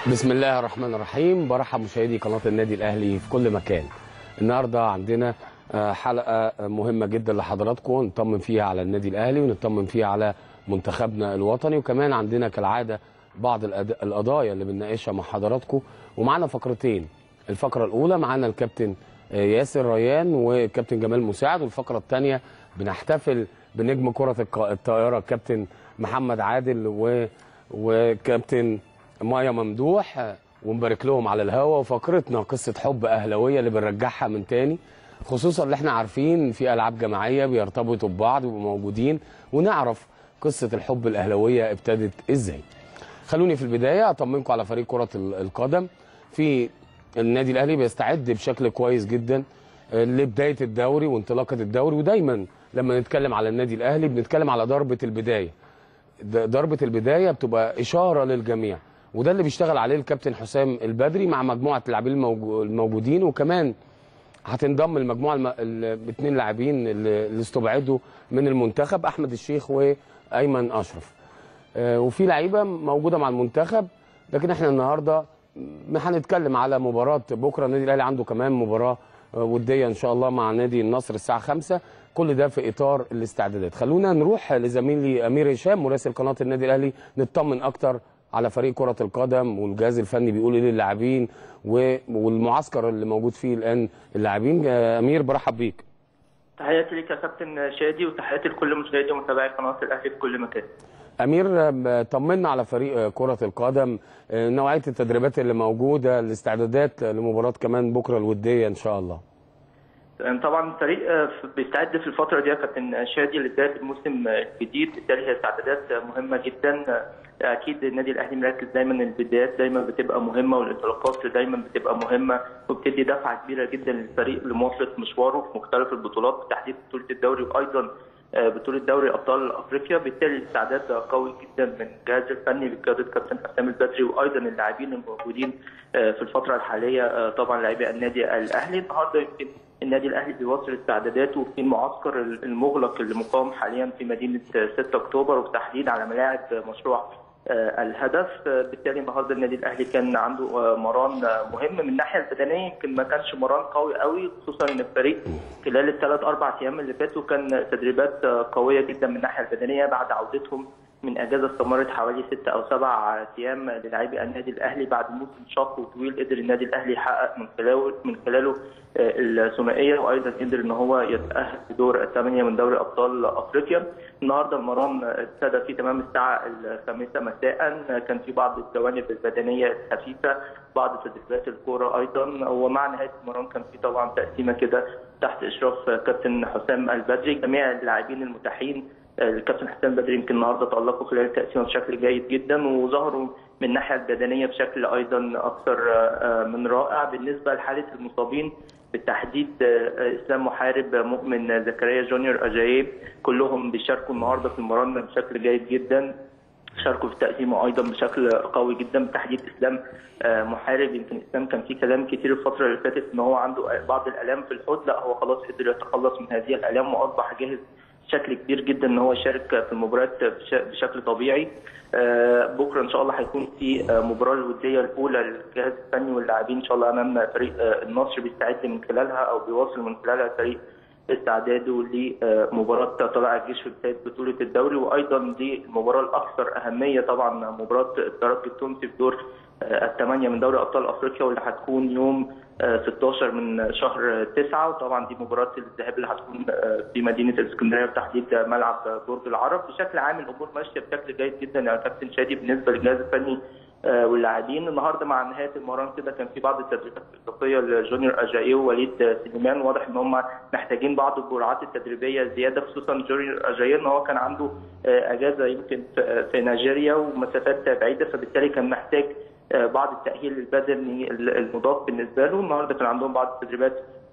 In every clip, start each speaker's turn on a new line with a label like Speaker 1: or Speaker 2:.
Speaker 1: بسم الله الرحمن الرحيم. برحب مشاهدي قناة النادي الأهلي في كل مكان. النهارده عندنا حلقة مهمة جدا لحضراتكم، نطمن فيها على النادي الأهلي ونطمن فيها على منتخبنا الوطني، وكمان عندنا كالعادة بعض القضايا اللي بنناقشها مع حضراتكم. ومعنا فقرتين، الفقرة الأولى معنا الكابتن ياسر ريان والكابتن جمال مساعد، والفقرة الثانية بنحتفل بنجم كرة الطائرة الكابتن محمد عادل وكابتن مايا ممدوح، ونبارك لهم على الهوا. وفقرتنا قصه حب اهلاويه اللي بنرجعها من تاني، خصوصا اللي احنا عارفين في العاب جماعيه بيرتبطوا ببعض ويبقوا موجودين، ونعرف قصه الحب الاهلاويه ابتدت ازاي. خلوني في البدايه اطمنكم على فريق كره القدم في النادي الاهلي، بيستعد بشكل كويس جدا لبدايه الدوري وانطلاقه الدوري. ودايما لما نتكلم على النادي الاهلي بنتكلم على ضربه البدايه. ضربه البدايه بتبقى اشاره للجميع، وده اللي بيشتغل عليه الكابتن حسام البدري مع مجموعه اللاعبين الموجودين. وكمان هتنضم المجموعه الاثنين لاعبين اللي استبعدوا من المنتخب، احمد الشيخ وايمن اشرف. وفي لعيبه موجوده مع المنتخب، لكن احنا النهارده هنتكلم على مباراه بكره. النادي الاهلي عنده كمان مباراه وديه ان شاء الله مع نادي النصر الساعه 5، كل ده في اطار الاستعدادات. خلونا نروح لزميلي امير هشام مراسل قناه النادي الاهلي نطمن اكتر على فريق كرة القدم والجهاز الفني بيقول ايه للاعبين والمعسكر اللي موجود فيه الان اللاعبين. امير برحب بيك.
Speaker 2: تحياتي لك يا كابتن شادي، وتحياتي لكل مشاهدي ومتابعي قناه الاهلي في كل مكان.
Speaker 1: امير طمنا على فريق كرة القدم، نوعية التدريبات اللي موجودة، الاستعدادات لمباراة كمان بكرة الودية ان شاء الله.
Speaker 2: طبعا الفريق بيستعد في الفتره دي يا كابتن شادي لبدايه الموسم الجديد، بالتالي هي استعدادات مهمه جدا. اكيد النادي الاهلي مركز دايما، البدايات دايما بتبقى مهمه والانطلاقات دايما بتبقى مهمه، وبتدي دفعه كبيره جدا للفريق لمواصله مشواره في مختلف البطولات، بتحديد بطوله الدوري وايضا بطوله دوري ابطال افريقيا. بالتالي الاستعداد قوي جدا من الجهاز الفني بقياده كابتن حسام البدري وايضا اللاعبين الموجودين في الفتره الحاليه. طبعا لاعبي النادي الاهلي النهارده يمكن النادي الاهلي بيواصل استعداداته في المعسكر المغلق اللي مقام حاليا في مدينه 6 اكتوبر، وبالتحديد على ملاعب مشروع الهدف. بالتالي النهارده النادي الاهلي كان عنده مران مهم من الناحيه البدنيه، يمكن ما كانش مران قوي قوي، خصوصا ان الفريق خلال الثلاث اربع ايام اللي فاتوا كان تدريبات قويه جدا من الناحيه البدنيه بعد عودتهم من اجازه استمرت حوالي 6 أو 7 ايام للاعبي النادي الاهلي بعد موسم شاق وطويل قدر النادي الاهلي يحقق من خلاله الثنائيه، وايضا قدر ان هو يتاهل لدور الثمانيه من دوري ابطال افريقيا. النهارده المران ابتدى في تمام الساعه 5 مساء، كان في بعض الجوانب البدنيه الخفيفه، بعض تدريبات الكوره ايضا، ومع نهايه المران كان في طبعا تقسيمه كده تحت اشراف كابتن حسام البدري. جميع اللاعبين المتاحين الكابتن حسام البدري يمكن النهارده تألقوا خلال التقسيمه بشكل جيد جدا، وظهروا من الناحيه البدنيه بشكل ايضا اكثر من رائع. بالنسبه لحاله المصابين بالتحديد اسلام محارب، مؤمن زكريا، جونيور اجايب، كلهم بيشاركوا النهارده في المران بشكل جيد جدا، شاركوا في التقسيمه ايضا بشكل قوي جدا. بالتحديد اسلام محارب، يمكن اسلام كان في كلام كتير الفتره اللي فاتت ان هو عنده بعض الالام في الحوض، لا هو خلاص قدر يتخلص من هذه الالام واصبح جاهز بشكل كبير جدا ان هو يشارك في المباريات بشكل طبيعي. بكره ان شاء الله هيكون في مباراه الوديه الاولى للجهاز الفني واللاعبين ان شاء الله امام فريق النصر، بيستعد من خلالها او بيواصل من خلالها الفريق استعداده لمباراه طلائع الجيش في بدايه بطوله الدوري، وايضا دي المباراه الاكثر اهميه طبعا مباراه الترجي التونسي في دور الثمانيه من دوري ابطال افريقيا، واللي هتكون يوم 16 من شهر 9. وطبعا دي مباراه الذهاب اللي هتكون في مدينه الاسكندريه بتحديد ملعب برج العرب. بشكل عام الامور ماشيه بشكل جيد جدا يا كابتن شادي بالنسبه للجهاز الفني واللاعبين. النهارده مع نهايه المران كده كان في بعض التدريبات الاضافيه لجونيور اجايو ووليد سليمان، واضح ان هم محتاجين بعض الجرعات التدريبيه زياده، خصوصا جونيور اجايو ان هو كان عنده اجازه يمكن في نيجيريا ومسافات بعيده، فبالتالي كان محتاج بعض التاهيل البدني المضاف بالنسبه له. النهارده كان عندهم بعض التدريبات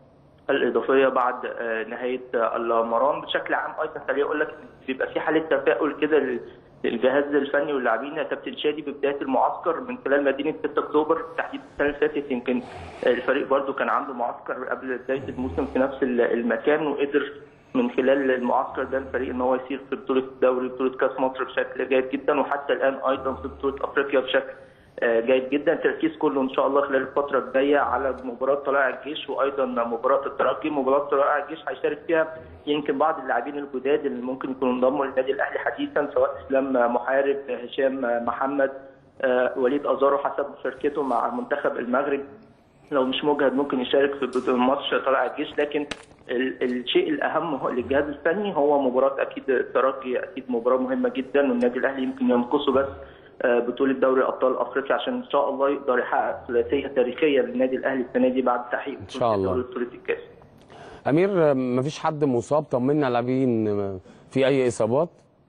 Speaker 2: الاضافيه بعد نهايه المران. بشكل عام ايضا خليني اقول لك بيبقى في حاله تفاؤل كده للجهاز الفني واللاعبين يا كابتن شادي ببدايه المعسكر من خلال مدينه 6 اكتوبر. تحديد السنه اللي فاتت يمكن الفريق برده كان عنده معسكر قبل بدايه الموسم في نفس المكان، وقدر من خلال المعسكر ده الفريق ان هو يسير في بطوله الدوري، بطوله كاس مصر بشكل جيد جدا، وحتى الان ايضا في بطوله افريقيا بشكل جيد جدا. التركيز كله ان شاء الله خلال الفتره الجايه على مباراه طلائع الجيش وايضا مباراه الترجي. مباراه طلائع الجيش هيشارك فيها يمكن بعض اللاعبين الجداد اللي ممكن يكونوا انضموا للنادي الاهلي حديثا، سواء اسلام محارب، هشام محمد، وليد ازارو حسب مشاركته مع منتخب المغرب. لو مش مجهد ممكن يشارك في ماتش طلائع الجيش. لكن الشيء الاهم هو للجهاز الفني هو مباراه اكيد الترجي، اكيد مباراه مهمه جدا، والنادي الاهلي يمكن ينقصه بس بطوله دوري ابطال افريقيا عشان ان شاء الله يقدر يحقق ثلاثيه تاريخيه للنادي الاهلي السنه دي بعد تحقيق
Speaker 1: ان شاء الله
Speaker 2: بطوله الكاس.
Speaker 1: امير، مفيش حد مصاب؟ طمنا على اللاعبين، في اي اصابات؟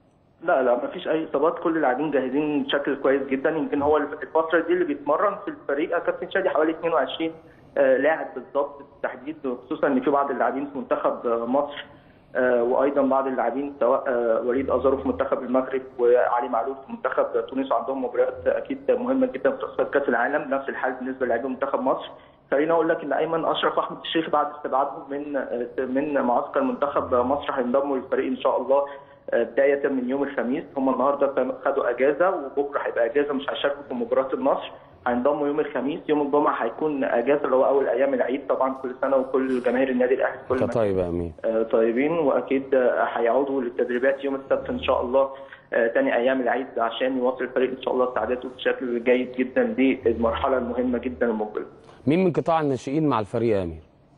Speaker 2: لا مفيش اي اصابات، كل اللاعبين جاهزين بشكل كويس جدا. يمكن هو الفتره دي اللي بيتمرن في الفريق كابتن شادي حوالي 22 لاعب بالضبط بالتحديد، خصوصا ان في بعض اللاعبين في منتخب مصر وايضا بعض اللاعبين سواء وليد ازارو في منتخب المغرب وعلي معلول في منتخب تونس، عندهم مباريات اكيد مهمه جدا في تصفيات كاس العالم. نفس الحال بالنسبه للاعبين منتخب مصر. خليني اقول لك ان ايمن اشرف واحمد الشيخ بعد استبعادهم من معسكر منتخب مصر هينضموا للفريق ان شاء الله بدايه من يوم الخميس. هم النهارده خدوا اجازه وبكره هيبقى اجازه، مش هيشاركوا في مباراه النصر، هينضموا يوم الخميس. يوم الجمعه هيكون اجازه اللي هو اول ايام العيد. طبعا كل سنه وكل جماهير النادي الاهلي كل
Speaker 1: طيب يا امين
Speaker 2: طيبين، واكيد هيعودوا للتدريبات يوم السبت ان شاء الله ثاني ايام العيد عشان يواصل الفريق ان شاء الله استعداده بشكل جيد جدا للمرحله المهمه جدا المقبله.
Speaker 1: مين من قطاع الناشئين مع الفريق يا امير؟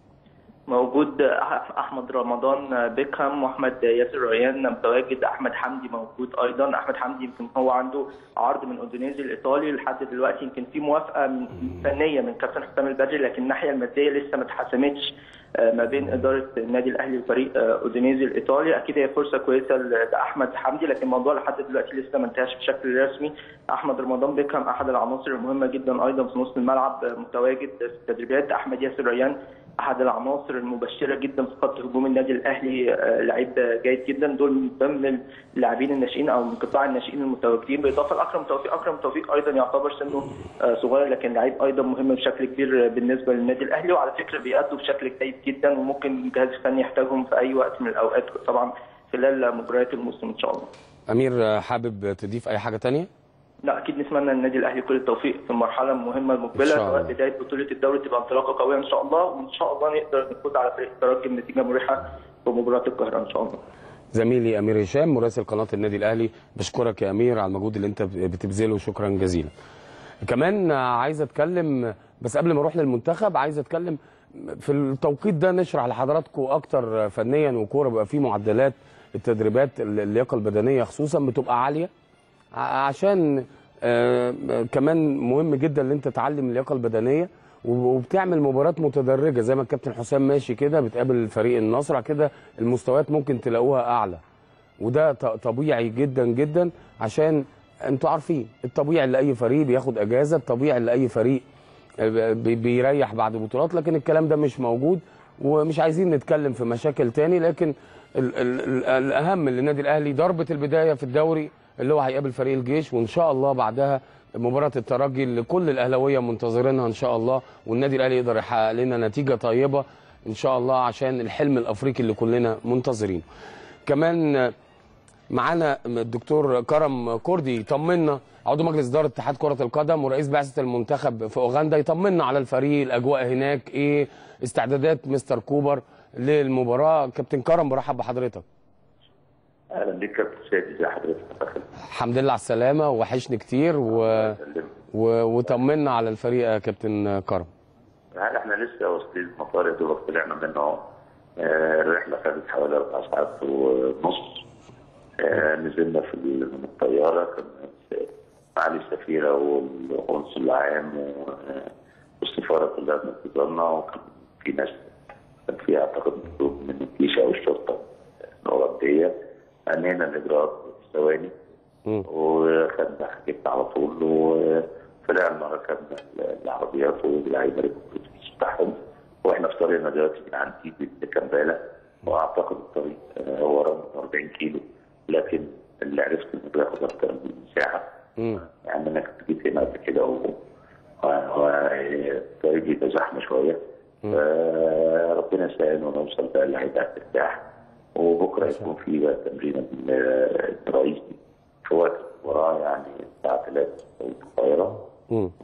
Speaker 2: موجود احمد رمضان بيكهام واحمد ياسر ريان متواجد، احمد حمدي موجود ايضا. احمد حمدي يمكن هو عنده عرض من اودينيزي الايطالي لحد دلوقتي، يمكن في موافقه فنيه من كابتن حسام البدري، لكن الناحيه الماديه لسه ما اتحسمتش ما بين اداره النادي الاهلي وفريق اودينيزي الايطالي. اكيد هي فرصه كويسه لاحمد حمدي، لكن الموضوع لحد دلوقتي لسه ما انتهاش بشكل رسمي. احمد رمضان بيكهام احد العناصر المهمه جدا ايضا في نص الملعب متواجد في التدريبات. احمد ياسر ريان احد العناصر المبشره جدا في خط هجوم النادي الاهلي، لعيب جيد جدا. دول من ضمن اللاعبين الناشئين او من قطاع الناشئين المتواجدين، بالاضافه لاكرم توفيق. اكرم توفيق ايضا يعتبر سنه صغير لكن لعيب ايضا مهم بشكل كبير بالنسبه للنادي الاهلي، وعلى فكره بيأدوا بشكل جيد جدا وممكن الجهاز الفني يحتاجهم في اي وقت من الاوقات طبعا خلال مباريات الموسم ان شاء الله.
Speaker 1: امير، حابب تضيف اي حاجه ثانيه؟
Speaker 2: لا اكيد نتمنى للنادي الاهلي كل التوفيق في المرحله المهمه المقبله، سواء بدايه بطوله الدوري تبقى انطلاقه قويه ان شاء الله، وان شاء الله نقدر نفوز على فريق الترجي بنتيجه مريحه في مباراه القاهره ان شاء الله.
Speaker 1: زميلي امير هشام مراسل قناه النادي الاهلي، بشكرك يا امير على المجهود اللي انت بتبذله، شكرا جزيلا. كمان عايز اتكلم، بس قبل ما اروح للمنتخب عايز اتكلم في التوقيت ده نشرح لحضراتكم اكتر فنيا وكوره بقى فيه معدلات التدريبات اللياقه البدنيه خصوصا بتبقى عاليه، عشان كمان مهم جدا ان انت تتعلم اللياقه البدنيه وبتعمل مباريات متدرجه زي ما الكابتن حسام ماشي كده، بتقابل فريق النصر كده المستويات ممكن تلاقوها اعلى، وده طبيعي جدا جدا عشان انتوا عارفين الطبيعي لاي فريق بياخد اجازه، الطبيعي لاي فريق بيريح بعد بطولات، لكن الكلام ده مش موجود ومش عايزين نتكلم في مشاكل تاني. لكن الاهم للنادي الاهلي ضربه البدايه في الدوري اللي هو هيقابل فريق الجيش، وان شاء الله بعدها مباراه الترجي اللي كل الاهلاويه منتظرينها ان شاء الله، والنادي الاهلي يقدر يحقق لنا نتيجه طيبه ان شاء الله عشان الحلم الافريقي اللي كلنا منتظرينه. كمان معانا الدكتور كرم كردي يطمنا، عضو مجلس اداره اتحاد كره القدم ورئيس بعثه المنتخب في اوغندا، يطمنا على الفريق، الاجواء هناك ايه، استعدادات مستر كوبر للمباراه. كابتن كرم برحب بحضرتك.
Speaker 3: اهلا بيك كابتن شادي، ازي حضرتك؟
Speaker 1: الحمد لله على السلامه، وحشني كتير وطمنا على الفريق يا كابتن كرم.
Speaker 3: احنا لسه واصلين المطار، يا دوبك طلعنا منه اهو. الرحله خدت حوالي 4 ساعات ونص. نزلنا من الطياره، كان معالي السفيره والقنصل العام والسفاره كلها بتنتظرنا، وكان في ناس كان في اعتقد مطلوب من الجيش او الشرطه الاوروبيه. انهينا الاجراءات في ثواني وخدنا حاجتنا على طول وطلعنا ركبنا العربيات واللعيبه الاتوبيس بتاعهم، واحنا في طريقنا دلوقتي من عند تيجي لكمبالا، واعتقد الطريق هو 40 كيلو، لكن اللي عرفت انه بياخد اكتر من ساعه. يعني انا كنت جيت هنا قبل كده والطريق بيبقى زحمه شويه، فربنا يسهل ونوصل بقى اللي هيبقى مرتاح. وبكره يكون في بقى تمرين الرئيسي في وقت المباراه، يعني الساعه 3 في القاهره،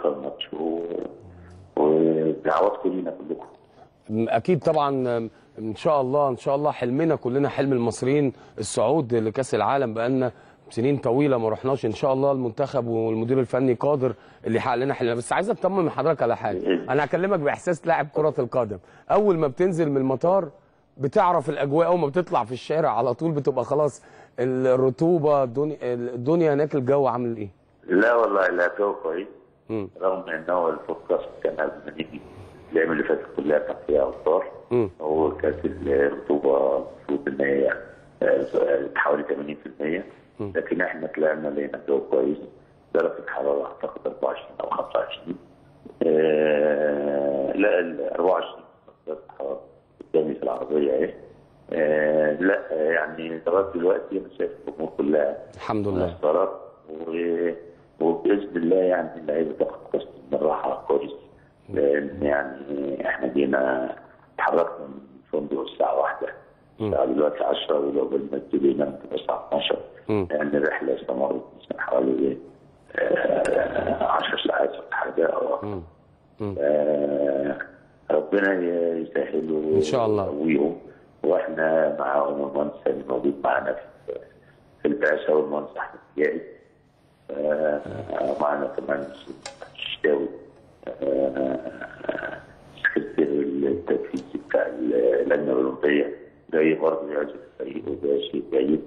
Speaker 3: بكره الماتش ودعواتكم لينا كلكم.
Speaker 1: اكيد طبعا. ان شاء الله ان شاء الله حلمنا كلنا، حلم المصريين الصعود لكاس العالم. بقالنا سنين طويله ما رحناش. ان شاء الله المنتخب والمدير الفني قادر اللي يحقق لنا حلمنا. بس عايز اطمن من حضرتك على حاجه، انا هكلمك باحساس لاعب كره القدم. اول ما بتنزل من المطار بتعرف الاجواء، اول ما بتطلع في الشارع على طول بتبقى خلاص الرطوبه الدنيا هناك، الجو عامل ايه؟
Speaker 3: لا والله لا، الجو كويس. رغم ان هو الفوكس كان قبل ما نيجي الايام اللي فاتت كلها كان فيها امطار، هو كانت الرطوبه المفروض ان هي حوالي 80%، لكن احنا طلعنا لقينا الجو كويس. درجه الحراره اعتقد 24 او 25. لا ال 24 درجه الحراره قدامي في العربيه اهي. لا يعني لغايه دلوقتي انا شايف الامور كلها
Speaker 1: الحمد لله
Speaker 3: وباذن الله يعني اللعيبه تاخد قسط من الراحه كويس، لان يعني احنا جينا اتحركنا من الفندق الساعه 1 الساعه دلوقتي 10، ولو بنبتدينا بتبقى الساعه 12 يعني الرحله استمرت مثلا حوالي 10 ساعات ولا حاجه او اكثر. ربنا يسهل
Speaker 1: ان شاء الله
Speaker 3: ويقويهم، واحنا معاهم المهندس اللي موجود معانا في البعثه والمهندس احمد جائد، معنا كمان الشتاوي سكرتير التنفيذي بتاع اللجنه الاولمبيه جاي برضه يعزف الفريق، وده شيء جيد.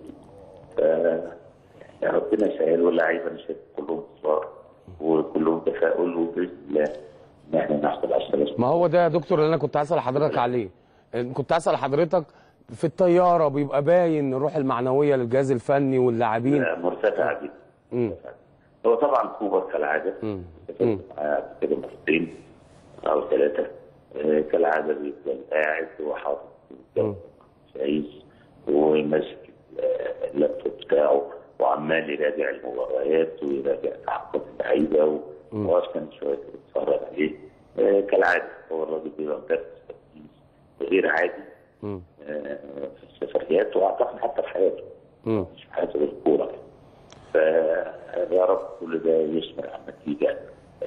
Speaker 3: ربنا يسهل، واللعيبه انا شايف كلهم اصرار وكلهم تفاؤل، وباذن الله ان احنا نحصل على الثلاث.
Speaker 1: ما هو ده يا دكتور اللي انا كنت هسال حضرتك عليه. كنت هسال حضرتك في الطياره بيبقى باين الروح المعنويه للجهاز الفني واللاعبين
Speaker 3: مرتفعه جدا. هو طبعا كوبر كالعاده معاه كده مرتين او ثلاثه كالعاده، بيفضل قاعد وحاطط شايز وماسك اللابتوب بتاعه وعمال يراجع المباريات ويراجع تعاقدات اللعيبه، واصلا شويه بيتفرج عليه كالعاده. هو الراجل بيبقى مركز تركيز غير عادي في السفريات، واعتقد حتى في حياته مش في حياته غير الكوره. فيا رب كل ده يثمر على نتيجه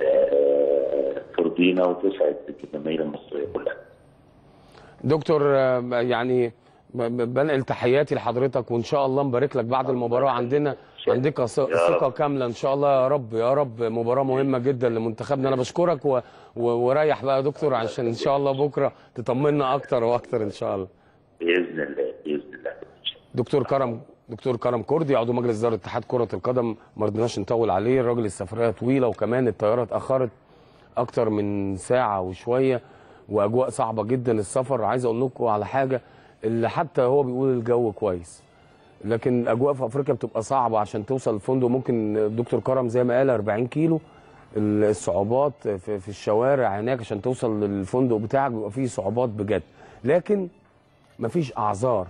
Speaker 3: ترضينا وتسعد الجماهير المصريه كلها.
Speaker 1: دكتور يعني بنقل تحياتي لحضرتك، وان شاء الله نبارك لك بعد المباراه. عندك ثقه كامله ان شاء الله. يا رب يا رب مباراه مهمه جدا لمنتخبنا. انا بشكرك وريح بقى يا دكتور عشان ان شاء الله بكره تطمنا اكتر واكتر ان شاء الله.
Speaker 3: باذن الله باذن الله.
Speaker 1: دكتور كرم كردي عضو مجلس اداره اتحاد كره القدم، ما رضيناش نطول عليه. الراجل السفريه طويله، وكمان الطياره اتاخرت اكتر من ساعه وشويه، واجواء صعبه جدا السفر. عايز اقول لكم على حاجه، اللي حتى هو بيقول الجو كويس، لكن الاجواء في افريقيا بتبقى صعبه عشان توصل الفندق. ممكن الدكتور كرم زي ما قال 40 كيلو. الصعوبات في الشوارع هناك عشان توصل للفندق بتاعك بيبقى فيه صعوبات بجد، لكن مفيش اعذار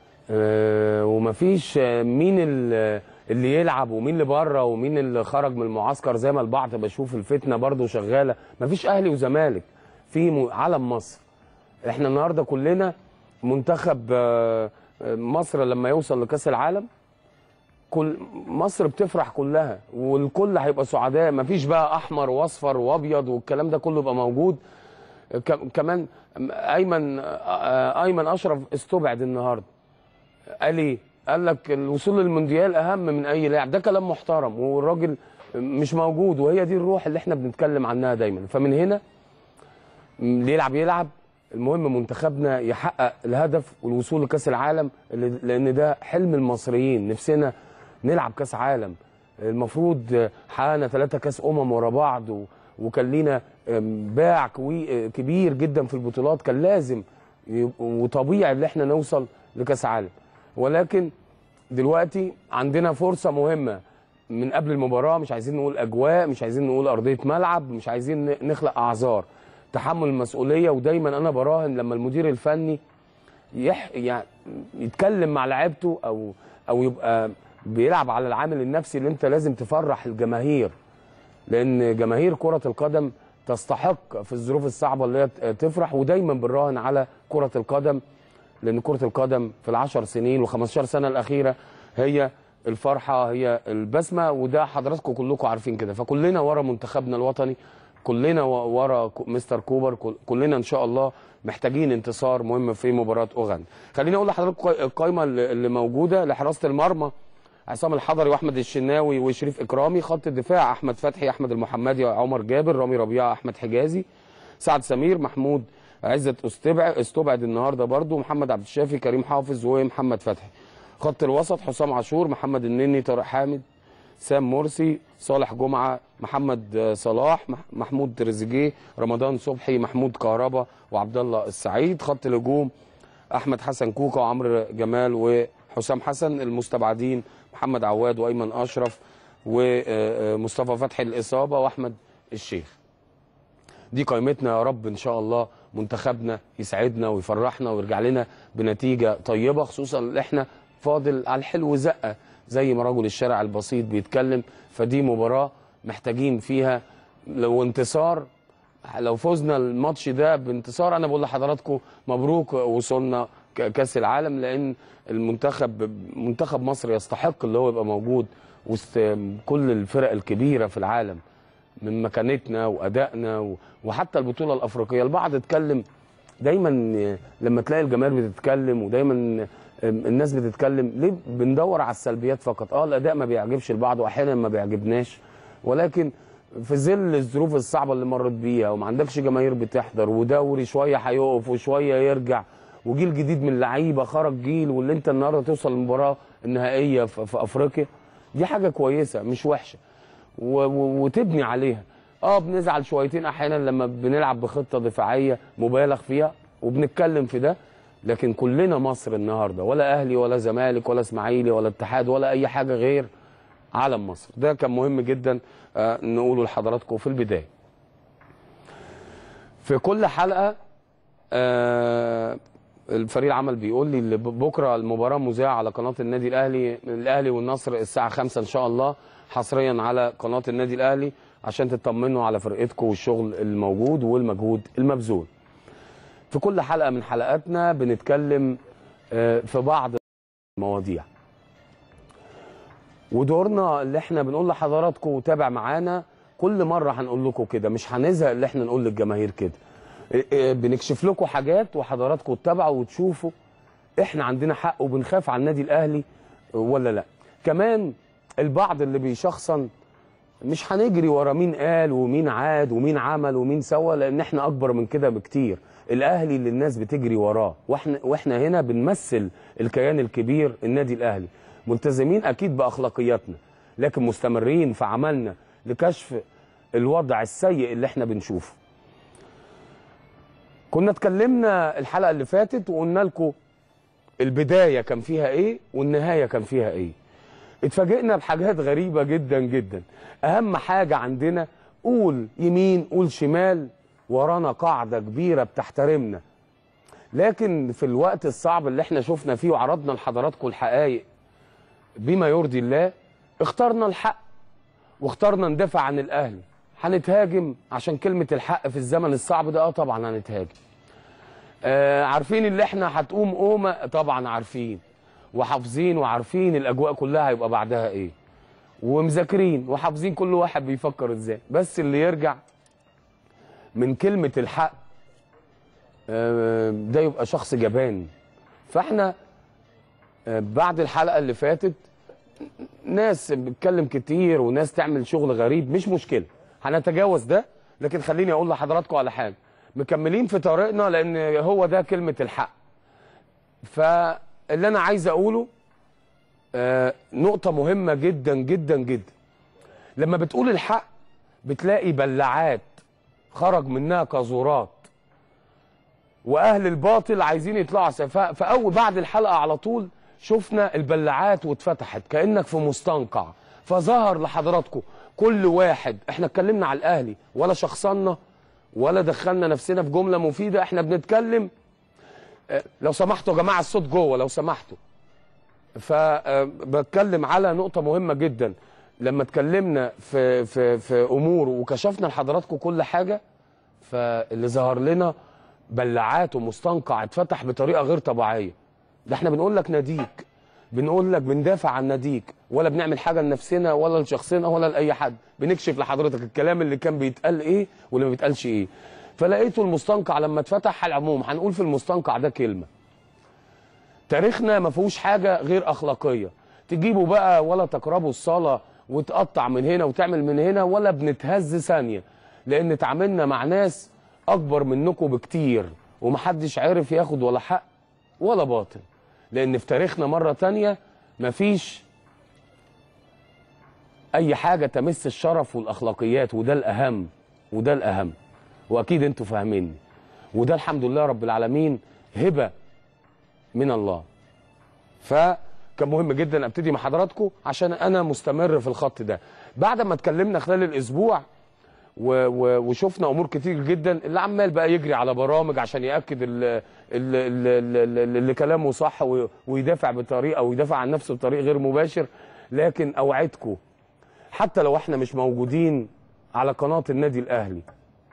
Speaker 1: ومفيش مين اللي يلعب ومين اللي بره ومين اللي خرج من المعسكر. زي ما البعض بشوف الفتنه برضو شغاله. مفيش اهلي وزمالك في علم مصر. احنا النهارده كلنا منتخب مصر لما يوصل لكاس العالم كل مصر بتفرح كلها، والكل هيبقى سعداء. مفيش بقى احمر واصفر وابيض والكلام ده كله يبقى موجود. كمان ايمن اشرف استبعد النهارده. قال ايه؟ قال لك الوصول للمونديال اهم من اي لاعب. ده كلام محترم، والراجل مش موجود، وهي دي الروح اللي احنا بنتكلم عنها دايما. فمن هنا اللي يلعب المهم منتخبنا يحقق الهدف والوصول لكاس العالم، لان ده حلم المصريين. نفسنا نلعب كاس عالم. المفروض حققنا 3 كاس ورا بعض، وكان لينا باع كبير جدا في البطولات. كان لازم وطبيعي ان احنا نوصل لكاس عالم، ولكن دلوقتي عندنا فرصه مهمه من قبل المباراه. مش عايزين نقول اجواء، مش عايزين نقول ارضيه ملعب، مش عايزين نخلق اعذار. تحمل المسؤوليه. ودايما انا براهن لما المدير الفني يعني يتكلم مع لعيبته او يبقى بيلعب على العامل النفسي اللي انت لازم تفرح الجماهير، لان جماهير كره القدم تستحق في الظروف الصعبه اللي هي تفرح. ودايما بنراهن على كره القدم، لان كره القدم في ال10 سنين و15 سنه الاخيره هي الفرحه هي البسمه، وده حضراتكم كلكم عارفين كده. فكلنا ورا منتخبنا الوطني، كلنا ورا مستر كوبر، كلنا ان شاء الله محتاجين انتصار مهم في مباراه اوغندا. خليني اقول لحضراتكم القائمه اللي موجوده. لحراسه المرمى عصام الحضري واحمد الشناوي وشريف اكرامي. خط الدفاع احمد فتحي، احمد المحمدي، عمر جابر، رامي ربيعه، احمد حجازي، سعد سمير، محمود عزت استبعد النهارده برضو، محمد عبد الشافي، كريم حافظ، ومحمد فتحي. خط الوسط حسام عاشور، محمد النني، طارق حامد، سام مرسي، صالح جمعه، محمد صلاح، محمود تريزيجيه، رمضان صبحي، محمود كهربا، وعبد الله السعيد. خط الهجوم احمد حسن كوكا وعمرو جمال وحسام حسن. المستبعدين محمد عواد وايمن اشرف ومصطفى فتحي الاصابه واحمد الشيخ. دي قائمتنا. يا رب ان شاء الله منتخبنا يسعدنا ويفرحنا ويرجع لنا بنتيجه طيبه، خصوصا ان احنا فاضل على الحلو زقه زي ما رجل الشارع البسيط بيتكلم. فدي مباراه محتاجين فيها لو انتصار، لو فزنا الماتش ده بانتصار انا بقول لحضراتكم مبروك، وصلنا كاس العالم، لان منتخب مصر يستحق اللي هو يبقى موجود وسط كل الفرق الكبيره في العالم من مكانتنا وادائنا وحتى البطوله الافريقيه. البعض اتكلم دايما لما تلاقي الجماهير بتتكلم ودايما الناس بتتكلم ليه بندور على السلبيات فقط. الاداء ما بيعجبش البعض واحيانا ما بيعجبناش، ولكن في ظل الظروف الصعبه اللي مرت بيها وما عندكش جماهير بتحضر ودوري شويه هيقف وشويه يرجع وجيل جديد من اللعيبه خرج جيل، واللي انت النهارده توصل للمباراه النهائيه في افريقيا، دي حاجه كويسه مش وحشه وتبني عليها. بنزعل شويتين احيانا لما بنلعب بخطه دفاعيه مبالغ فيها وبنتكلم في ده، لكن كلنا مصر النهارده، ولا اهلي ولا زمالك ولا اسماعيلي ولا اتحاد ولا اي حاجه غير علم مصر. ده كان مهم جدا نقوله لحضراتكم في البدايه. في كل حلقه الفريق العمل بيقول لي بكره المباراه مذاعه على قناه النادي الاهلي والنصر الساعه 5 ان شاء الله، حصريا على قناه النادي الاهلي عشان تطمنوا على فرقتكم والشغل الموجود والمجهود المبذول. في كل حلقه من حلقاتنا بنتكلم في بعض المواضيع، ودورنا اللي احنا بنقول لحضراتكم وتابع معانا كل مره هنقول لكم كده، مش هنزهق اللي احنا نقول للجماهير كده. بنكشف لكم حاجات وحضراتكم تتابعوا وتشوفوا احنا عندنا حق وبنخاف على النادي الاهلي ولا لا. كمان البعض اللي بيشخصن، مش هنجري ورا مين قال ومين عاد ومين عمل ومين سوى، لان احنا اكبر من كده بكتير. الاهلي اللي الناس بتجري وراه، واحنا هنا بنمثل الكيان الكبير النادي الاهلي، ملتزمين اكيد باخلاقياتنا، لكن مستمرين في عملنا لكشف الوضع السيء اللي احنا بنشوفه. كنا اتكلمنا الحلقه اللي فاتت وقلنا لكم البدايه كان فيها ايه والنهايه كان فيها ايه. اتفاجئنا بحاجات غريبه جدا جدا. اهم حاجه عندنا قول يمين قول شمال، ورانا قاعده كبيره بتحترمنا، لكن في الوقت الصعب اللي احنا شفنا فيه وعرضنا لحضراتكم الحقائق بما يرضي الله، اخترنا الحق واخترنا ندافع عن الاهلي. هنتهاجم عشان كلمه الحق في الزمن الصعب ده؟ طبعا هنتهاجم. عارفين اللي احنا هتقوم قومه؟ طبعا عارفين وحافظين وعارفين الاجواء كلها هيبقى بعدها ايه، ومذاكرين وحافظين كل واحد بيفكر ازاي، بس اللي يرجع من كلمه الحق ده يبقى شخص جبان. فاحنا بعد الحلقه اللي فاتت ناس بتتكلم كتير وناس تعمل شغل غريب، مش مشكله هنتجاوز ده، لكن خليني اقول لحضراتكم على حاجه، مكملين في طريقنا لان هو ده كلمه الحق. فاللي انا عايز اقوله نقطه مهمه جدا جدا جدا. لما بتقول الحق بتلاقي بلعات خرج منها قاذورات، واهل الباطل عايزين يطلعوا سفاء. فاول بعد الحلقه على طول شفنا البلعات واتفتحت كانك في مستنقع، فظهر لحضراتكم كل واحد. احنا اتكلمنا على الاهلي ولا شخصنا ولا دخلنا نفسنا في جمله مفيده، احنا بنتكلم. لو سمحتوا يا جماعه الصوت جوه لو سمحتوا. فبتكلم على نقطه مهمه جدا. لما اتكلمنا في امور وكشفنا لحضراتكم كل حاجه، فاللي ظهر لنا بلعات ومستنقع اتفتح بطريقه غير طبيعيه. ده احنا بنقول لك ناديك بنقول لك بندافع عن ناديك، ولا بنعمل حاجه لنفسنا ولا لشخصنا ولا لاي حد، بنكشف لحضرتك الكلام اللي كان بيتقال ايه واللي ما بيتقالش ايه. فلقيته المستنقع لما اتفتح على العموم هنقول في المستنقع ده كلمه. تاريخنا ما فيهوش حاجه غير اخلاقيه، تجيبوا بقى ولا تقربوا الصلاه وتقطع من هنا وتعمل من هنا، ولا بنتهز ثانيه، لان اتعاملنا مع ناس اكبر منكم بكتير ومحدش عارف ياخد ولا حق ولا باطل، لان في تاريخنا مره تانيه مفيش اي حاجه تمس الشرف والاخلاقيات، وده الاهم وده الاهم، واكيد انتوا فاهميني، وده الحمد لله رب العالمين هبه من الله. فكان مهم جدا ابتدي مع حضراتكم عشان انا مستمر في الخط ده. بعد ما اتكلمنا خلال الاسبوع وشفنا امور كتير جدا، اللي عمال بقى يجري على برامج عشان ياكد اللي كلامه صح ويدافع بطريقه ويدافع عن نفسه بطريق غير مباشر، لكن اوعدكم حتى لو احنا مش موجودين على قناه النادي الاهلي،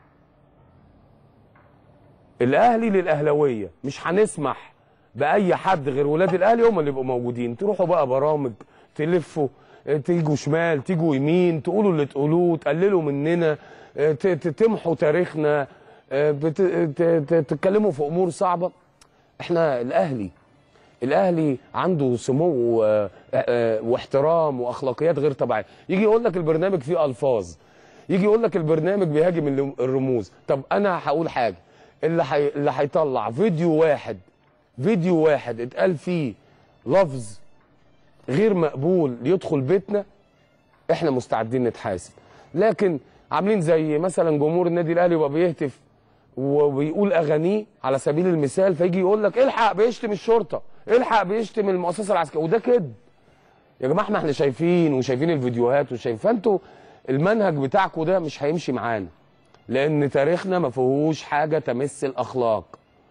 Speaker 1: الاهلي للاهلاويه، مش هنسمح باي حد غير ولاد الاهلي هم اللي يبقوا موجودين. تروحوا بقى برامج تلفوا، تيجوا شمال تيجوا يمين، تقولوا اللي تقولوه، تقللوا مننا، تمحوا تاريخنا، تتكلموا في امور صعبه. احنا الاهلي عنده سمو واحترام واخلاقيات غير طبيعيه. يجي يقول لك البرنامج فيه الفاظ، يجي يقول لك البرنامج بيهاجم الرموز. طب انا هقول حاجه، اللي هيطلع فيديو واحد اتقال فيه لفظ غير مقبول يدخل بيتنا، احنا مستعدين نتحاسب. لكن عاملين زي مثلا جمهور النادي الاهلي وبقى بيهتف وبيقول اغانيه على سبيل المثال، فيجي يقول لك الحق بيشتم الشرطه، الحق بيشتم المؤسسه العسكريه، وده كده. يا جماعه احنا شايفين الفيديوهات فانتوا المنهج بتاعكم ده مش هيمشي معانا، لان تاريخنا ما فيهوش حاجه تمس الاخلاق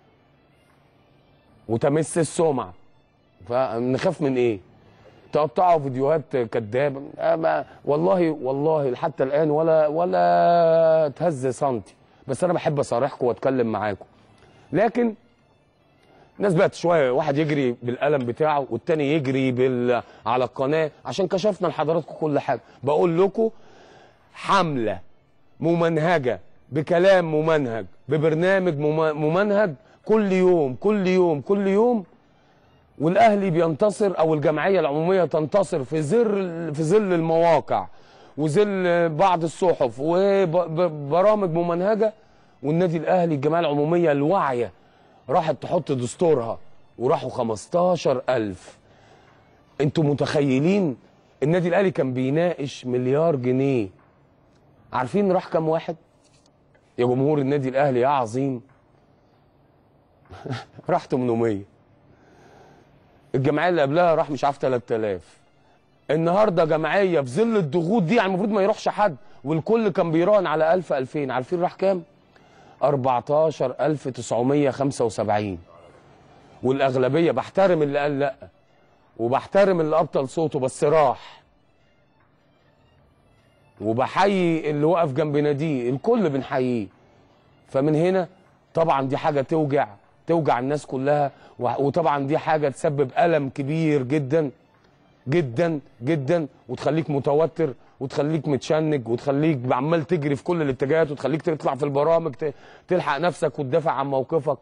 Speaker 1: وتمس السمعه. فنخاف من ايه؟ تقطعوا فيديوهات كدابه، والله حتى الان ولا تهز سنتي، بس انا بحب اصارحكم واتكلم معاكم. لكن الناس بقت شويه واحد يجري بالقلم بتاعه والتاني يجري على القناه، عشان كشفنا لحضراتكم كل حاجه. بقول لكم حمله ممنهجه بكلام ممنهج ببرنامج ممنهج كل يوم، والاهلي بينتصر او الجمعيه العموميه تنتصر في ظل المواقع وظل بعض الصحف وبرامج ممنهجه، والنادي الاهلي الجمعيه العموميه الواعيه راحت تحط دستورها وراحوا 15,000. انتوا متخيلين النادي الاهلي كان بيناقش مليار جنيه، عارفين راح كام واحد يا جمهور النادي الاهلي يا عظيم؟ راح 800. الجمعيه اللي قبلها راح مش عارف 3000. النهارده جمعيه في ظل الضغوط دي، يعني المفروض ما يروحش حد، والكل كان بيراهن على 1000 2000. عارفين راح كام؟ 14,975. والاغلبيه، بحترم اللي قال لا وبحترم اللي ابطل صوته، بس راح. وبحيي اللي وقف جنب ناديه، الكل بنحييه. فمن هنا طبعا دي حاجه توجع الناس كلها، وطبعا دي حاجه تسبب الم كبير جدا جدا جدا، وتخليك متوتر وتخليك متشنج وتخليك عمال تجري في كل الاتجاهات، وتخليك تطلع في البرامج تلحق نفسك وتدافع عن موقفك.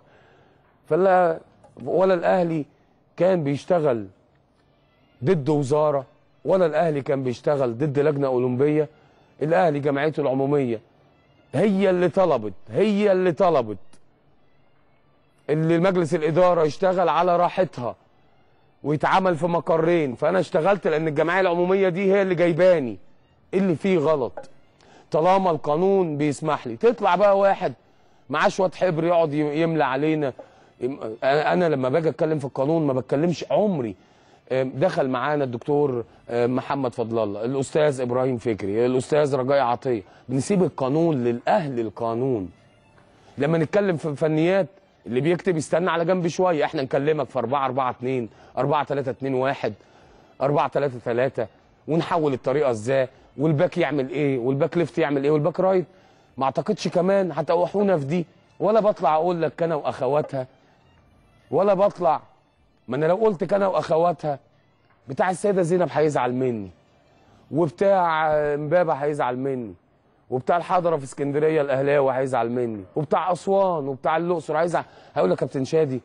Speaker 1: ولا الاهلي كان بيشتغل ضد وزاره، ولا الاهلي كان بيشتغل ضد لجنه اولمبيه. الاهلي جمعيته العموميه هي اللي طلبت اللي مجلس الاداره يشتغل على راحتها ويتعمل في مقرين. فانا اشتغلت لان الجمعيه العموميه دي هي اللي جايباني. اللي فيه غلط طالما القانون بيسمح لي. تطلع بقى واحد معاه شويه حبر يقعد يملى علينا. انا لما باجي اتكلم في القانون ما بتكلمش عمري. دخل معانا الدكتور محمد فضل الله، الاستاذ ابراهيم فكري، الاستاذ رجاء عطيه. بنسيب القانون للاهل القانون. لما نتكلم في فنيات اللي بيكتب يستنى على جنب شويه، احنا نكلمك في 4-4-2 4-3-2 1 4-3-3 ونحول الطريقه ازاي، والباك يعمل ايه، والباك ليفت يعمل ايه، والباك رايت. ما اعتقدش كمان هتقوحونا في دي، ولا بطلع اقول لك كان واخواتها، ولا بطلع. ما انا لو قلت كان واخواتها بتاع السيده زينب هيزعل مني، وبتاع امبابه هيزعل مني، وبتاع الحضره في اسكندريه الاهلاوي هيزعل مني، وبتاع اسوان وبتاع الاقصر هيزعل. هيقول لك يا كابتن شادي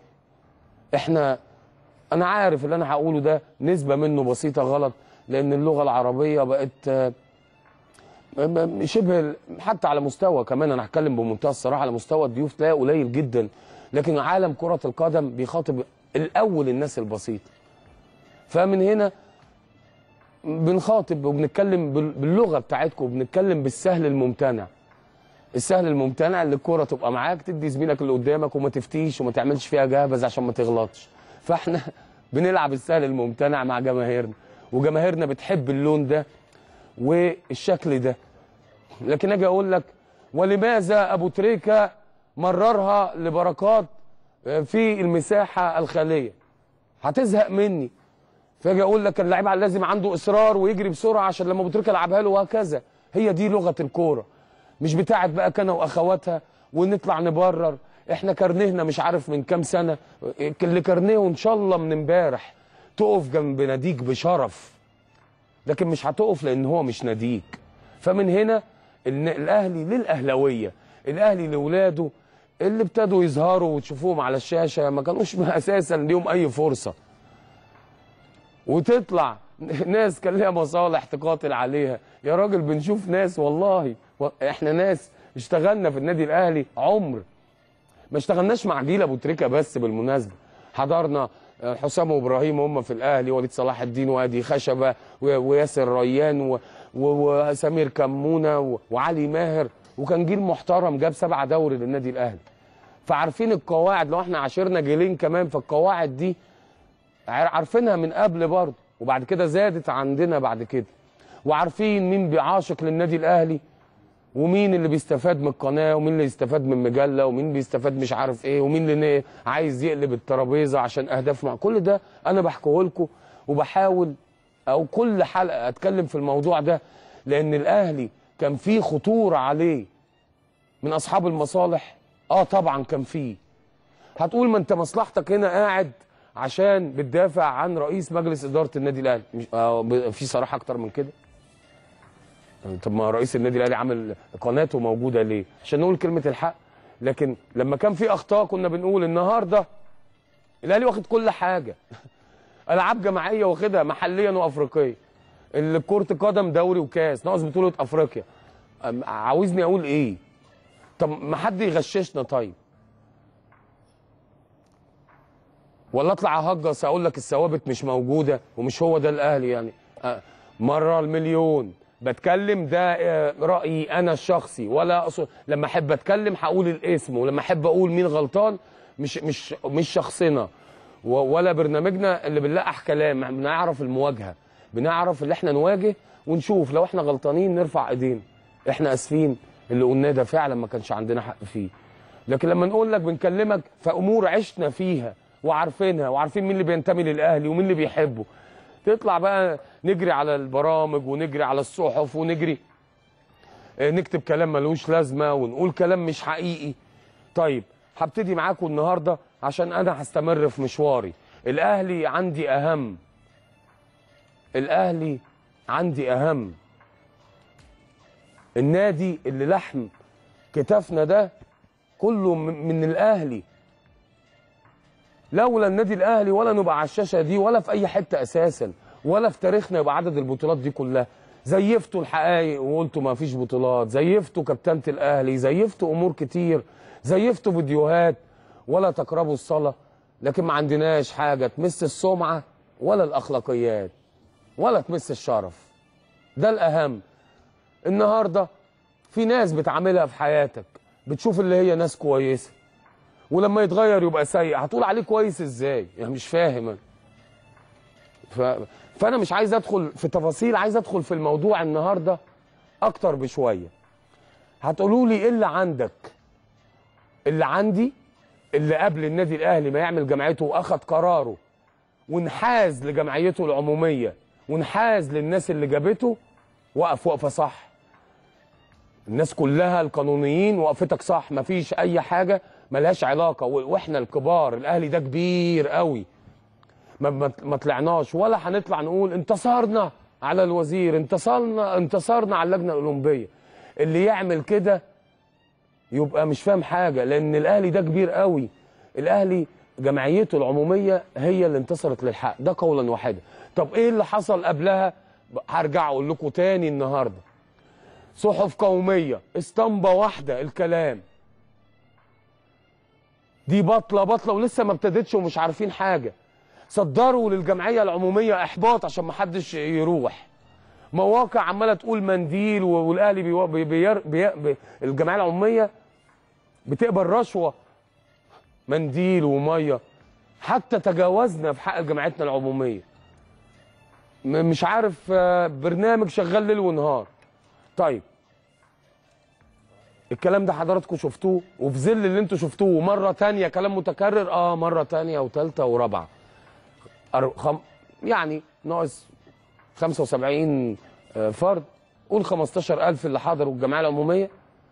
Speaker 1: انا عارف اللي انا هقوله ده نسبه منه بسيطه غلط، لان اللغه العربيه بقت شبه حتى على مستوى، كمان انا هتكلم بمنتهى الصراحه، على مستوى الضيوف تلاقي قليل جدا، لكن عالم كره القدم بيخاطب الاول الناس البسيطه. فمن هنا بنخاطب وبنتكلم باللغه بتاعتكم، وبنتكلم بالسهل الممتنع. السهل الممتنع اللي الكوره تبقى معاك تدي زميلك اللي قدامك وما تفتيش وما تعملش فيها جهبذ عشان ما تغلطش. فاحنا بنلعب السهل الممتنع مع جماهيرنا، وجماهيرنا بتحب اللون ده والشكل ده. لكن اجي اقول لك ولماذا ابو تريكه مررها لبركات في المساحه الخاليه؟ هتزهق مني. فاجي اقول لك اللاعب لازم عنده اصرار ويجري بسرعه عشان لما ابو تريكه يلعبها له، وهكذا. هي دي لغه الكوره، مش بتاعت بقى كنا واخواتها ونطلع نبرر. احنا كرنيهنا مش عارف من كام سنه، اللي كرنيه ان شاء الله من امبارح تقف جنب ناديك بشرف، لكن مش هتقف لان هو مش ناديك. فمن هنا الاهلي للاهلاويه، الاهلي لاولاده اللي ابتدوا يظهروا وتشوفوهم على الشاشه ما كانوش اساسا ليهم اي فرصه، وتطلع ناس كان ليها مصالح تقاتل عليها. يا راجل بنشوف ناس، والله احنا ناس اشتغلنا في النادي الاهلي عمر ما اشتغلناش مع جيل ابو تريكه. بس بالمناسبه حضرنا حسام وابراهيم هم في الاهلي، وليد صلاح الدين وادي خشبه وياسر ريان وسمير كمونه وعلي ماهر، وكان جيل محترم جاب 7 دوري للنادي الاهلي. فعارفين القواعد، لو احنا عاشرنا جيلين كمان فالقواعد دي عارفينها من قبل برضه، وبعد كده زادت عندنا بعد كده. وعارفين مين بيعاشق للنادي الاهلي، ومين اللي بيستفاد من القناه، ومين اللي يستفاد من مجله، ومين بيستفاد مش عارف ايه، ومين اللي عايز يقلب الترابيزه عشان اهداف. مع كل ده انا بحكيه لكم، وبحاول او كل حلقه اتكلم في الموضوع ده، لان الاهلي كان فيه خطوره عليه من اصحاب المصالح. طبعا كان فيه. هتقول ما انت مصلحتك هنا قاعد عشان بتدافع عن رئيس مجلس اداره النادي الاهلي. في صراحه اكتر من كده؟ طب ما رئيس النادي الاهلي عامل قناته موجوده ليه؟ عشان نقول كلمه الحق. لكن لما كان في اخطاء كنا بنقول النهارده الاهلي واخد كل حاجه. العاب جماعيه واخدها محليا وافريقيا، كره القدم دوري وكاس، ناقص بطوله افريقيا. عاوزني اقول ايه؟ طب ما حد يغششنا طيب، ولا اطلع اهجص اقول لك الثوابت مش موجوده ومش هو ده الاهلي يعني. مره المليون بتكلم ده رايي انا الشخصي، ولا لما احب اتكلم هقول الاسم، ولما احب اقول مين غلطان مش شخصنا ولا برنامجنا اللي بنلقح كلام. بنعرف المواجهه، بنعرف اللي احنا نواجه ونشوف لو احنا غلطانين نرفع ايدينا، احنا اسفين اللي قلناه ده فعلا ما كانش عندنا حق فيه. لكن لما نقول لك بنكلمك في امور عشنا فيها وعارفينها، وعارفين مين اللي بينتمي للاهلي ومين اللي بيحبه، تطلع بقى نجري على البرامج ونجري على الصحف ونجري نكتب كلام ملوش لازمه ونقول كلام مش حقيقي. طيب هبتدي معاكم النهارده عشان انا هستمر في مشواري. الاهلي عندي اهم، الاهلي عندي اهم. النادي اللي لحم كتافنا ده كله من الاهلي. لولا النادي الاهلي ولا نبقى على الشاشه دي ولا في اي حته اساسا، ولا في تاريخنا يبقى عدد البطولات دي كلها. زيفتوا الحقائق وقلتوا ما فيش بطولات، زيفتوا كابتنة الاهلي، زيفتوا امور كتير، زيفتوا فيديوهات، ولا تقربوا الصلاه. لكن ما عندناش حاجه تمس السمعه ولا الاخلاقيات ولا تمس الشرف. ده الاهم. النهارده في ناس بتعاملها في حياتك بتشوف اللي هي ناس كويسه، ولما يتغير يبقى سيء. هتقول عليه كويس ازاي؟ يعني مش فاهم. فانا مش عايز ادخل في تفاصيل، عايز ادخل في الموضوع النهارده اكتر بشويه. هتقولوا لي ايه اللي عندك؟ اللي عندي اللي قبل النادي الاهلي ما يعمل جمعيته واخد قراره وانحاز لجمعيته العموميه وانحاز للناس اللي جابته، وقف وقفه صح. الناس كلها القانونيين وقفتك صح، مفيش اي حاجه ملهاش علاقه. واحنا الكبار، الاهلي ده كبير قوي، ما طلعناش ولا هنطلع نقول انتصرنا على الوزير، انتصرنا على اللجنه الاولمبيه. اللي يعمل كده يبقى مش فاهم حاجه، لان الاهلي ده كبير قوي. الاهلي جمعيته العموميه هي اللي انتصرت للحق ده قولا واحدا. طب ايه اللي حصل قبلها؟ هرجع اقول لكم تاني النهارده. صحف قوميه، اسطمبه واحده الكلام. دي بطله ولسه ما ابتدتش ومش عارفين حاجه. صدروا للجمعيه العموميه احباط عشان ما حدش يروح. مواقع عماله تقول منديل، والاهلي الجمعيه العموميه بتقبل رشوه منديل وميه. حتى تجاوزنا في حق جمعيتنا العموميه. مش عارف، برنامج شغال ليل ونهار. طيب الكلام ده حضراتكم شفتوه، وفي ظل اللي انتوا شفتوه مره ثانيه كلام متكرر، مره ثانيه وثالثه ورابعه. يعني ناقص 75 فرد، قول 15,000 اللي حضروا الجمعيه العموميه.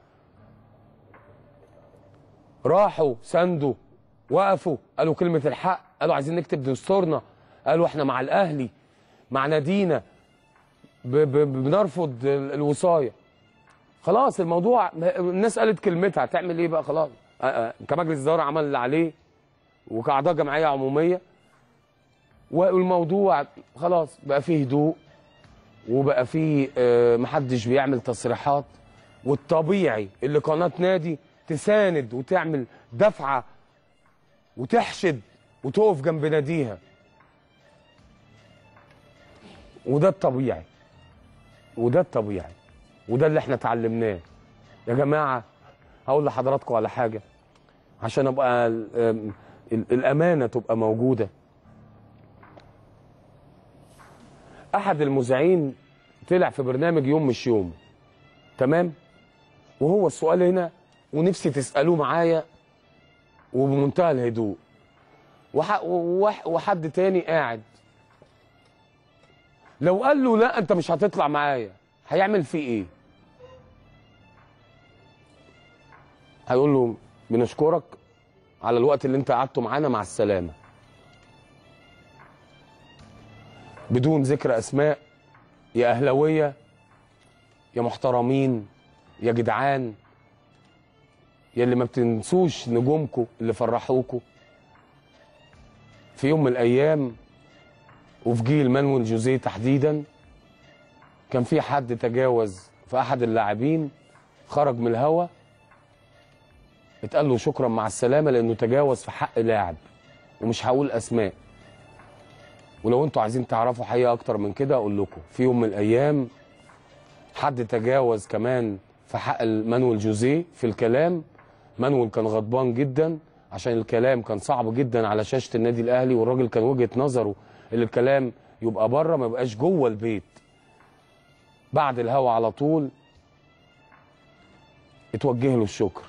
Speaker 1: راحوا ساندوا، وقفوا، قالوا كلمه الحق، قالوا عايزين نكتب دستورنا، قالوا احنا مع الاهلي، مع نادينا، بنرفض الوصايه. خلاص الموضوع، الناس قالت كلمتها، هتعمل ايه بقى؟ خلاص كمجلس اداره عمل اللي عليه، وكاعضاء جمعيه عموميه، والموضوع خلاص بقى فيه هدوء، وبقى فيه محدش بيعمل تصريحات. والطبيعي اللي قناه نادي تساند وتعمل دفعه وتحشد وتقف جنب ناديها، وده الطبيعي، وده الطبيعي، وده اللي احنا اتعلمناه. يا جماعه هقول لحضراتكم على حاجه عشان ابقى الامانه تبقى موجوده. احد المذيعين طلع في برنامج يوم مش يوم، تمام؟ وهو السؤال هنا، ونفسي تسالوه معايا وبمنتهى الهدوء. وحد تاني قاعد، لو قال له لا انت مش هتطلع معايا، هيعمل فيه ايه؟ هيقول له بنشكرك على الوقت اللي انت قعدته معانا، مع السلامه، بدون ذكر اسماء. يا اهلاويه، يا محترمين، يا جدعان، يا اللي ما بتنسوش نجومكم اللي فرحوكوا في يوم من الايام. وفي جيل مانويل جوزيه تحديدا كان في حد تجاوز في احد اللاعبين، خرج من الهوا، اتقال له شكرا مع السلامه لانه تجاوز في حق لاعب، ومش هقول اسماء. ولو انتوا عايزين تعرفوا حقيقه اكتر من كده اقول لكم، في يوم من الايام حد تجاوز كمان في حق مانويل جوزيه في الكلام. مانويل كان غضبان جدا عشان الكلام كان صعب جدا على شاشه النادي الاهلي، والراجل كان وجهه نظره اللي الكلام يبقى بره ما يبقاش جوه البيت. بعد الهوا على طول اتوجه له الشكر.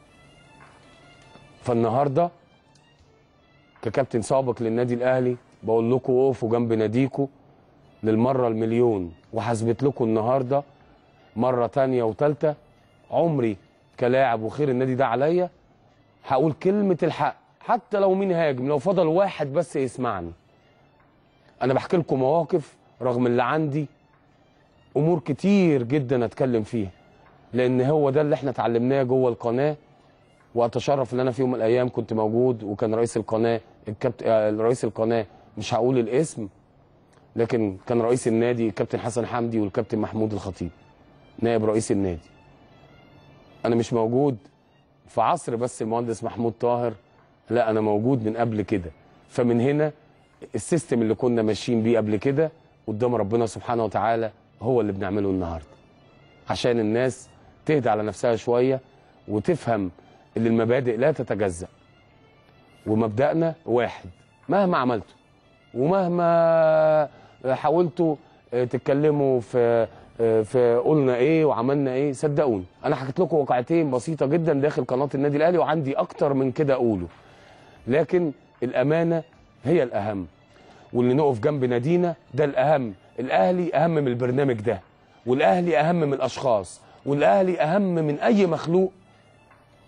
Speaker 1: فالنهارده ككابتن سابق للنادي الاهلي بقول لكم وقفوا جنب ناديكم للمره المليون، وهثبت لكم النهارده مره ثانيه وثالثه، عمري كلاعب وخير النادي ده عليا هقول كلمه الحق، حتى لو مين هاجم، لو فضل واحد بس يسمعني. انا بحكي لكم مواقف رغم اللي عندي امور كتير جدا اتكلم فيها، لان هو ده اللي احنا اتعلمناه جوه القناه. واتشرف ان انا في يوم من الايام كنت موجود، وكان رئيس القناه رئيس القناه مش هقول الاسم، لكن كان رئيس النادي الكابتن حسن حمدي والكابتن محمود الخطيب نائب رئيس النادي. انا مش موجود في عصر بس المهندس محمود طاهر، لا انا موجود من قبل كده. فمن هنا السيستم اللي كنا ماشيين بيه قبل كده قدام ربنا سبحانه وتعالى هو اللي بنعمله النهارده، عشان الناس تهدى على نفسها شويه وتفهم ان المبادئ لا تتجزأ، ومبدأنا واحد مهما عملتوا ومهما حاولتوا تتكلموا في قلنا ايه وعملنا ايه. صدقوني انا حكيت لكم واقعتين بسيطه جدا داخل قناه النادي الاهلي، وعندي اكتر من كده اقوله، لكن الامانه هي الاهم، واللي نقف جنب نادينا ده الاهم. الاهلي اهم من البرنامج ده، والاهلي اهم من الاشخاص، والاهلي اهم من اي مخلوق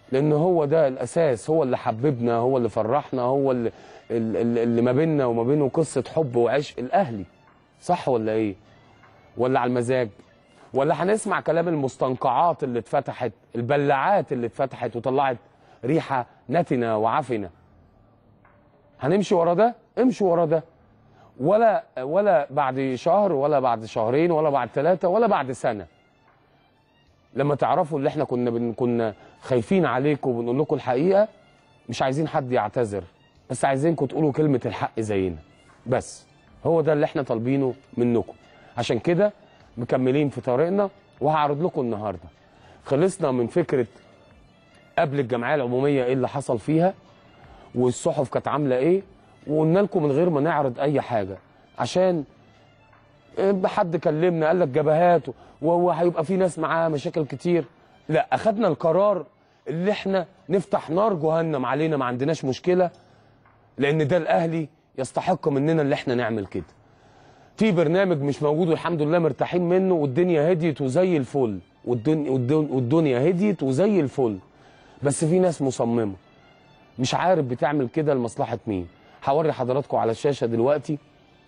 Speaker 1: لان هو ده الاساس، هو اللي حببنا، هو اللي فرحنا، هو اللي ما بيننا وما بينه قصه حب وعشق. الاهلي صح ولا ايه؟ ولا على المزاج؟ ولا هنسمع كلام المستنقعات اللي اتفتحت، البلاعات اللي اتفتحت وطلعت ريحه نتنه وعفنه؟ هنمشي ورا ده؟ امشوا ورا ده. ولا بعد شهر ولا بعد شهرين ولا بعد 3 ولا بعد سنه لما تعرفوا اللي احنا كنا خايفين عليكم وبنقول لكم الحقيقه، مش عايزين حد يعتذر، بس عايزينكم تقولوا كلمه الحق زينا. بس هو ده اللي احنا طالبينه منكم. عشان كده مكملين في طريقنا، وهعرض لكم النهارده. خلصنا من فكره قبل الجمعيه العموميه ايه اللي حصل فيها والصحف كانت عامله ايه، وقلنا لكم من غير ما نعرض اي حاجه، عشان حد كلمنا قال لك جبهات وهيبقى في ناس معاها مشاكل كتير. لا، اخدنا القرار اللي احنا نفتح نار جهنم علينا، ما عندناش مشكله، لان ده الاهلي يستحق مننا اللي احنا نعمل كده. في برنامج مش موجود والحمد لله مرتاحين منه، والدنيا هديت وزي الفل، والدنيا هديت وزي الفل، بس في ناس مصممه مش عارف بتعمل كده لمصلحه مين. هوري حضراتكم على الشاشه دلوقتي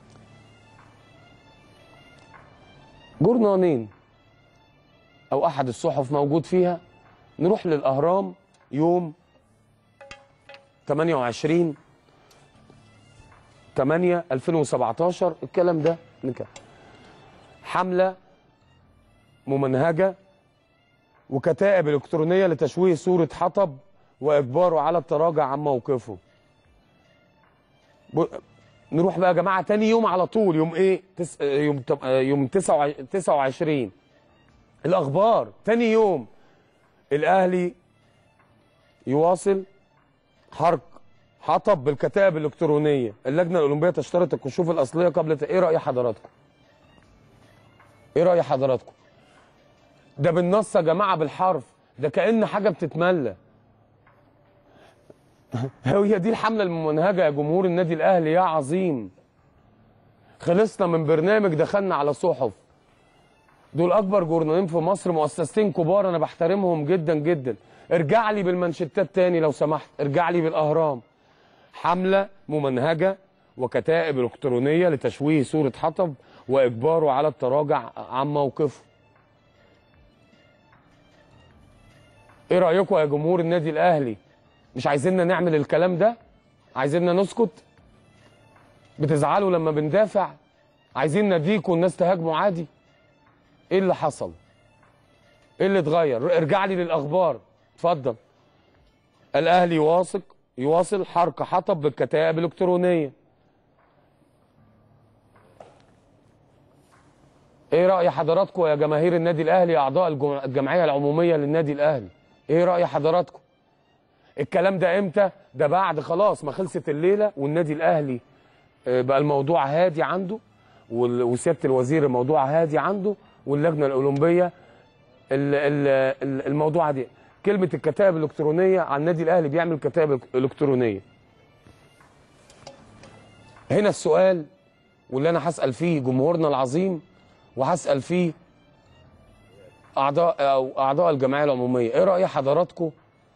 Speaker 1: جورنالين او احد الصحف موجود فيها. نروح للاهرام يوم 28/8/2017. الكلام ده حمله ممنهجه وكتائب الكترونيه لتشويه صوره حطب واجباره على التراجع عن موقفه. نروح بقى يا جماعه تاني يوم على طول، يوم ايه؟ يوم 29 الاخبار. تاني يوم الاهلي يواصل حرق حطب بالكتائب الالكترونيه، اللجنه الاولمبيه تشترط الكشوف الاصليه قبل ايه راي حضراتكم؟ ايه راي حضراتكم؟ ده بالنص يا جماعه، بالحرف، ده كأن حاجه بتتملى. هي دي الحمله الممنهجه يا جمهور النادي الاهلي يا عظيم. خلصنا من برنامج، دخلنا على صحف. دول اكبر جورنالين في مصر، مؤسستين كبار انا بحترمهم جدا جدا. ارجع لي بالمانشيتات تاني لو سمحت، ارجع لي بالاهرام. حمله ممنهجه وكتائب الكترونيه لتشويه صوره حطب واجباره على التراجع عن موقفه. ايه رايكم يا جمهور النادي الاهلي؟ مش عايزيننا نعمل الكلام ده؟ عايزيننا نسكت؟ بتزعلوا لما بندافع؟ عايزين نديكوا والناس تهاجموا عادي؟ ايه اللي حصل؟ ايه اللي اتغير؟ ارجع لي للاخبار، اتفضل. الاهلي يواصل حرق حطب بالكتائب الالكترونيه. ايه راي حضراتكم يا جماهير النادي الاهلي، اعضاء الجمعيه العموميه للنادي الاهلي؟ ايه راي حضراتكم؟ الكلام ده امتى؟ ده بعد خلاص ما خلصت الليله والنادي الاهلي بقى الموضوع هادي عنده، وسياده الوزير الموضوع هادي عنده، واللجنه الاولمبيه الموضوع دي. كلمه الكتائب الالكترونيه على النادي الاهلي، بيعمل كتائب الكترونيه. هنا السؤال واللي انا هسال فيه جمهورنا العظيم، وهسال فيه اعضاء الجمعيه العموميه. ايه راي حضراتكم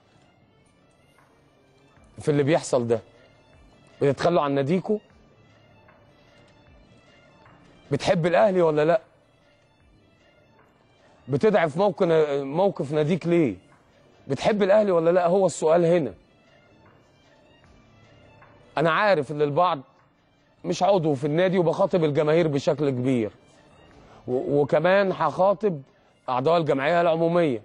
Speaker 1: في اللي بيحصل ده؟ بتتخلوا عن ناديكوا؟ بتحب الاهلي ولا لا؟ بتضعف موقف ناديك ليه؟ بتحب الاهلي ولا لا؟ هو السؤال هنا. انا عارف ان البعض مش عضو في النادي، وبخاطب الجماهير بشكل كبير، وكمان هخاطب اعضاء الجمعيه العموميه.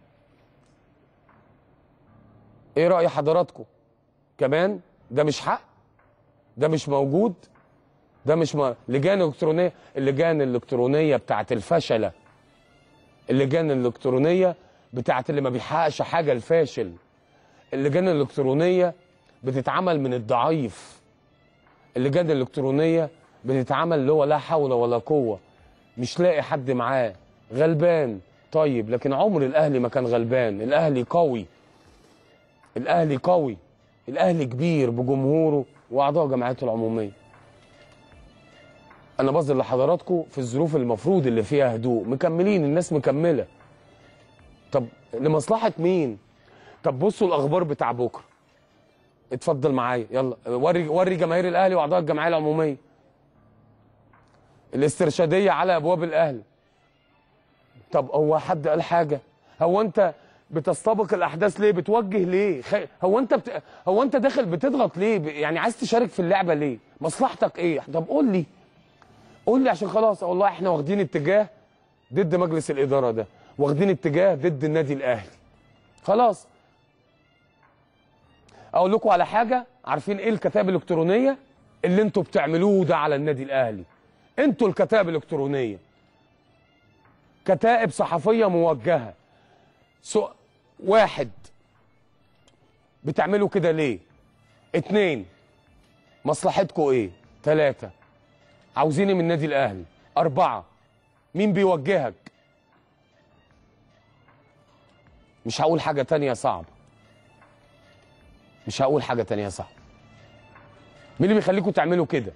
Speaker 1: ايه راي حضراتكم؟ كمان ده مش حق، ده مش موجود، ده مش لجان الكترونيه. اللجان الالكترونيه بتاعت الفشله، اللجان الالكترونيه بتاعت اللي ما بيحققش حاجه، الفاشل. اللجان الالكترونيه بتتعمل من الضعيف. اللجان الالكترونيه بتتعمل اللي هو لا حول ولا قوه، مش لاقي حد معاه، غلبان. طيب لكن عمر الاهلي ما كان غلبان. الاهلي قوي، الاهلي قوي، الاهلي كبير بجمهوره واعضاء جمعيته العموميه. انا بظهر لحضراتكم في الظروف المفروض اللي فيها هدوء، مكملين، الناس مكمله. طب لمصلحه مين؟ طب بصوا الاخبار بتاع بكره. اتفضل معايا يلا، وري جماهير الاهلي واعضاء الجمعيه العموميه الاسترشاديه على ابواب الاهلي. طب هو حد قال حاجه؟ هو انت بتستبق الاحداث ليه؟ بتوجه ليه؟ هو انت داخل بتضغط ليه؟ يعني عايز تشارك في اللعبه ليه؟ مصلحتك ايه؟ طب قول لي عشان خلاص والله احنا واخدين اتجاه ضد مجلس الاداره ده، واخدين اتجاه ضد النادي الاهلي. خلاص. اقول لكم على حاجه، عارفين ايه الكتائب الالكترونيه اللي انتوا بتعملوه ده على النادي الاهلي؟ انتوا الكتائب الالكترونيه، كتائب صحفيه موجهه. واحد، بتعملوا كده ليه؟ 2، مصلحتكم ايه؟ 3، عاوزيني من النادي الاهلي. 4، مين بيوجهك؟ مش هقول حاجه تانية صعبه. مش هقول حاجه تانية صعبه. مين اللي بيخليكم تعملوا كده؟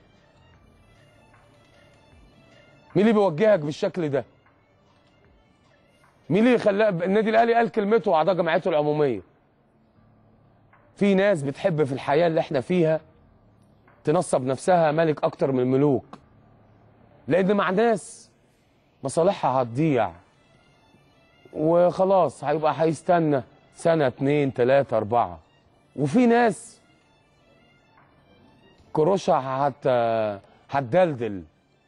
Speaker 1: مين اللي بيوجهك بالشكل ده؟ مين اللي خلى النادي الاهلي قال كلمته واعضاء جمعيته العموميه؟ في ناس بتحب في الحياه اللي احنا فيها تنصب نفسها ملك اكتر من الملوك، لان مع ناس مصالحها هتضيع وخلاص هيستنى سنه 2 3 4، وفي ناس كروشها هتدلدل،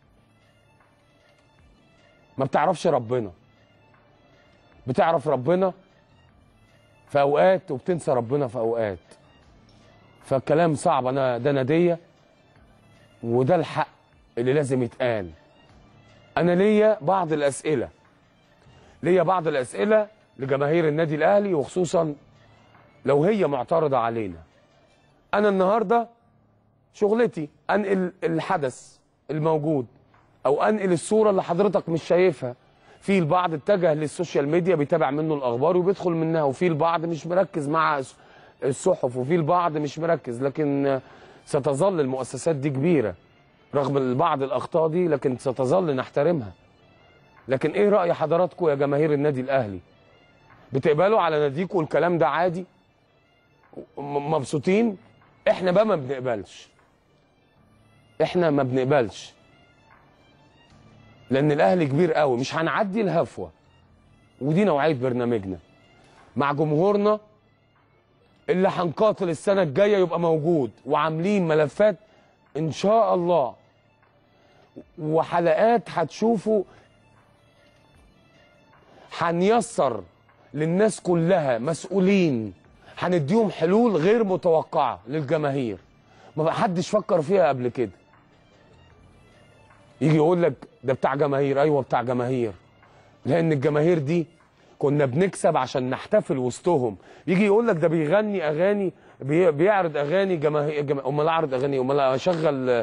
Speaker 1: ما بتعرفش ربنا. بتعرف ربنا في اوقات وبتنسى ربنا في اوقات. فالكلام صعب. ده نديه وده الحق اللي لازم يتقال. انا ليا بعض الاسئله لجماهير النادي الاهلي، وخصوصا لو هي معترضه علينا. انا النهارده شغلتي انقل الحدث الموجود، او انقل الصوره اللي حضرتك مش شايفها. في البعض اتجه للسوشيال ميديا بيتابع منه الاخبار وبيدخل منها، وفي البعض مش مركز مع الصحف، وفي البعض مش مركز. لكن ستظل المؤسسات دي كبيره رغم بعض الاخطاء دي، لكن ستظل نحترمها. لكن ايه راي حضراتكم يا جماهير النادي الاهلي؟ بتقبلوا على ناديكم الكلام ده عادي؟ مبسوطين؟ احنا بقى ما بنقبلش. احنا ما بنقبلش، لان الاهلي كبير قوي، مش هنعدي الهفوه. ودي نوعيه برنامجنا مع جمهورنا اللي هنقاتل السنه الجايه يبقى موجود، وعاملين ملفات ان شاء الله وحلقات هتشوفوا. هنيسر للناس كلها، مسؤولين، هنديهم حلول غير متوقعه للجماهير ما حدش فكر فيها قبل كده. يجي يقول لك ده بتاع جماهير. ايوه بتاع جماهير، لان الجماهير دي كنا بنكسب عشان نحتفل وسطهم. يجي يقول لك ده بيغني اغاني، بيعرض اغاني جماهير. امال اعرض اغاني؟ امال اشغل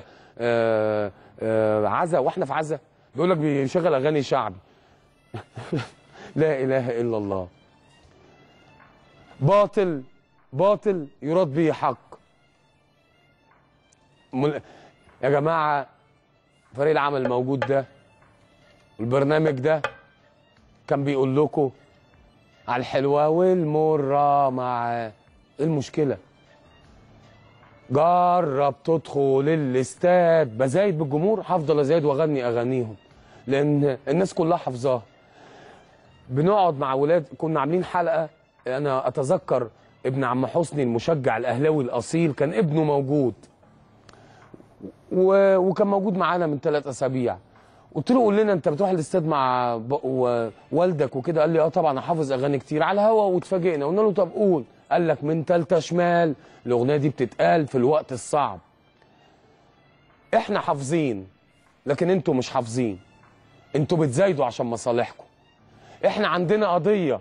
Speaker 1: عزا واحنا في عزا؟ بيقول لك بيشغل اغاني شعبي. لا اله الا الله. باطل يراد به حق. يا جماعه، فريق العمل الموجود ده، البرنامج ده كان بيقول لكم على الحلوه والمره مع ايه المشكله؟ جرب تدخل الاستاد. بزايد بالجمهور، هفضل ازايد واغني اغانيهم لان الناس كلها حافظاها. بنقعد مع ولاد، كنا عاملين حلقه، انا اتذكر ابن عم حسني المشجع الاهلاوي الاصيل كان ابنه موجود، وكان موجود معانا من 3 أسابيع. قلت له قول لنا انت بتروح الاستاد مع والدك وكده؟ قال لي اه طبعا حافظ اغاني كتير على الهوا. واتفاجئنا قلنا له طب قول. قال لك من تالتة شمال. الاغنيه دي بتتقال في الوقت الصعب. احنا حافظين لكن انتوا مش حافظين، انتوا بتزايدوا عشان مصالحكم. احنا عندنا قضيه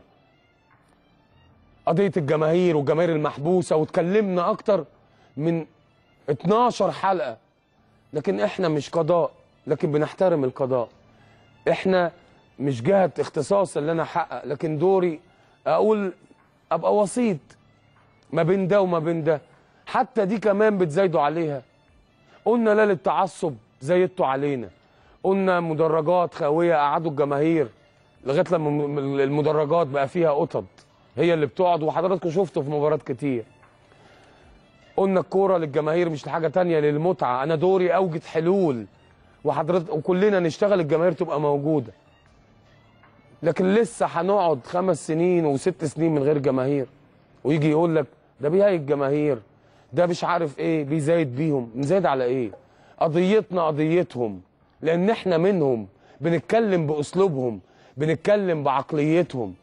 Speaker 1: الجماهير والجماهير المحبوسه، واتكلمنا اكتر من 12 حلقه. لكن احنا مش قضاء، لكن بنحترم القضاء. احنا مش جهه اختصاص اللي انا احقق، لكن دوري اقول ابقى وسيط ما بين ده وما بين ده. حتى دي كمان بتزايدوا عليها. قلنا لا للتعصب زيدتوا علينا. قلنا مدرجات خاويه، قعدوا الجماهير لغايه لما المدرجات بقى فيها قطط هي اللي بتقعد، وحضراتكم شفتوا في مباريات كتير قلنا الكوره للجماهير مش لحاجه تانية، للمتعه. انا دوري اوجد حلول وكلنا نشتغل الجماهير تبقى موجوده. لكن لسه هنقعد 5 سنين و6 سنين من غير جماهير، ويجي يقول لك ده بيهايج الجماهير، ده مش عارف ايه، بيزايد بيهم. نزايد على ايه؟ قضيتنا قضيتهم، لان احنا منهم، بنتكلم باسلوبهم، بنتكلم بعقليتهم.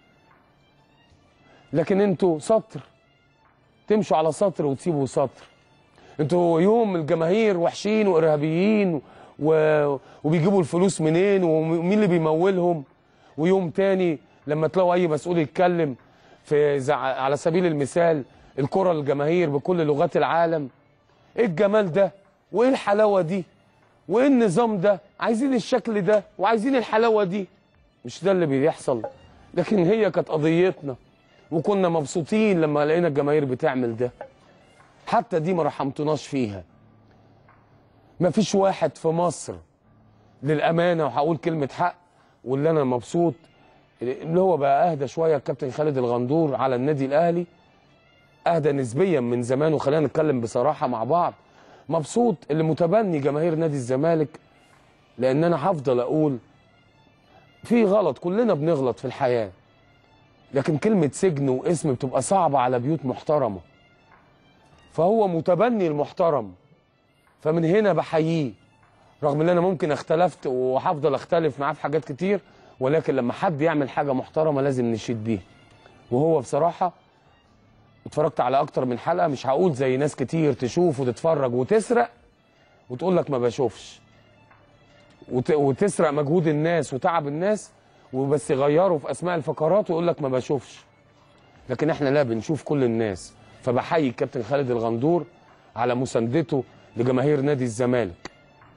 Speaker 1: لكن انتوا سطر، تمشوا على سطر وتسيبوا سطر. انتوا يوم الجماهير وحشين وارهابيين وبيجيبوا الفلوس منين ومين اللي بيمولهم، ويوم تاني لما تلاقوا اي مسؤول يتكلم على سبيل المثال الكرة للجماهير بكل لغات العالم. ايه الجمال ده وايه الحلاوه دي وايه النظام ده؟ عايزين الشكل ده وعايزين الحلاوه دي. مش ده اللي بيحصل. لكن هي كانت قضيتنا، وكنا مبسوطين لما لقينا الجماهير بتعمل ده. حتى دي ما رحمتناش فيها. ما فيش واحد في مصر للامانه، وهقول كلمه حق، واللي انا مبسوط اللي هو بقى اهدى شويه الكابتن خالد الغندور على النادي الاهلي، اهدى نسبيا من زمان. وخلينا نتكلم بصراحه مع بعض. مبسوط اللي متبني جماهير نادي الزمالك، لان انا هفضل اقول في غلط، كلنا بنغلط في الحياه، لكن كلمه سجن واسم بتبقى صعبه على بيوت محترمه. فهو متبني المحترم، فمن هنا بحييه، رغم ان انا ممكن اختلفت وهفضل اختلف معاه في حاجات كتير، ولكن لما حد يعمل حاجه محترمه لازم نشيد بيها. وهو بصراحه اتفرجت على اكتر من حلقه، مش هقول زي ناس كتير تشوف وتتفرج وتسرق وتقول لك ما بشوفش، وتسرق مجهود الناس وتعب الناس وبس يغيروا في اسماء الفقرات ويقول لك ما بشوفش. لكن احنا لا، بنشوف كل الناس. فبحيي الكابتن خالد الغندور على مساندته لجماهير نادي الزمالك،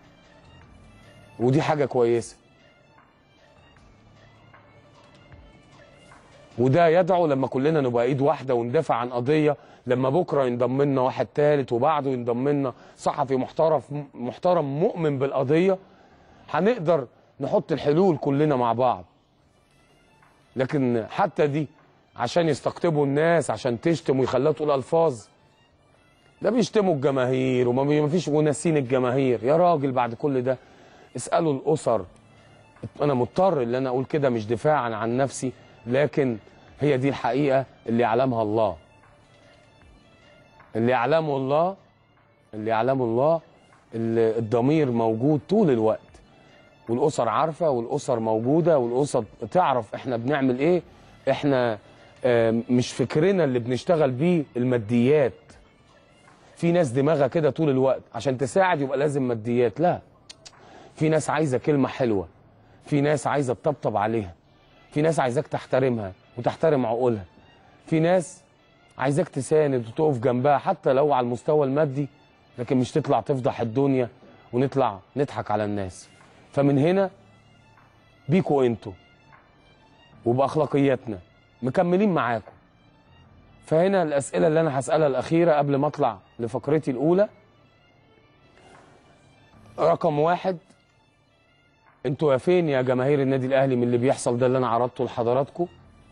Speaker 1: ودي حاجه كويسه. وده يدعو لما كلنا نبقى ايد واحده وندافع عن قضيه، لما بكره ينضم لنا واحد ثالث وبعده ينضم لنا صحفي محترم مؤمن بالقضيه، هنقدر نحط الحلول كلنا مع بعض. لكن حتى دي عشان يستقطبوا الناس، عشان تشتم ويخلوها تقول الفاظ، ده بيشتموا الجماهير وما فيش وناسين الجماهير. يا راجل بعد كل ده اسالوا الاسر. انا مضطر ان انا اقول كده مش دفاعا عن نفسي، لكن هي دي الحقيقه اللي يعلمها الله. اللي يعلمه الله، اللي يعلمه الله، اللي الضمير موجود طول الوقت، والاسر عارفه، والاسر موجوده، والاسر تعرف احنا بنعمل ايه. احنا مش فكرنا اللي بنشتغل بيه الماديات. في ناس دماغها كده طول الوقت عشان تساعد يبقى لازم ماديات. لا، في ناس عايزه كلمه حلوه، في ناس عايزه تطبطب عليها، في ناس عايزاك تحترمها وتحترم عقولها، في ناس عايزاك تساند وتقف جنبها حتى لو على المستوى المادي، لكن مش تطلع تفضح الدنيا ونطلع نضحك على الناس. فمن هنا بيكوا انتوا وبأخلاقياتنا مكملين معاكم. فهنا الأسئلة اللي أنا هسألها الأخيرة قبل ما أطلع لفقرتي الأولى. رقم 1، انتوا يا فين يا جماهير النادي الأهلي من اللي بيحصل ده اللي أنا عرضته لحضراتكم؟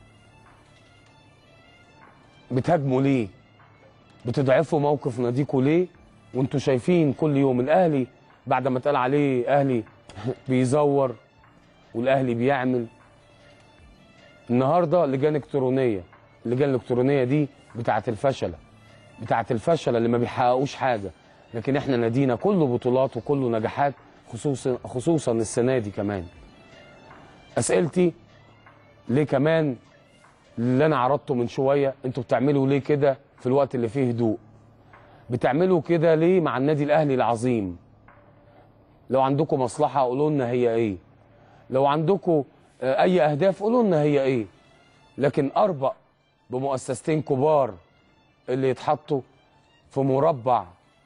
Speaker 1: بتهاجموا ليه؟ بتضعفوا موقف ناديكوا ليه؟ وانتوا شايفين كل يوم الأهلي بعد ما اتقال عليه أهلي بيزور والأهلي بيعمل. النهارده لجان الكترونيه، اللجان الالكترونيه دي بتاعه الفشله اللي ما بيحققوش حاجه، لكن احنا نادينا كله بطولات وكله نجاحات، خصوصا السنه دي كمان. اسئلتي ليه كمان اللي انا عرضته من شويه، انتوا بتعملوا ليه كده في الوقت اللي فيه هدوء؟ بتعملوا كده ليه مع النادي الاهلي العظيم؟ لو عندكم مصلحه قولوا لنا هي ايه، لو عندكم اي اهداف قولوا لنا هي ايه. لكن اربق بمؤسستين كبار اللي يتحطوا في مربع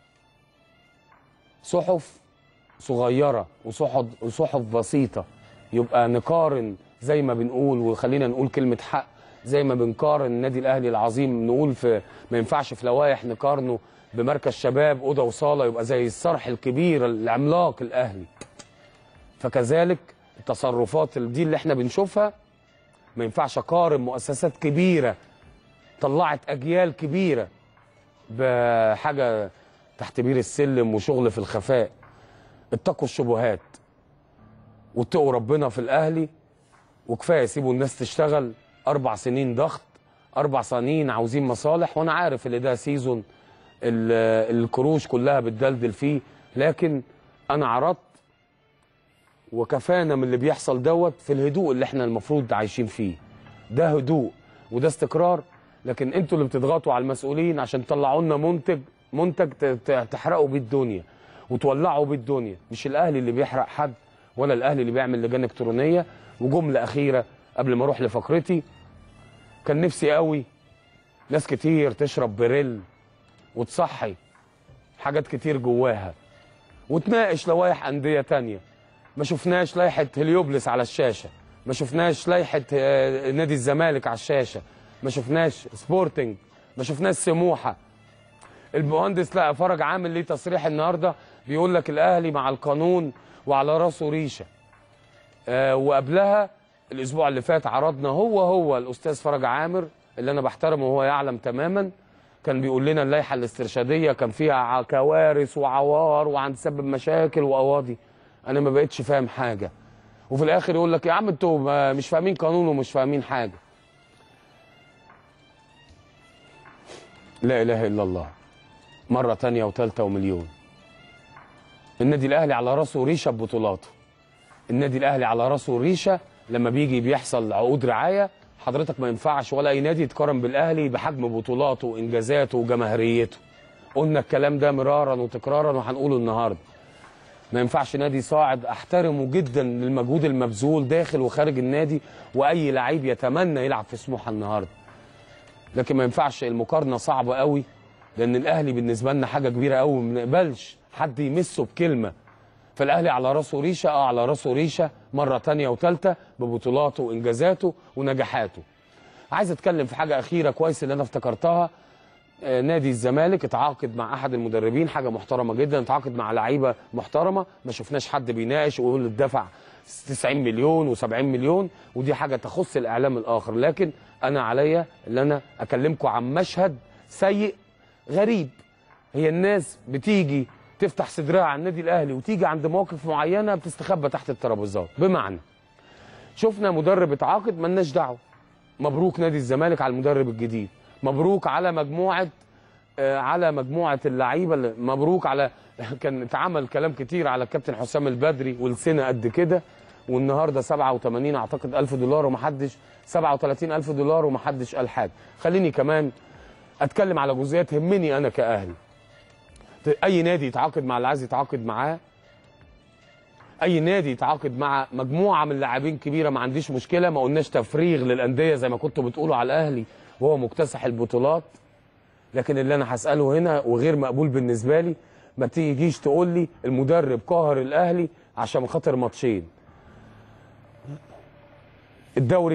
Speaker 1: صحف صغيره وصحف بسيطه، يبقى نقارن زي ما بنقول، وخلينا نقول كلمه حق، زي ما بنقارن النادي الاهلي العظيم نقول في ما ينفعش في لوائح نقارنه بمركز شباب اوضه وصاله، يبقى زي الصرح الكبير العملاق الاهلي. فكذلك التصرفات دي اللي احنا بنشوفها ما ينفعش اقارن مؤسسات كبيره طلعت اجيال كبيره بحاجه تحت بير السلم وشغل في الخفاء. اتقوا الشبهات واتقوا ربنا في الاهلي، وكفايه سيبوا الناس تشتغل. 4 سنين ضغط، 4 سنين عاوزين مصالح، وانا عارف اللي ده سيزون الكروش كلها بتدلدل فيه، لكن انا عرضت وكفانا من اللي بيحصل دوت في الهدوء اللي احنا المفروض عايشين فيه. ده هدوء وده استقرار، لكن انتوا اللي بتضغطوا على المسؤولين عشان تطلعوا لنا منتج تحرقوا بيه الدنيا وتولعوا بيه الدنيا. مش الاهلي اللي بيحرق حد ولا الاهلي اللي بيعمل لجان الكترونيه. وجمله اخيره قبل ما اروح لفقرتي، كان نفسي قوي ناس كتير تشرب بريل وتصحي حاجات كتير جواها وتناقش لوائح انديه تانيه. ما شفناش لائحه هليوبلس على الشاشه، ما شفناش لائحه نادي الزمالك على الشاشه، ما شفناش سبورتنج، ما شفناش سموحه. المهندس لا فرج عامل ليه تصريح النهارده بيقول لك الاهلي مع القانون وعلى راسه ريشه. وقبلها الاسبوع اللي فات عرضنا هو الاستاذ فرج عامر اللي انا بحترمه وهو يعلم تماما، كان بيقول لنا اللائحه الاسترشاديه كان فيها كوارث وعوار وهنسبب مشاكل وقواضي. انا ما بقتش فاهم حاجه، وفي الاخر يقول لك يا عم انتوا مش فاهمين قانون ومش فاهمين حاجه. لا اله الا الله، مره ثانيه وثالثه ومليون. النادي الاهلي على راسه ريشه ببطولاته. النادي الاهلي على راسه ريشه لما بيحصل عقود رعايه. حضرتك ما ينفعش ولا اي نادي يتقارن بالاهلي بحجم بطولاته وانجازاته وجماهيريته. قلنا الكلام ده مرارا وتكرارا وهنقوله النهارده. ما ينفعش نادي صاعد احترمه جدا للمجهود المبذول داخل وخارج النادي، واي لعيب يتمنى يلعب في سموحه النهارده. لكن ما ينفعش، المقارنه صعبه قوي، لان الاهلي بالنسبه لنا حاجه كبيره قوي، ما بنقبلش حد يمسه بكلمه. فالاهلي على راسه ريشه، على راسه ريشه مره ثانيه وثالثه ببطولاته وانجازاته ونجاحاته. عايز اتكلم في حاجه اخيره كويس اللي انا افتكرتها. نادي الزمالك اتعاقد مع احد المدربين، حاجه محترمه جدا، اتعاقد مع لعيبه محترمه، ما شفناش حد بيناقش ويقول الدفع 90 مليون و70 مليون، ودي حاجه تخص الاعلام الاخر. لكن انا عليا اللي انا اكلمكم عن مشهد سيء غريب. هي الناس بتيجي تفتح صدرها على النادي الاهلي وتيجي عند مواقف معينه بتستخبى تحت الترابيزات. بمعنى شفنا مدرب اتعاقد مالناش دعوه. مبروك نادي الزمالك على المدرب الجديد، مبروك على مجموعه اللعيبه، مبروك على كان اتعمل كلام كتير على الكابتن حسام البدري والسنه قد كده، والنهارده 87 اعتقد $1000 ومحدش 37,000 دولار ومحدش قال حاجه. خليني كمان اتكلم على جزئيات تهمني انا كاهلي. اي نادي يتعاقد مع اللي عايز يتعاقد معاه، اي نادي يتعاقد مع مجموعه من لاعبين كبيره، ما عنديش مشكله. ما قلناش تفريغ للانديه زي ما كنتوا بتقولوا على الاهلي وهو مكتسح البطولات. لكن اللي انا هساله هنا وغير مقبول بالنسبه لي، ما تيجيش تقول لي المدرب قاهر الاهلي عشان خاطر ماتشين. الدوري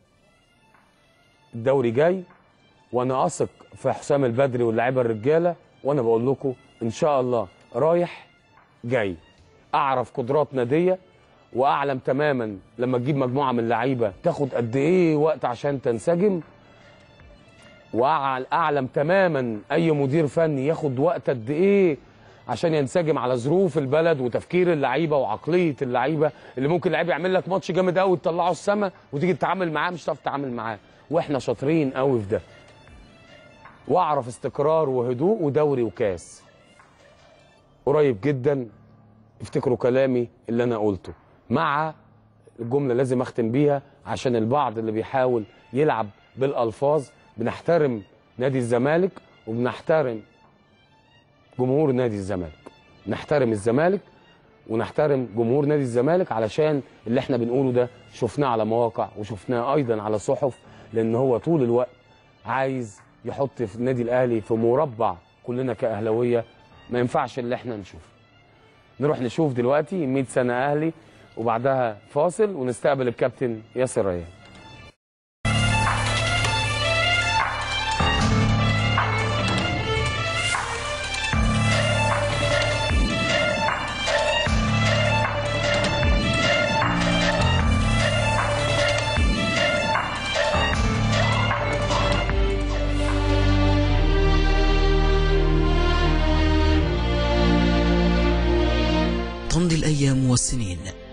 Speaker 1: جاي وانا اثق في حسام البدري واللاعيبه الرجاله، وانا بقول لكم ان شاء الله رايح جاي. اعرف قدرات ناديه واعلم تماما لما تجيب مجموعه من اللعيبه تاخد قد ايه وقت عشان تنسجم، واعلم تماما اي مدير فني ياخد وقت قد ايه عشان ينسجم على ظروف البلد وتفكير اللعيبه وعقليه اللعيبه، اللي ممكن لعيب يعمل لك ماتش جامد قوي تطلعه السما وتيجي تتعامل معاه مش هتعرف تتعامل معاه، واحنا شاطرين قوي في ده. واعرف استقرار وهدوء ودوري وكاس قريب جدا. افتكروا كلامي اللي انا قلته، مع الجمله لازم اختم بيها عشان البعض اللي بيحاول يلعب بالالفاظ. بنحترم نادي الزمالك وبنحترم جمهور نادي الزمالك، نحترم الزمالك ونحترم جمهور نادي الزمالك، علشان اللي احنا بنقوله ده شفناه على مواقع وشفناه ايضا على صحف، لان هو طول الوقت عايز يحط في النادي الاهلي في مربع كلنا كاهلاويه ما ينفعش اللي احنا نشوفه. نروح نشوف دلوقتي 100 سنه اهلي وبعدها فاصل ونستقبل الكابتن ياسر ريان.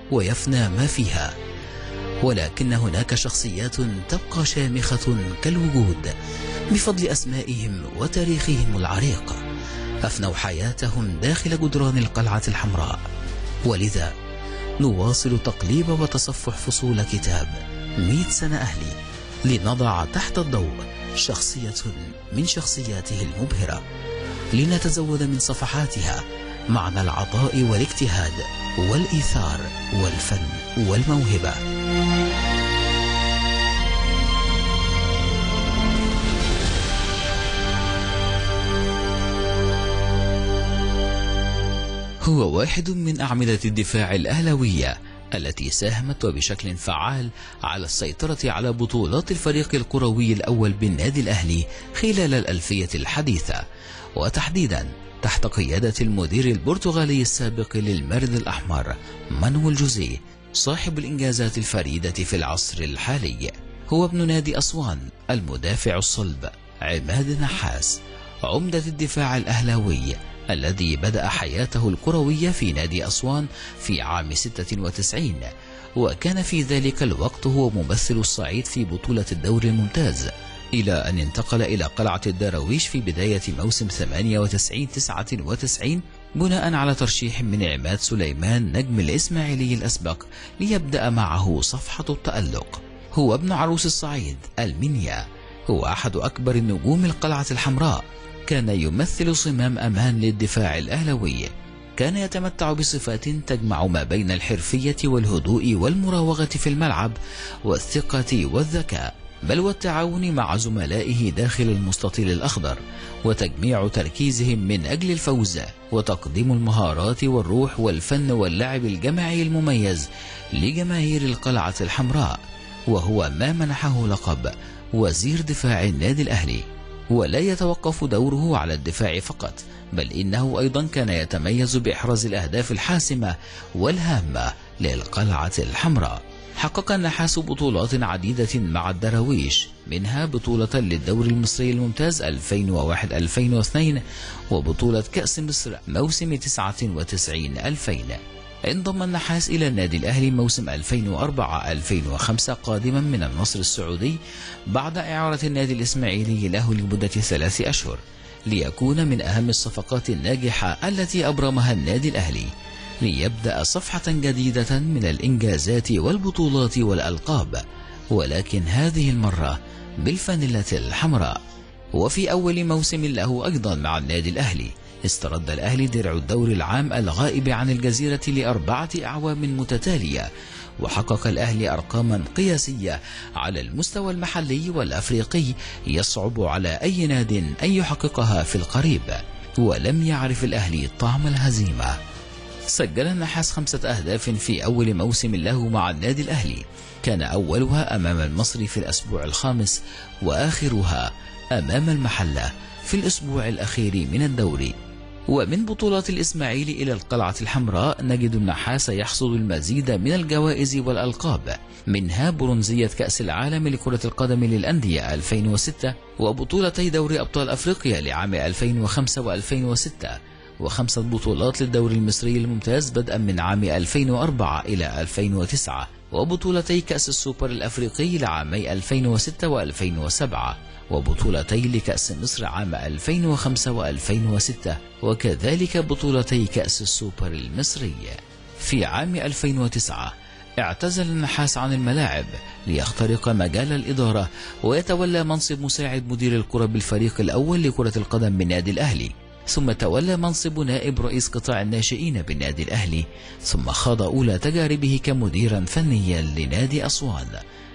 Speaker 4: ويفنى ما فيها، ولكن هناك شخصيات تبقى شامخة كالوجود بفضل أسمائهم وتاريخهم العريق، أفنوا حياتهم داخل جدران القلعة الحمراء. ولذا نواصل تقليب وتصفح فصول كتاب 100 سنة أهلي لنضع تحت الضوء شخصية من شخصياته المبهرة، لنتزود من صفحاتها معنى العطاء والاجتهاد والإيثار والفن والموهبة. هو واحد من أعمدة الدفاع الأهلاوية التي ساهمت وبشكل فعال على السيطرة على بطولات الفريق الكروي الأول بالنادي الأهلي خلال الألفية الحديثة، وتحديدا تحت قيادة المدير البرتغالي السابق للمارد الأحمر مانويل جوزيه، صاحب الإنجازات الفريدة في العصر الحالي. هو ابن نادي أسوان، المدافع الصلب عماد نحاس، عمدة الدفاع الأهلاوي الذي بدأ حياته الكروية في نادي أسوان في عام 96، وكان في ذلك الوقت هو ممثل الصعيد في بطولة الدوري الممتاز، إلى أن انتقل إلى قلعة الدراويش في بداية موسم 98-99 بناء على ترشيح من عماد سليمان نجم الإسماعيلي الأسبق ليبدأ معه صفحة التألق. هو ابن عروس الصعيد المنيا، هو أحد أكبر النجوم القلعة الحمراء، كان يمثل صمام أمان للدفاع الأهلاوي، كان يتمتع بصفات تجمع ما بين الحرفية والهدوء والمراوغة في الملعب والثقة والذكاء، بل والتعاون مع زملائه داخل المستطيل الأخضر، وتجميع تركيزهم من أجل الفوز، وتقديم المهارات والروح والفن واللعب الجماعي المميز لجماهير القلعة الحمراء، وهو ما منحه لقب وزير دفاع النادي الأهلي. ولا يتوقف دوره على الدفاع فقط، بل إنه أيضا كان يتميز بإحراز الأهداف الحاسمة والهامة للقلعة الحمراء. حقق النحاس بطولات عديدة مع الدراويش، منها بطولة للدوري المصري الممتاز 2001-2002 وبطولة كأس مصر موسم 99-2000. انضم النحاس إلى النادي الأهلي موسم 2004-2005 قادما من النصر السعودي بعد إعارة النادي الإسماعيلي له لمدة 3 أشهر، ليكون من أهم الصفقات الناجحة التي أبرمها النادي الأهلي، ليبدأ صفحة جديدة من الإنجازات والبطولات والألقاب، ولكن هذه المرة بالفانيلة الحمراء. وفي أول موسم له أيضا مع النادي الأهلي استرد الأهلي درع الدوري العام الغائب عن الجزيرة ل4 أعوام متتالية، وحقق الأهلي أرقاما قياسية على المستوى المحلي والأفريقي يصعب على أي ناد أن يحققها في القريب، ولم يعرف الأهلي طعم الهزيمة. سجل النحاس 5 أهداف في أول موسم له مع النادي الأهلي، كان أولها أمام المصري في الأسبوع الخامس، وآخرها أمام المحلة في الأسبوع الأخير من الدوري. ومن بطولات الإسماعيلي إلى القلعة الحمراء نجد النحاس يحصد المزيد من الجوائز والألقاب، منها برونزية كأس العالم لكرة القدم للأندية 2006، وبطولتي دوري أبطال أفريقيا لعام 2005 و2006، و5 بطولات للدوري المصري الممتاز بدءا من عام 2004 إلى 2009، وبطولتي كأس السوبر الأفريقي لعامي 2006 و2007، وبطولتي لكأس مصر عام 2005 و2006، وكذلك بطولتي كأس السوبر المصري. في عام 2009 اعتزل النحاس عن الملاعب ليخترق مجال الإدارة ويتولى منصب مساعد مدير الكرة بالفريق الأول لكرة القدم بالنادي الأهلي، ثم تولى منصب نائب رئيس قطاع الناشئين بالنادي الأهلي، ثم خاض أولى تجاربه كمديرا فنيا لنادي أسوان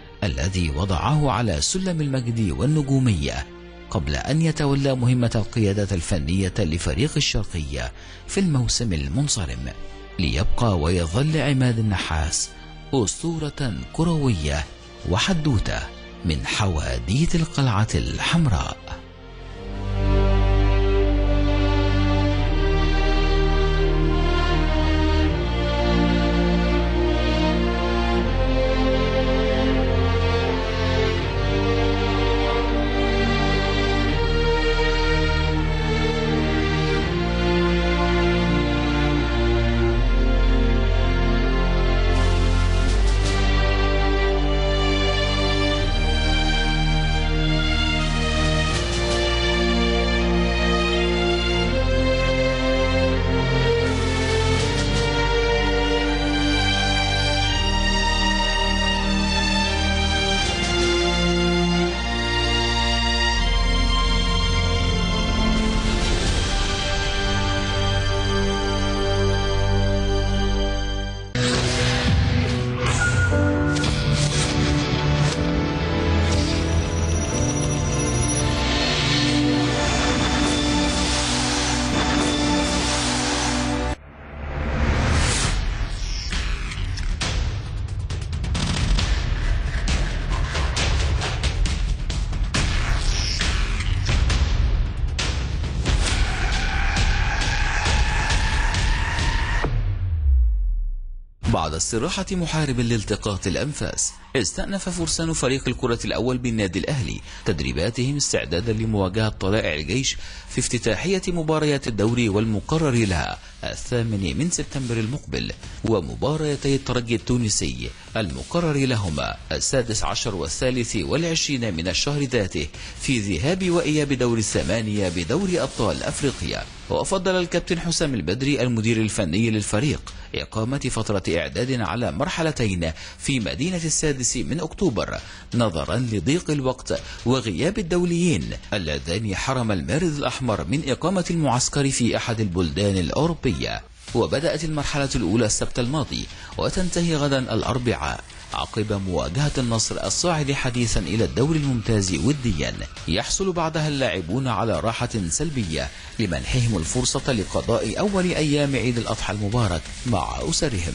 Speaker 4: الذي وضعه على سلم المجد والنجومية، قبل أن يتولى مهمة القيادة الفنية لفريق الشرقية في الموسم المنصرم، ليبقى ويظل عماد النحاس أسطورة كروية وحدوتة من حواديت القلعة الحمراء. بعد استراحة محارب لالتقاط الأنفاس. استأنف فرسان فريق الكرة الأول بالنادي الأهلي تدريباتهم استعدادا لمواجهة طلائع الجيش في افتتاحية مباريات الدوري والمقرر لها 8 سبتمبر المقبل، ومباريتي الترجي التونسي المقرر لهما 16 و23 من الشهر ذاته في ذهاب وإياب دور 8 بدوري أبطال أفريقيا. وفضل الكابتن حسام البدري المدير الفني للفريق إقامة فترة إعداد على مرحلتين في مدينة 6 من أكتوبر نظرا لضيق الوقت وغياب الدوليين اللذان حرم المارد الأحمر من إقامة المعسكر في أحد البلدان الأوروبية. وبدأت المرحلة الأولى السبت الماضي وتنتهي غدا الأربعاء عقب مواجهة النصر الصاعد حديثا إلى الدوري الممتاز وديا، يحصل بعدها اللاعبون على راحة سلبية لمنحهم الفرصة لقضاء أول أيام عيد الأضحى المبارك مع أسرهم.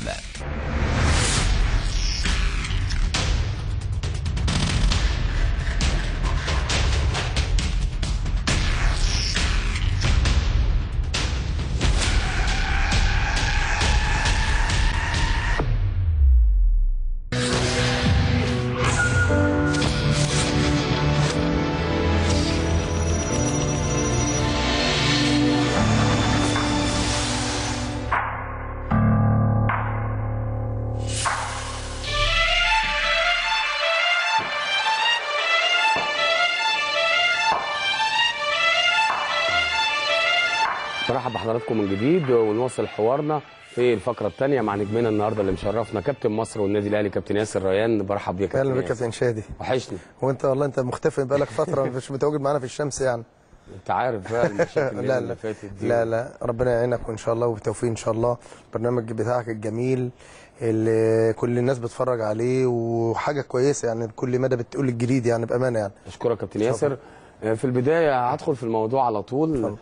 Speaker 1: برحب بحضراتكم من جديد ونواصل حوارنا في الفقره الثانيه مع نجمنا النهارده اللي مشرفنا كابتن مصر والنادي الاهلي كابتن ياسر ريان. برحب بيك
Speaker 5: اهلا بك كابتن شادي.
Speaker 1: وحشني.
Speaker 5: وانت والله انت مختفي بقالك فتره مش متواجد معانا في الشمس يعني.
Speaker 1: انت عارف بقى المشاكل
Speaker 5: لا
Speaker 1: اللي فاتت دي.
Speaker 5: لا ربنا يعينك وان شاء الله وبالتوفيق ان شاء الله. البرنامج بتاعك الجميل اللي كل الناس بتتفرج عليه وحاجه كويسه يعني كل مدى بتقول الجديد يعني بامانه يعني.
Speaker 1: اشكرك كابتن ياسر. في البدايه هدخل في الموضوع على طول.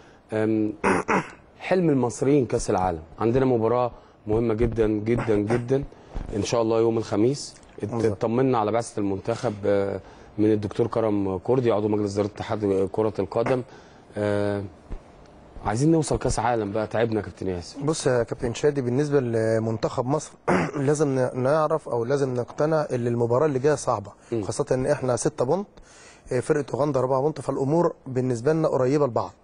Speaker 1: حلم المصريين كاس العالم، عندنا مباراه مهمه جدا جدا جدا ان شاء الله يوم الخميس. اطمنا على بعثه المنتخب من الدكتور كرم كردي عضو مجلس اداره اتحاد كره القدم. عايزين نوصل كاس عالم بقى، تعبنا يا كابتن ياسر.
Speaker 5: بص يا كابتن شادي بالنسبه لمنتخب مصر لازم نعرف او لازم نقتنع ان المباراه اللي جايه صعبه، خاصه ان احنا 6 بونت، فرقه اوغندا 4 بونت، فالامور بالنسبه لنا قريبه لبعض.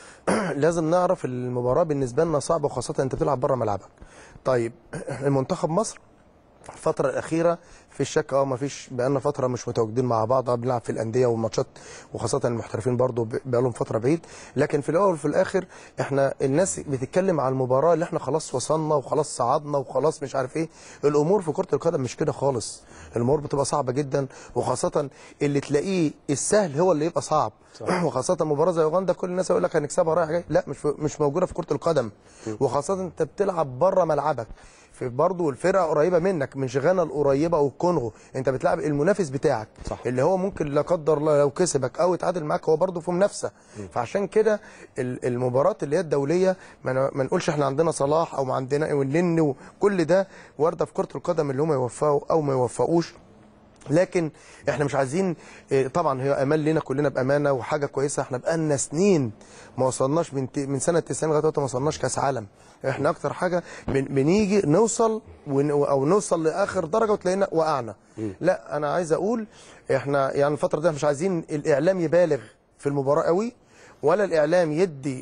Speaker 5: لازم نعرف المباراه بالنسبه لنا صعبه وخاصه انت بتلعب بره ملعبك. طيب المنتخب مصر الفتره الاخيره في الشك ما فيش، بقالنا فتره مش متواجدين مع بعض، بنلعب في الانديه والماتشات وخاصه المحترفين برضو بقالهم فتره بعيد، لكن في الاول وفي الاخر احنا الناس بتتكلم على المباراه اللي احنا خلاص وصلنا وخلاص صعدنا وخلاص مش عارف ايه. الامور في كره القدم مش كده خالص، الامور بتبقى صعبه جدا، وخاصه اللي تلاقيه السهل هو اللي يبقى صعب. وخاصه مباراه زي اوغندا كل الناس يقول لك هنكسبها رايح جاي، لا مش موجوده في كره القدم، وخاصه انت بتلعب بره ملعبك. في برضه الفرقه قريبه منك، مش غانا القريبه والكونغو، انت بتلعب المنافس بتاعك صح. اللي هو ممكن لا قدر الله لو كسبك او اتعادل معاك هو برضه في منافسه. فعشان كده المباراه اللي هي الدوليه ما نقولش احنا عندنا صلاح او ما عندنا والنن وكل ده وارده في كره القدم اللي هم يوفقوا او ما يوفقوش، لكن احنا مش عايزين. طبعا هي امال لنا كلنا بامانه وحاجه كويسه، احنا بقالنا سنين ما وصلناش من سنه 90 لغايه دلوقتي ما وصلناش كاس عالم. احنا اكتر حاجه بنيجي نوصل او نوصل لاخر درجه وتلاقينا وقعنا. لا انا عايز اقول احنا يعني الفتره دي مش عايزين الاعلام يبالغ في المباراه قوي، ولا الاعلام يدي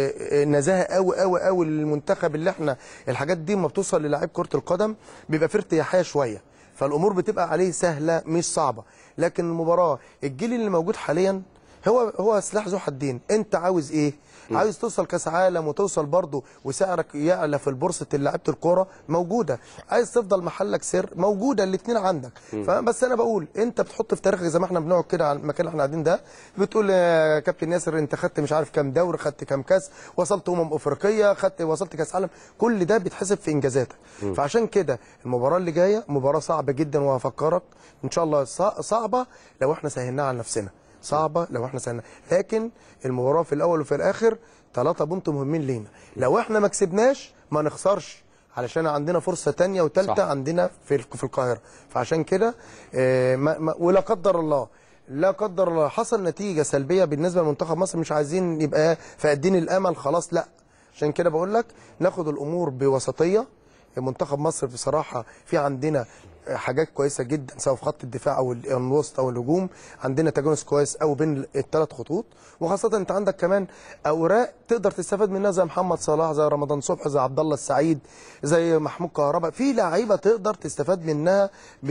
Speaker 5: نزاهه قوي قوي قوي للمنتخب. اللي احنا الحاجات دي ما بتوصل للاعيب كره القدم بيبقى في ارتياحيه شويه، فالامور بتبقى عليه سهله مش صعبه. لكن المباراه الجيل اللي موجود حاليا هو سلاح ذو حدين. انت عاوز ايه؟ عايز توصل كاس عالم وتوصل برضه وسعرك يعلى في البورصه لعيبه الكوره موجوده، عايز تفضل محلك سر موجوده، الاثنين عندك. فبس انا بقول انت بتحط في تاريخك زي ما احنا بنقعد كده على المكان اللي احنا قاعدين ده، بتقول يا كابتن ياسر انت خدت مش عارف كام دوري، خدت كام كاس، وصلت افريقيه، وصلت كاس عالم، كل ده بيتحسب في انجازاتك. فعشان كده المباراه اللي جايه مباراه صعبه جدا، وهفكرك ان شاء الله صعبه لو احنا سهلناها على نفسنا، صعبه لو احنا سهلنا، لكن المباراه في الاول وفي الاخر 3 بونت مهمين لينا. لو احنا ما كسبناش ما نخسرش، علشان عندنا فرصه ثانيه وثالثه عندنا في القاهره. فعشان كده ولا قدر الله لا قدر الله حصل نتيجه سلبيه بالنسبه لمنتخب مصر، مش عايزين يبقى فاقدين الامل خلاص، لا. عشان كده بقول لك ناخد الامور بوسطيه، منتخب مصر بصراحه في عندنا حاجات كويسه جدا سواء في خط الدفاع او الوسط او الهجوم. عندنا تجانس كويس قوي بين الثلاث خطوط، وخاصه انت عندك كمان اوراق تقدر تستفاد منها زي محمد صلاح، زي رمضان صبحي، زي عبد الله السعيد، زي محمود كهربا. في لعيبه تقدر تستفاد منها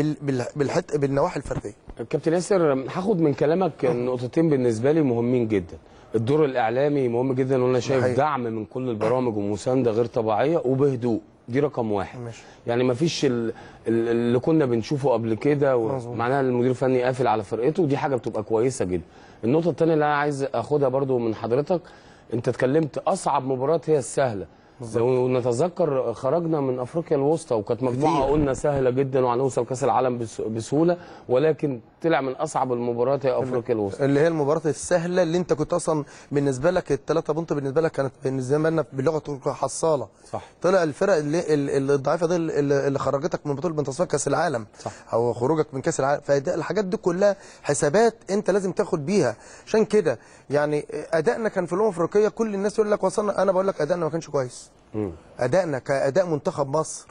Speaker 5: بالنواحي الفرديه.
Speaker 1: كابتن ياسر، هاخد من كلامك نقطتين بالنسبه لي مهمين جدا. الدور الاعلامي مهم جدا، وانا شايف دعم من كل البرامج ومسانده غير طبيعيه وبهدوء، دي رقم واحد.
Speaker 5: ماشي.
Speaker 1: يعني ما فيش اللي كنا بنشوفه قبل كده معناها المدير الفني قافل على فرقته، ودي حاجه بتبقى كويسه جدا. النقطه الثانيه اللي انا عايز اخدها برضو من حضرتك، انت اتكلمت اصعب مباراه هي السهله. لو نتذكر خرجنا من افريقيا الوسطى وكانت مجموعه قلنا سهله جدا وهنوصل كاس العالم بسهوله، ولكن طلع من اصعب المباريات هي افريقيا الوسطى،
Speaker 5: اللي هي المباراه السهله اللي انت كنت اصلا بالنسبه لك الثلاثه بونت بالنسبه لك كانت بالنسبه لنا بلغه حصاله.
Speaker 1: صح.
Speaker 5: طلع الفرق اللي الضعيفه دي اللي خرجتك من بطوله تصفيات كاس العالم.
Speaker 1: صح.
Speaker 5: او خروجك من كاس العالم. فالحاجات دي كلها حسابات انت لازم تاخد بيها. عشان كده يعني ادائنا كان في الامم الافريقيه كل الناس يقول لك وصلنا، انا بقول لك ادائنا ما كانش كويس. ادائنا كاداء منتخب مصر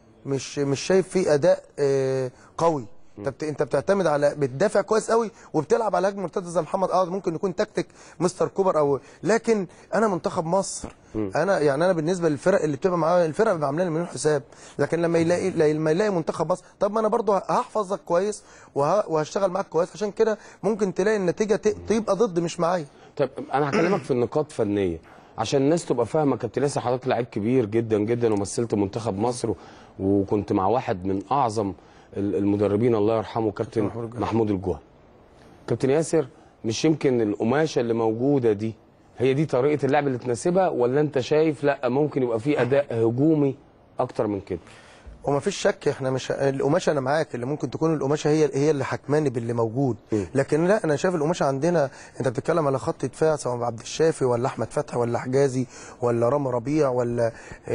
Speaker 5: مش شايف فيه اداء قوي. انت بتعتمد على بتدافع كويس قوي وبتلعب على هجمه مرتده زي محمد. ممكن يكون تكتيك مستر كوبر او، لكن انا منتخب مصر. انا بالنسبه للفرق اللي بتبقى معايا، الفرق بيبقى عامله لي مليون حساب. لكن لما يلاقي منتخب مصر، طب ما انا برضه هحفظك كويس وهشتغل معاك كويس. عشان كده ممكن تلاقي النتيجه تبقى ضد مش معايا.
Speaker 1: طب انا هكلمك في النقاط فنيه عشان الناس تبقى فاهمه. كابتن ياسر، حضرتك لعيب كبير جدا جدا ومثلت منتخب مصر، وكنت مع واحد من اعظم المدربين الله يرحمه كابتن محمود الجوهري. كابتن ياسر، مش يمكن القماشه اللي موجوده دي هي دي طريقه اللعب اللي تناسبها، ولا انت شايف لا ممكن يبقى في اداء هجومي اكتر من كده؟
Speaker 5: وما فيش شك احنا مش القماشه، انا معاك اللي ممكن تكون القماشه هي اللي حكماني باللي موجود. لكن لا، انا شايف القماشه عندنا، انت بتتكلم على خط دفاع سواء عبد الشافي ولا احمد فتحي ولا حجازي ولا رامي ربيع ولا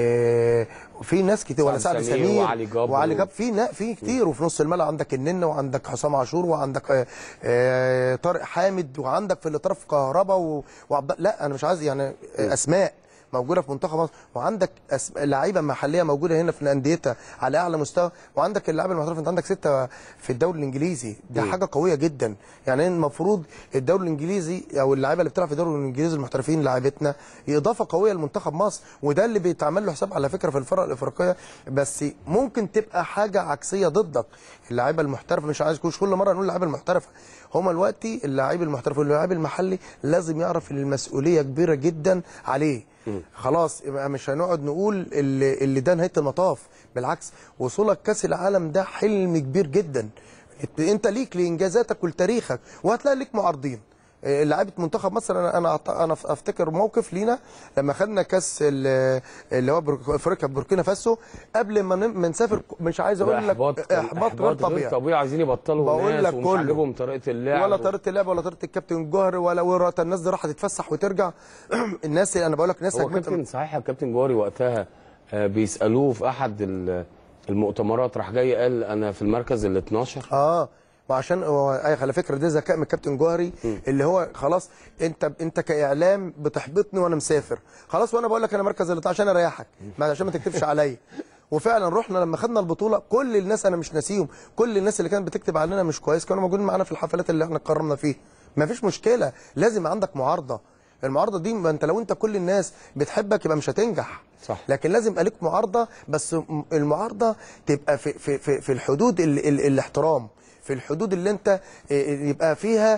Speaker 5: في ناس كتير، ولا سعد سمير وعلي جاب في كتير. وفي نص الملعب عندك الننه، وعندك حسام عاشور، وعندك طارق حامد، وعندك في الاطراف كهربا لا انا مش عايز يعني اسماء موجوده في منتخب مصر، وعندك لعيبه محليه موجوده هنا في انديتها على اعلى مستوى، وعندك اللاعب المحترف. انت عندك 6 في الدوري الانجليزي، ده حاجه قويه جدا. يعني المفروض الدوري الانجليزي او اللعيبه اللي بتلعب في الدوري الانجليزي المحترفين لعيبتنا اضافه قويه لمنتخب مصر، وده اللي بيتعمل له حساب على فكره في الفرق الافريقيه. بس ممكن تبقى حاجه عكسيه ضدك. اللعيبه المحترفه، مش عايز كل مره نقول اللعيبه المحترفه، هما دلوقتي اللاعب المحترف واللاعب المحلي لازم يعرف ان المسؤوليه كبيره جدا عليه. خلاص يبقى مش هنقعد نقول اللي ده نهايه المطاف. بالعكس، وصولك كاس العالم ده حلم كبير جدا. انت ليك لانجازاتك ولتاريخك، وهتلاقي ليك معارضين. لعيبه منتخب مصر، انا افتكر موقف لينا لما خدنا كاس اللي هو افريقيا بوركينا فاسو قبل ما نسافر. مش عايز اقول لك احباط غير طبيعي.
Speaker 1: عايزين يبطلوا الناس ومش عاجبهم طريقه اللعب،
Speaker 5: ولا طريقه اللعب ولا طريقه الكابتن الجوهري ولا الناس دي راحت تتفسح وترجع. الناس انا بقول لك ناس
Speaker 1: هو كابتن صحيح. الكابتن جوهري وقتها بيسالوه في احد المؤتمرات، راح جاي قال انا في المركز ال 12.
Speaker 5: وعشان على فكره ده ذكاء من الكابتن جوهري، اللي هو خلاص انت كاعلام بتحبطني وانا مسافر، خلاص وانا بقول لك انا مركز ال 12 عشان اريحك، عشان ما تكتبش عليا. وفعلا رحنا لما خدنا البطوله، كل الناس انا مش ناسيهم، كل الناس اللي كانت بتكتب علينا مش كويس كانوا موجودين معانا في الحفلات اللي احنا اتكرمنا فيها. ما فيش مشكله، لازم عندك معارضه. المعارضه دي، ما انت لو انت كل الناس بتحبك يبقى مش هتنجح.
Speaker 1: صح.
Speaker 5: لكن لازم يبقى لك معارضه، بس المعارضه تبقى في الحدود الاحترام، في الحدود اللي انت يبقى فيها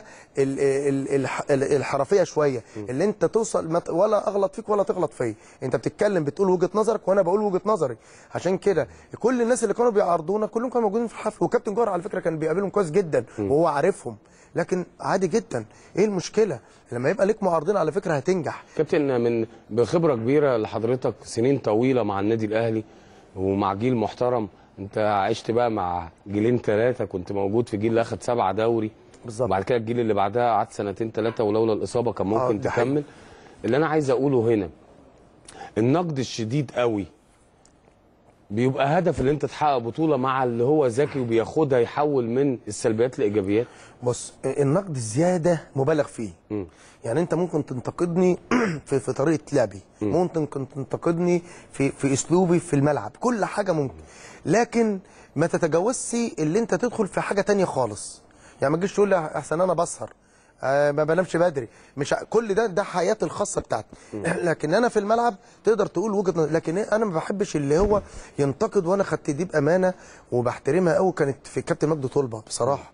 Speaker 5: الحرفيه شويه، اللي انت توصل ولا اغلط فيك ولا تغلط فيا. انت بتتكلم بتقول وجهه نظرك وانا بقول وجهه نظري. عشان كده كل الناس اللي كانوا بيعارضونا كلهم كانوا موجودين في الحفل، وكابتن جوهر على فكره كان بيقابلهم كويس جدا وهو عارفهم. لكن عادي جدا، ايه المشكله لما يبقى ليك معارضين؟ على فكره هتنجح.
Speaker 1: كابتن، بخبره كبيره لحضرتك، سنين طويله مع النادي الاهلي ومع جيل محترم، انت عشت بقى مع جيلين 3، كنت موجود في جيل اللي اخد 7 دوري بالظبط، بعد كده الجيل اللي بعدها قعدت 2 3 ولولا الاصابه كان ممكن تكمل. اللي انا عايز اقوله هنا، النقد الشديد قوي بيبقى هدف اللي انت تحقق بطوله مع اللي هو ذكي وبياخدها يحول من السلبيات لايجابيات؟
Speaker 5: بص، النقد الزياده مبالغ فيه. يعني انت ممكن تنتقدني في طريقه لعبي، ممكن تنتقدني في اسلوبي في الملعب، كل حاجه ممكن، لكن ما تتجاوزش اللي انت تدخل في حاجه تانية خالص. يعني ما تجيش تقول لي احسن انا بسهر، ما بنامش بدري، مش كل ده حياتي الخاصه بتاعتي. لكن انا في الملعب تقدر تقول وجهه نظر، لكن انا ما بحبش اللي هو ينتقد، وانا خدت دي بامانه وبحترمها قوي. كانت في كابتن مجدي طلبه بصراحه،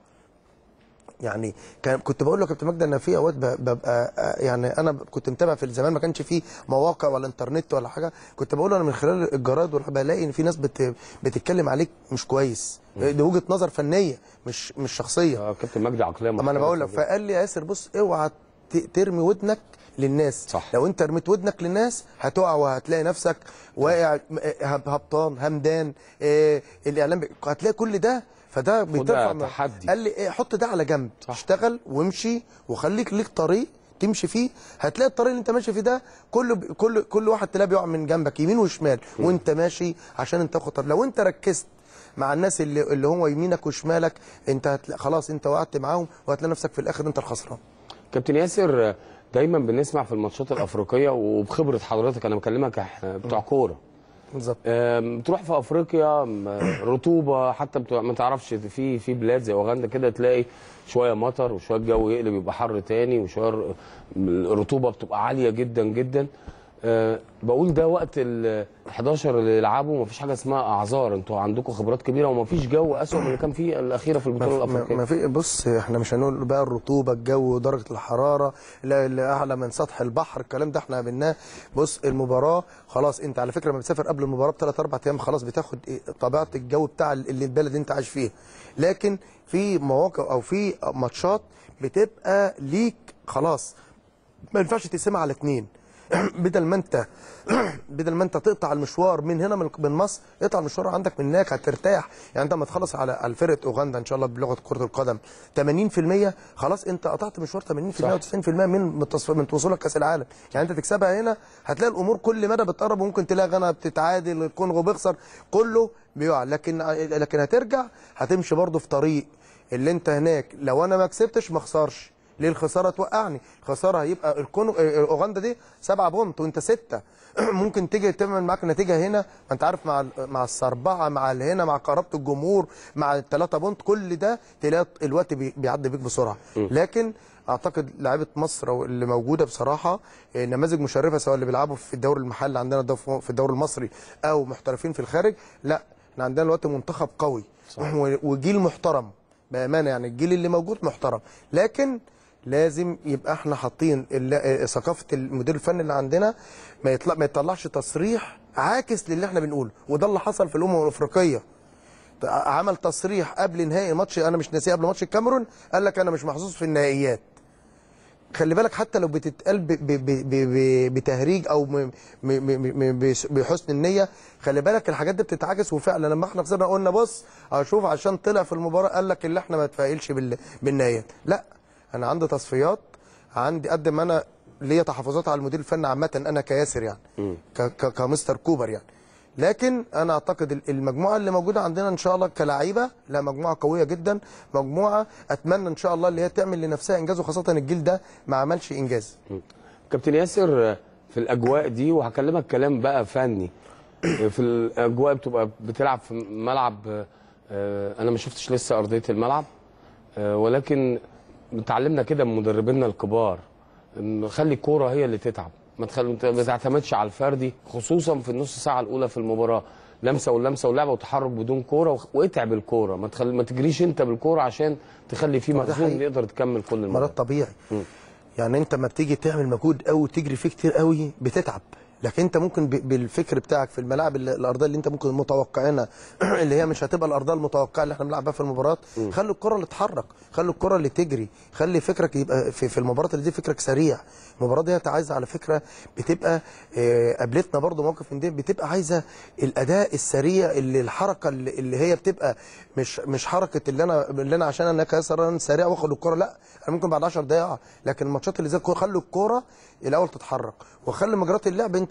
Speaker 5: يعني كنت بقول له كابتن مجدي انا في اوقات ببقى، يعني انا كنت متابع في الزمان ما كانش فيه مواقع ولا انترنت ولا حاجه، كنت بقول له انا من خلال الجرايد بلاقي ان في ناس بتتكلم عليك مش كويس، دي وجهه نظر فنيه مش شخصيه.
Speaker 1: كابتن مجدي عقليه
Speaker 5: اما انا بقول لك، فقال لي ياسر بص اوعى ترمي ودنك للناس.
Speaker 1: صح.
Speaker 5: لو انت رميت ودنك للناس هتقع وهتلاقي نفسك واقع هبطان همدان، الاعلام هتلاقي كل ده، فده بيترفع
Speaker 1: تحدي.
Speaker 5: قال لي ايه، حط ده على جنب. صح. اشتغل وامشي وخليك ليك طريق تمشي فيه، هتلاقي الطريق اللي انت ماشي فيه ده كل واحد تلاقيه بيقع من جنبك يمين وشمال وانت ماشي عشان انت تاخد طريق. لو انت ركزت مع الناس اللي هو يمينك وشمالك، انت خلاص انت وقعت معاهم وهتلاقي نفسك في الاخر انت الخسران.
Speaker 1: كابتن ياسر، دايما بنسمع في الماتشات الافريقيه وبخبره حضرتك، انا بكلمك بتوع كوره
Speaker 5: بالظبط،
Speaker 1: بتروح في افريقيا رطوبه، حتى ما تعرفش في بلاد زي اوغندا كده تلاقي شويه مطر وشويه الجو يقلب يبقى حر تاني وشويه الرطوبه بتبقى عاليه جدا جدا. بقول ده وقت ال 11 اللي يلعبوا مفيش حاجه اسمها اعذار، انتوا عندكم خبرات كبيره ومفيش جو اسوء من اللي كان فيه الاخيره في البطوله الافريقيه.
Speaker 5: ما في، بص احنا مش هنقول بقى الرطوبه، الجو، درجه الحراره اللي اعلى من سطح البحر، الكلام ده احنا قابلناه. بص المباراه خلاص، انت على فكره لما بتسافر قبل المباراه بثلاث اربع ايام خلاص بتاخد طبيعه الجو بتاع البلد اللي انت عايش فيها. لكن في مواقف او في ماتشات بتبقى ليك خلاص ما ينفعش تقسمها على اتنين. بدل ما انت تقطع المشوار من هنا من مصر، اقطع المشوار عندك من هناك هترتاح. يعني انت لما تخلص على فرقه اوغندا ان شاء الله بلغه كره القدم 80%، خلاص انت قطعت مشوار 80% و 90% من وصولك كاس العالم. يعني انت تكسبها هنا هتلاقي الامور كل مدى بتقرب، وممكن تلاقي غانا بتتعادل، الكونغو بيخسر، كله بيقع. لكن هترجع هتمشي برضه في طريق اللي انت هناك لو انا ما كسبتش ما اخسرش. ليه الخساره توقعني؟ الخساره هيبقى اوغندا دي 7 بونت وانت 6. ممكن تيجي تعمل معاك نتيجه هنا، ما انت عارف مع السربعه مع هنا مع قرابه الجمهور مع ال3 بونت، كل ده تلاقي الوقت بيعدي بيك بسرعه. لكن اعتقد لعيبه مصر اللي موجوده بصراحه نماذج مشرفه، سواء اللي بيلعبوا في الدوري المحلي عندنا في الدوري المصري او محترفين في الخارج. لا احنا عندنا دلوقتي منتخب قوي وجيل محترم بامانه، يعني الجيل اللي موجود محترم. لكن لازم يبقى احنا حاطين ثقافه المدير الفني اللي عندنا ما يطلعش تصريح عاكس للي احنا بنقوله، وده اللي حصل في الامم الافريقيه. عمل تصريح قبل نهائي ماتش، انا مش ناسيه، قبل ماتش الكاميرون قال لك انا مش محظوظ في النهائيات. خلي بالك حتى لو بتتقال بتهريج او بحسن النيه، خلي بالك الحاجات دي بتتعكس. وفعلا لما احنا خسرنا قلنا بص اشوف عشان طلع في المباراه قال لك اللي احنا ما نتفائلش بالنهائيات. لا انا عندي تصفيات، عندي قد ما انا ليا تحفظات على المدير الفني عامه انا كياسر يعني كمستر كوبر يعني. لكن انا اعتقد المجموعه اللي موجوده عندنا ان شاء الله كلاعيبه لا مجموعه قويه جدا، مجموعه اتمنى ان شاء الله اللي هي تعمل لنفسها انجاز، وخاصه الجيل ده ما عملش انجاز.
Speaker 1: كابتن ياسر، في الاجواء دي وهكلمك كلام بقى فني، في الاجواء بتبقى بتلعب في ملعب، انا ما شفتش لسه ارضيه الملعب، ولكن اتعلمنا كده من مدربينا الكبار، خلي الكوره هي اللي تتعب، ما تعتمدش على الفردي، خصوصا في النص ساعه الاولى في المباراه، لمسه ولعبه وتحرك بدون كوره، واتعب الكوره، ما تجريش انت بالكوره عشان تخلي فيه مخزون يقدر تكمل كل المباراه.
Speaker 5: مرات طبيعي. يعني انت ما بتيجي تعمل مجهود قوي وتجري فيه كتير قوي بتتعب، لكن انت ممكن بالفكر بتاعك في الملاعب الارضيه اللي انت ممكن متوقعينها اللي هي مش هتبقى الارضيه المتوقعه اللي احنا بنلعب بها في المباراه، خلي الكره اللي تتحرك، خلي الكره اللي تجري، خلي فكرك يبقى في المباراه اللي دي فكرك سريع. المباراه دي عايزه على فكره بتبقى قابلتنا برضو موقف من دي، بتبقى عايزه الاداء السريع، اللي الحركه اللي هي بتبقى مش حركه اللي انا عشان انا كسر سريع واخد الكره، لا انا ممكن بعد 10 دقائق. لكن الماتشات اللي زي الكوره خلي الكوره الاول تتحرك، وخلي مجرات اللعب انت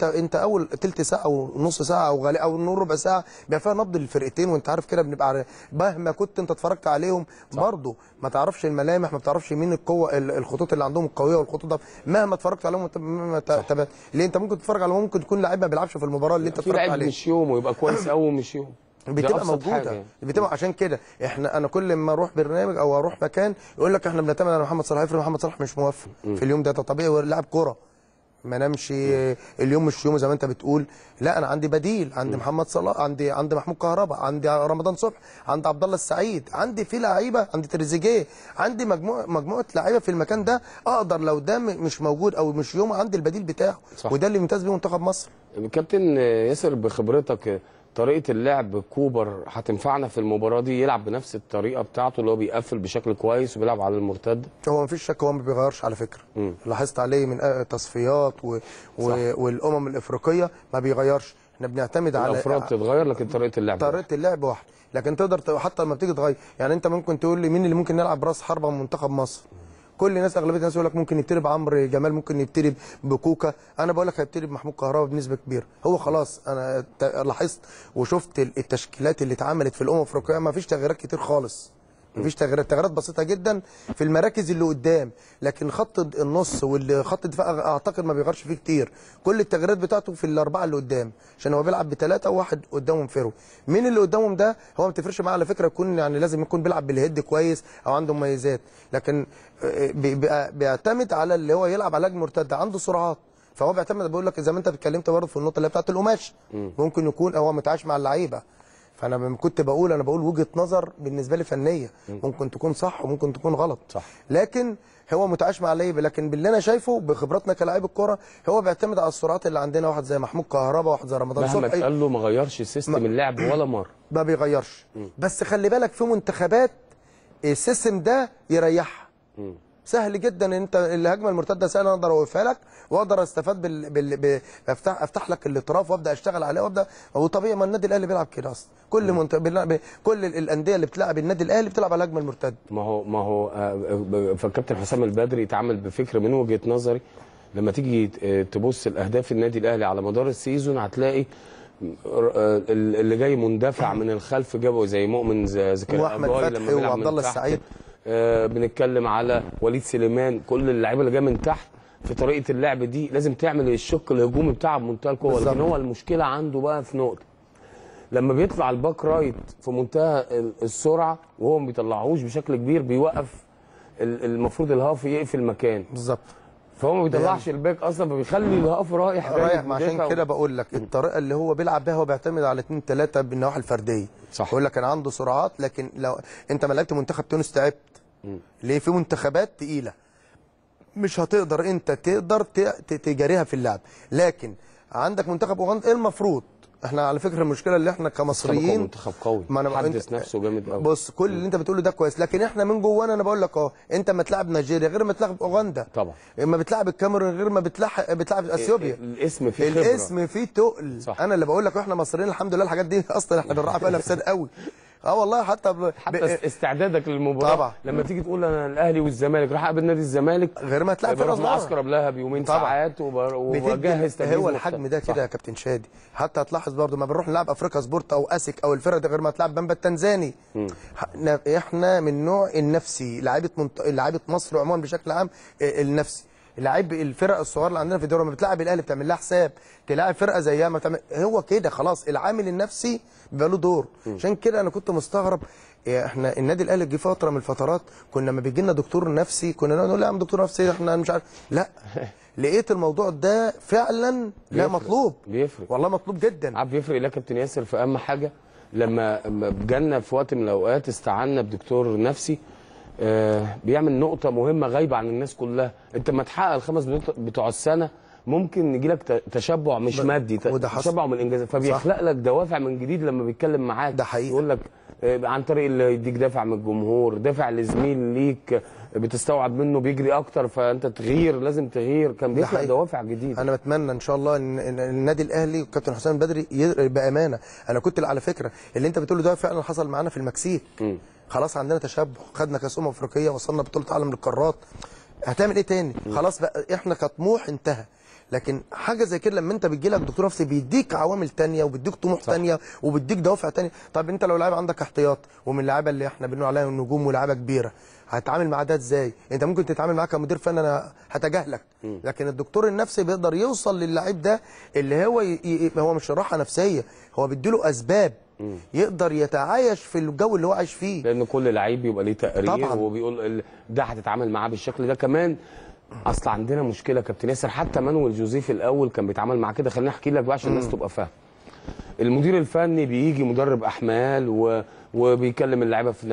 Speaker 5: انت اول تلت ساعه ونص ساعه او نور ربع ساعه بيبقى فيها نبض للفرقتين، وانت عارف كده بنبقى مهما كنت انت اتفرجت عليهم برضه ما تعرفش الملامح، ما بتعرفش مين القوه الخطوط اللي عندهم القويه والخطوط ده مهما اتفرجت عليهم ليه انت ممكن تتفرج على ممكن تكون لعيب ما بيلعبش في المباراه اللي انت اتفرجت عليها.
Speaker 1: في لعيب مش يوم ويبقى كويس قوي مش يوم
Speaker 5: بتبقى موجوده بتبقى. عشان كده انا كل ما اروح برنامج او اروح مكان يقول لك احنا بنعتمد على محمد صلاح. افرض محمد صلاح مش موفق في اليوم ده طبيعي، هو لاعب كوره ما نامش اليوم مش يوم زي ما انت بتقول. لا انا عندي بديل، عندي محمد صلاح، عندي محمود كهربا، عندي رمضان صبحي، عندي عبد الله السعيد، عندي في لعيبه، عندي تريزيجيه، عندي مجموعه لعيبه في المكان ده اقدر لو ده مش موجود او مش يوم عندي البديل بتاعه. صح. وده اللي ممتاز بيه منتخب مصر.
Speaker 1: كابتن ياسر بخبرتك طريقه اللعب كوبر هتنفعنا في المباراه دي؟ يلعب بنفس الطريقه بتاعته اللي هو بيقفل بشكل كويس وبيلعب على المرتد؟
Speaker 5: هو مفيش شك هو ما بيغيرش على فكره. لاحظت عليه من تصفيات والامم الافريقيه ما بيغيرش. احنا بنعتمد على
Speaker 1: الافراد تتغير لكن طريقه اللعب
Speaker 5: واحده. لكن تقدر حتى لما بتيجي تغير، يعني انت ممكن تقول لي مين اللي ممكن نلعب براس حربه من منتخب مصر؟ كل الناس اغلبيه الناس يقول لك ممكن يبتدي بعمرو جمال، ممكن يبتدي بكوكا. انا بقول لك هيبتدي بمحمود كهربا بنسبه كبيره. هو خلاص انا لاحظت وشفت التشكيلات اللي اتعملت في الامم الافريقيه ما فيش تغييرات كتير خالص. مفيش تغييرات بسيطه جدا في المراكز اللي قدام، لكن خط النص والخط الدفاع اعتقد ما بيغيرش فيه كتير. كل التغييرات بتاعته في الاربعه اللي قدام، عشان هو بيلعب بثلاثه وواحد قدامهم فيرو. مين اللي قدامهم ده هو ما بتفرقش معاه على فكره، يكون يعني لازم يكون بيلعب بالهيد كويس او عنده مميزات، لكن بيعتمد على اللي هو يلعب على هجمه مرتده، عنده سرعات. فهو بيعتمد، بقول لك زي ما انت اتكلمت برضه في النقطه اللي بتاعت القماش، ممكن يكون هو متعايش مع اللعيبه. فانا كنت بقول وجهه نظر بالنسبه لي فنيه، ممكن تكون صح وممكن تكون غلط، صح. لكن هو متعايش مع اللعيبه. لكن باللي انا شايفه بخبراتنا كلاعب الكوره هو بيعتمد على السرعات اللي عندنا، واحد زي محمود كهربا، واحد زي رمضان صبحي.
Speaker 1: مهما قال له ما غيرش سيستم اللعب ولا مره،
Speaker 5: ما بيغيرش. بس خلي بالك في منتخبات السيستم ده يريحها. سهل جدا ان انت الهجمه المرتده سهل اقدر اوقفها لك واقدر استفاد افتح لك الاطراف وابدا اشتغل عليه وابدا. وطبيعي ما النادي الاهلي بيلعب كده اصلا. كل الانديه اللي بتلعب النادي الاهلي بتلعب على الهجمه المرتده.
Speaker 1: ما هو فالكابتن حسام البدري اتعامل بفكر من وجهه نظري. لما تيجي تبص لاهداف النادي الاهلي على مدار السيزون هتلاقي اللي جاي مندفع من الخلف جابه زي مؤمن زكريا
Speaker 5: واحمد فتحي وعبد الله السعيد.
Speaker 1: بنتكلم على وليد سليمان. كل اللعيبه اللي جايه من تحت في طريقه اللعب دي لازم تعمل الشق الهجومي بتاعه بمنتهى القوه. لكن هو المشكله عنده بقى في نقطه، لما بيطلع الباك رايت في منتهى السرعه وهو ما بيطلعهوش بشكل كبير بيوقف المفروض الهاف يقفل مكان
Speaker 5: بالظبط،
Speaker 1: فهو ما بيطلعش الباك اصلا، فبيخلي الهاف رايح.
Speaker 5: عشان كده بقول لك الطريقه اللي هو بيلعب بيها هو بيعتمد على 2 3 بالنواحي الفرديه. صح. بقول لك انا عنده سرعات، لكن لو انت ما لعبت منتخب تونس تعبت. ليه؟ في منتخبات تقيله مش هتقدر انت تجاريها في اللعب. لكن عندك منتخب اوغندا ايه المفروض؟ احنا على فكره المشكله اللي احنا كمصريين
Speaker 1: منتخب قوي حدث نفسه جامد قوي.
Speaker 5: بص كل اللي انت بتقوله ده كويس، لكن احنا من جوانا انا بقول لك انت ما تلعب نيجيريا غير ما تلعب اوغندا طبعا، اما بتلعب الكاميرون غير ما بتلعب اثيوبيا.
Speaker 1: الاسم فيه خبره،
Speaker 5: الاسم فيه تقل. انا اللي بقول لك احنا مصريين الحمد لله الحاجات دي اصلا احنا بنراعي فيها نفسنا قوي. والله حتى
Speaker 1: استعدادك للمباراه طبعا. لما تيجي تقول انا الاهلي والزمالك راح اقابل نادي الزمالك
Speaker 5: غير ما تلعب
Speaker 1: في معسكر قبلها بيومين ساعات وبجهز
Speaker 5: تجهيز. هو الحجم ده كده يا كابتن شادي. حتى هتلاحظ برضو ما بنروح نلعب افريقيا سبورت او اسك او الفرقه دي غير ما تلعب بامبا التنزاني. احنا من نوع النفسي لعيبه مصر عموما بشكل عام النفسي. لعيب الفرق الصغيره اللي عندنا في الدوري لما بتلعب الاهلي بتعمل لها حساب، تلاعب فرقه زيها ما بتعمل. هو كده خلاص العامل النفسي بيبقى له دور. عشان كده انا كنت مستغرب. احنا النادي الاهلي جه فتره من الفترات كنا لما بيجي لنا دكتور نفسي كنا نقول لا يا عم دكتور نفسي احنا مش عارف. لا لقيت الموضوع ده فعلا لا مطلوب، بيفرق والله مطلوب جدا.
Speaker 1: عارف بيفرق ليه يا كابتن ياسر؟ في اهم حاجه لما جالنا في وقت من الاوقات استعنا بدكتور نفسي بيعمل نقطه مهمه غايبه عن الناس كلها. انت لما تحقق الخمس بتوع السنه ممكن يجي لك تشبع مش مادي، تشبع من الانجازات، فبيخلق لك دوافع من جديد لما بيتكلم معاك.
Speaker 5: ده حقيقي.
Speaker 1: يقول لك عن طريق اللي يديك دافع من الجمهور، دافع لزميل ليك بتستوعب منه بيجري اكتر فانت تغيير، لازم تغيير. كان بيخلق دوافع جديده.
Speaker 5: انا بتمنى ان شاء الله ان النادي الاهلي والكابتن حسام البدري بامانه. انا كنت على فكره اللي انت بتقوله ده فعلا حصل معانا في المكسيك. خلاص عندنا تشبع، خدنا كاس افريقيا، وصلنا بطوله عالم للقارات. هتعمل ايه تاني؟ خلاص بقى احنا كطموح انتهى. لكن حاجه زي كده لما انت بتجي لك دكتور نفسي بيديك عوامل تانية وبيديك طموح تانية وبيديك دوافع تانية. طب انت لو لاعب عندك احتياط ومن اللعيبه اللي احنا بنقول عليها النجوم ولاعيبه كبيره، هتتعامل مع ده ازاي؟ انت ممكن تتعامل معاه كمدير فني انا هتجاهلك، لكن الدكتور النفسي بيقدر يوصل للاعيب ده اللي هو هو مش راحه نفسيه، هو بيديله اسباب يقدر يتعايش في الجو اللي هو عايش فيه.
Speaker 1: لان كل لعيب بيبقى ليه تقرير
Speaker 5: طبعاً.
Speaker 1: وبيقول ده هتتعامل معاه بالشكل ده. كمان اصل عندنا مشكله كابتن ياسر، حتى مانويل جوزيف الاول كان بيتعامل مع كده. خليني احكي لك بقى عشان الناس تبقى فاهمه. المدير الفني بيجي مدرب احمال وبيكلم اللعيبه في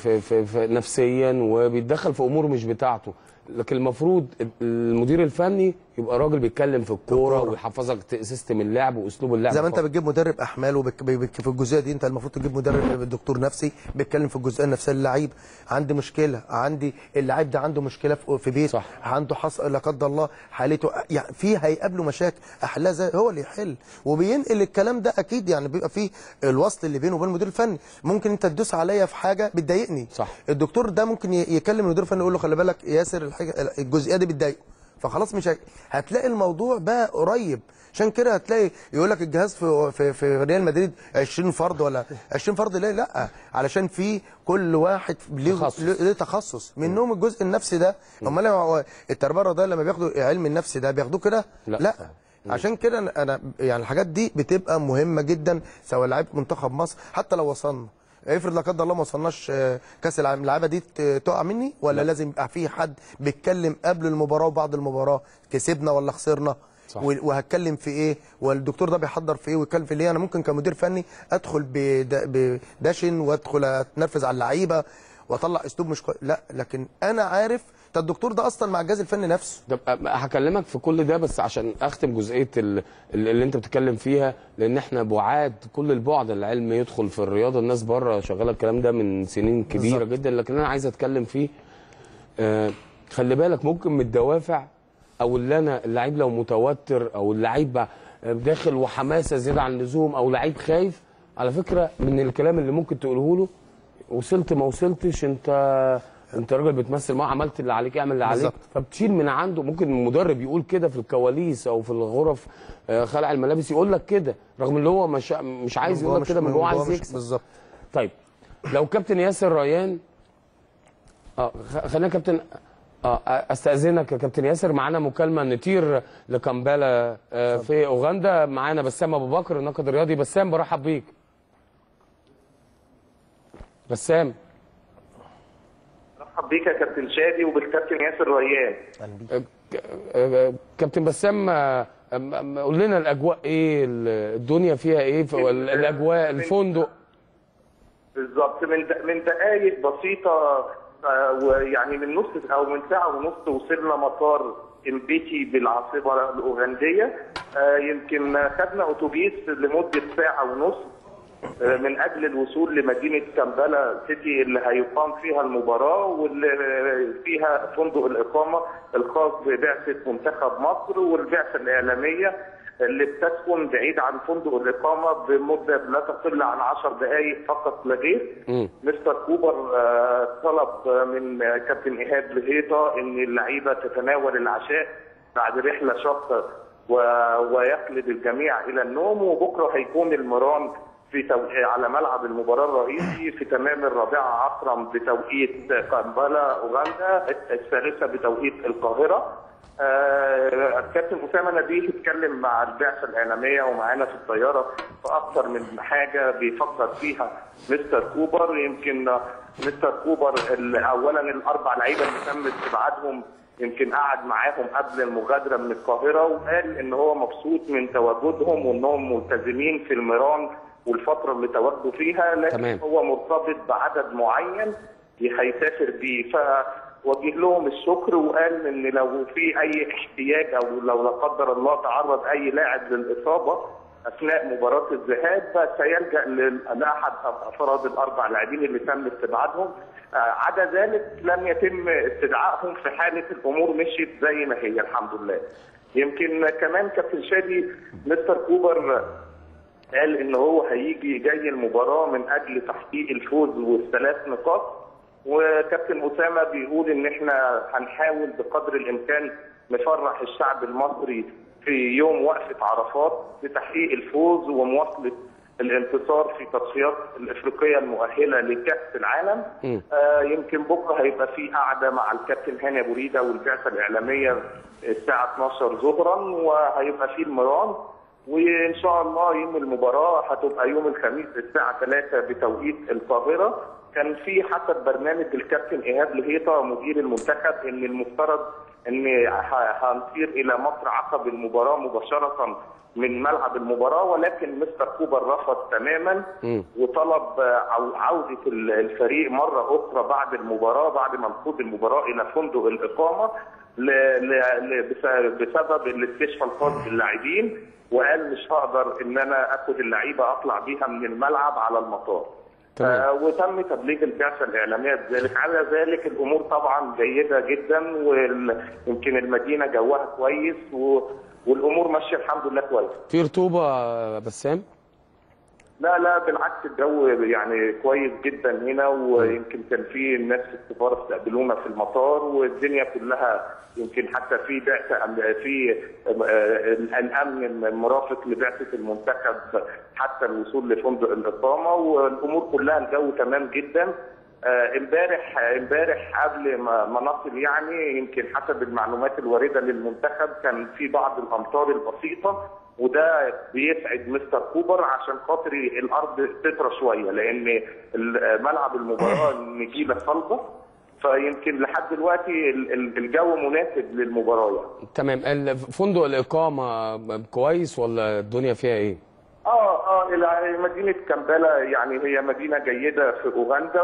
Speaker 1: نفسيا وبيتدخل في امور مش بتاعته، لكن المفروض المدير الفني يبقى راجل بيتكلم في الكوره ويحفظك سيستم اللعب واسلوب اللعب.
Speaker 5: زي ما انت بتجيب مدرب احمال في الجزئيه دي، انت المفروض تجيب مدرب دكتور نفسي بيتكلم في الجزئيه النفسيه للعيب. عندي مشكله، عندي اللعيب ده عنده مشكله في بيت،
Speaker 1: صح.
Speaker 5: عنده حصل لا قدر الله حالته، يعني في هيقابله مشاكل احلها زي هو اللي يحل وبينقل الكلام ده. اكيد يعني بيبقى في الوصل اللي بينه وبين المدير الفني. ممكن انت تدوس عليا في حاجه بتضايقني،
Speaker 1: صح.
Speaker 5: الدكتور ده ممكن يكلم المدير الفني يقول له خلي بالك ياسر الجزئيه دي بتضايقه، فخلاص مش هتلاقي الموضوع بقى قريب. عشان كده هتلاقي يقول لك الجهاز في ريال مدريد 20 فرد ولا 20 فرد. ليه؟ لا، علشان في كل واحد ليه تخصص، منهم الجزء النفسي ده. امال التربيه الرياضيه لما بياخدوا علم النفس ده بياخدوه كده؟ لا. عشان كده انا يعني الحاجات دي بتبقى مهمه جدا، سواء لعيبه منتخب مصر حتى لو وصلنا. افرض لا قدر الله ما وصلناش كاس العالم، اللعيبه دي تقع مني ولا لا. لازم يبقى في حد بيتكلم قبل المباراه وبعد المباراه، كسبنا ولا خسرنا، صح. وهتكلم في ايه، والدكتور ده بيحضر في ايه ويتكلم في ايه. انا ممكن كمدير فني ادخل بدشن وادخل اتنرفز على اللعيبه واطلع اسلوب مش لا، لكن انا عارف ده الدكتور ده اصلا مع الجهاز الفني نفسه.
Speaker 1: طب هكلمك في كل ده، بس عشان اختم جزئيه اللي انت بتتكلم فيها، لان احنا بعاد كل البعد العلمي يدخل في الرياضه. الناس بره شغاله الكلام ده من سنين كبيره بالزبط. جدا، لكن انا عايز اتكلم فيه. خلي بالك ممكن من الدوافع، او اللي انا اللعيب لو متوتر او اللعيب داخل وحماسه زياده عن اللزوم او لعيب خايف، على فكره من الكلام اللي ممكن تقوله له وصلت ما وصلتش، انت راجل بتمثل معاه، عملت اللي عليك اعمل اللي عليك، فبتشيل من عنده. ممكن المدرب يقول كده في الكواليس او في الغرف خلع الملابس يقول لك كده، رغم ان هو مش عايز يقول لك كده، من جوه عايز يكسب.
Speaker 5: بالظبط.
Speaker 1: طيب لو كابتن ياسر ريان خلينا كابتن استاذنك يا كابتن ياسر، معانا مكالمه نطير لكامبالا في اوغندا. معانا بسام ابو بكر الناقد الرياضي. بسام برحب بيك. بسام
Speaker 6: برحب بيك يا كابتن شادي وبالكابتن ياسر ريان.
Speaker 1: كابتن بسام قول لنا الاجواء ايه، الدنيا فيها ايه، الاجواء الفندق
Speaker 6: بالظبط. من دقائق بسيطه ويعني من نص او من ساعه ونص وصلنا مطار امبيتي بالعاصمه الاوغنديه. يمكن خدنا اتوبيس لمده ساعه ونص من اجل الوصول لمدينه كامبالا سيتي اللي هيقام فيها المباراه، واللي فيها فندق الاقامه الخاص ببعثه منتخب مصر والبعثه الاعلاميه اللي بتسكن بعيد عن فندق الاقامه بمده لا تقل عن 10 دقائق فقط لا غير. مستر كوبر طلب من كابتن ايهاب لهيطه ان اللعيبه تتناول العشاء بعد رحله شاقه ويقلب الجميع الى النوم. وبكره هيكون المران على ملعب المباراه الرئيسي في تمام 4 عصرا بتوقيت كامبالا اوغندا، 3 بتوقيت القاهره. الكابتن اسامه نبيه اتكلم مع البعثه الاعلاميه ومعانا في الطياره في اكثر من حاجه بيفكر فيها مستر كوبر. يمكن مستر كوبر اولا الاربع لعيبه اللي تم استبعادهم يمكن قعد معاهم قبل المغادره من القاهره وقال ان هو مبسوط من تواجدهم وانهم ملتزمين في المران والفتره اللي تواجدوا فيها، لكن تمام. هو مرتبط بعدد معين هيسافر بيه، فوجه لهم الشكر وقال ان لو في اي احتياج او لو لا قدر الله تعرض اي لاعب للاصابه اثناء مباراه الذهاب سيلجا لاحد افراد الاربع لاعبين اللي تم استبعادهم. عدا ذلك لم يتم استدعائهم في حاله الامور مشيت زي ما هي الحمد لله. يمكن كمان كابتن شادي مستر كوبر قال ان هو هيجي جاي المباراه من اجل تحقيق الفوز والثلاث نقاط، وكابتن اسامه بيقول ان احنا هنحاول بقدر الامكان نفرح الشعب المصري في يوم وقفه عرفات بتحقيق الفوز ومواصله الانتصار في تصفيات الافريقيه المؤهله لكاس العالم. يمكن بكره هيبقى في قعده مع الكابتن هاني ابو ريده والبعثه الاعلاميه الساعه 12 ظهرا، وهيبقى في المران، وان شاء الله يوم المباراه هتبقى يوم الخميس الساعه 3 بتوقيت القاهره. كان في حسب برنامج الكابتن ايهاب لهيطه مدير المنتخب ان المفترض ان هنطير الى مصر عقب المباراه مباشره من ملعب المباراه، ولكن مستر كوبر رفض تماما وطلب عوده الفريق مره اخرى بعد المباراه، بعد ما نخوض المباراه الى فندق الاقامه بسبب الاستشفاء الخاص باللاعبين، وقال مش هقدر ان انا اخد اللعيبه اطلع بيها من الملعب على المطار. وتم تبليغ البعثه الاعلاميه بذلك. على ذلك الامور طبعا جيده جدا، ويمكن المدينه جوها كويس والامور ماشيه الحمد لله كويس.
Speaker 1: في رطوبه بسام؟
Speaker 6: لا بالعكس، الجو يعني كويس جدا هنا، ويمكن كان في الناس في السفاره استقبلونا في المطار، والدنيا كلها يمكن حتى في بعثه في الامن المرافق لبعثه المنتخب حتى الوصول لفندق الاقامه، والامور كلها الجو تمام جدا. امبارح قبل ما نصل يعني يمكن حسب المعلومات الوارده للمنتخب كان في بعض الامطار البسيطه، وده بيسعد مستر كوبر عشان خاطر الارض تطرى شويه، لان ملعب المباراه نجيله صلبه، فيمكن لحد دلوقتي الجو مناسب للمباراه يعني.
Speaker 1: تمام. فندق الاقامه كويس ولا الدنيا فيها ايه؟
Speaker 6: الى مدينه كامبالا، يعني هي مدينه جيده في اوغندا،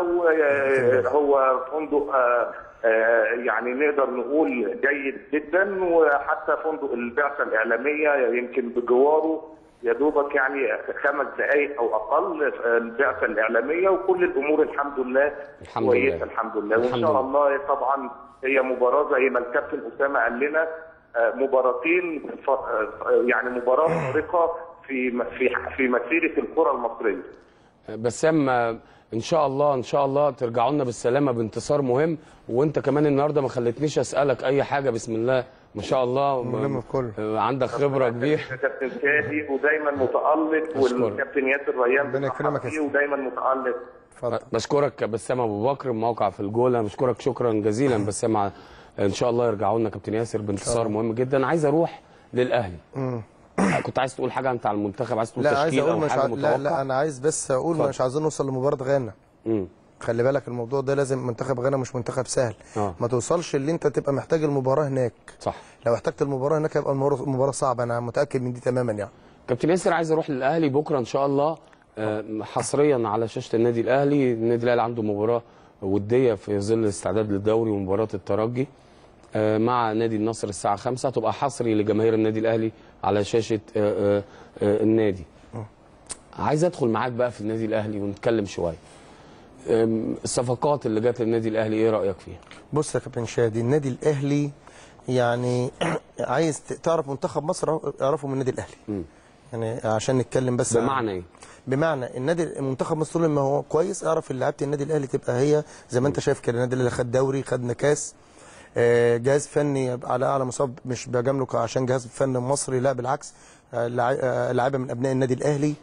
Speaker 6: وهو فندق يعني نقدر نقول جيد جدا، وحتى فندق البعثه الاعلاميه يمكن بجواره يا دوبك يعني 5 دقائق او اقل البعثه الاعلاميه، وكل الامور الحمد لله كويسه الحمد لله. وان شاء الله طبعا هي مباراه زي ما الكابتن اسامه قال لنا، مباراتين يعني مباراه فارقه في مسيره الكره المصريه.
Speaker 1: بسام ان شاء الله ترجعوا لنا بالسلامه بانتصار مهم، وانت كمان النهارده ما خلتنيش اسالك اي حاجه. بسم الله ما شاء الله عندك خبره كبيره.
Speaker 6: كابتن شادي ودايما متالق، والكابتن ياسر ريان ودايما متالق.
Speaker 1: بشكرك بسام ابو بكر من موقع في الجوله، بشكرك شكرا جزيلا بسام. ان شاء الله يرجعوا لنا كابتن ياسر بانتصار مهم جدا. عايز اروح للاهلي. كنت عايز تقول حاجه انت على المنتخب؟ عايز تقول تشكيل او حاجه متوقعه؟
Speaker 5: لا انا عايز بس اقول مش عايزين نوصل لمباراه غانا. خلي بالك الموضوع ده لازم، منتخب غانا مش منتخب سهل. ما توصلش اللي انت تبقى محتاج المباراه هناك.
Speaker 1: صح.
Speaker 5: لو احتجت المباراه هناك هيبقى المباراه صعبه، انا متاكد من دي تماما يعني.
Speaker 1: كابتن ياسر عايز اروح للاهلي بكره ان شاء الله، حصريا على شاشه النادي الاهلي. النادي الاهلي عنده مباراه وديه في ظل الاستعداد للدوري ومباراه الترجي مع نادي النصر الساعه 5، هتبقى حصري لجماهير النادي الاهلي على شاشه النادي. عايز ادخل معاك بقى في النادي الاهلي ونتكلم شويه. الصفقات اللي جت للنادي الاهلي ايه رايك فيها؟
Speaker 5: بص يا كابتن شادي، النادي الاهلي يعني عايز تعرف منتخب مصر اعرفه من النادي الاهلي. يعني عشان نتكلم بس
Speaker 1: بمعنى ايه؟
Speaker 5: بمعنى منتخب مصر طول ما هو كويس اعرف ان لعيبه النادي الاهلي تبقى هي زي ما انت شايف كده. النادي الاهلي خد دوري، خدنا كاس، جهاز فني على اعلى مستوى، مش بجامله عشان جهاز فني مصري، لا بالعكس، لعيبه من ابناء النادي الاهلي.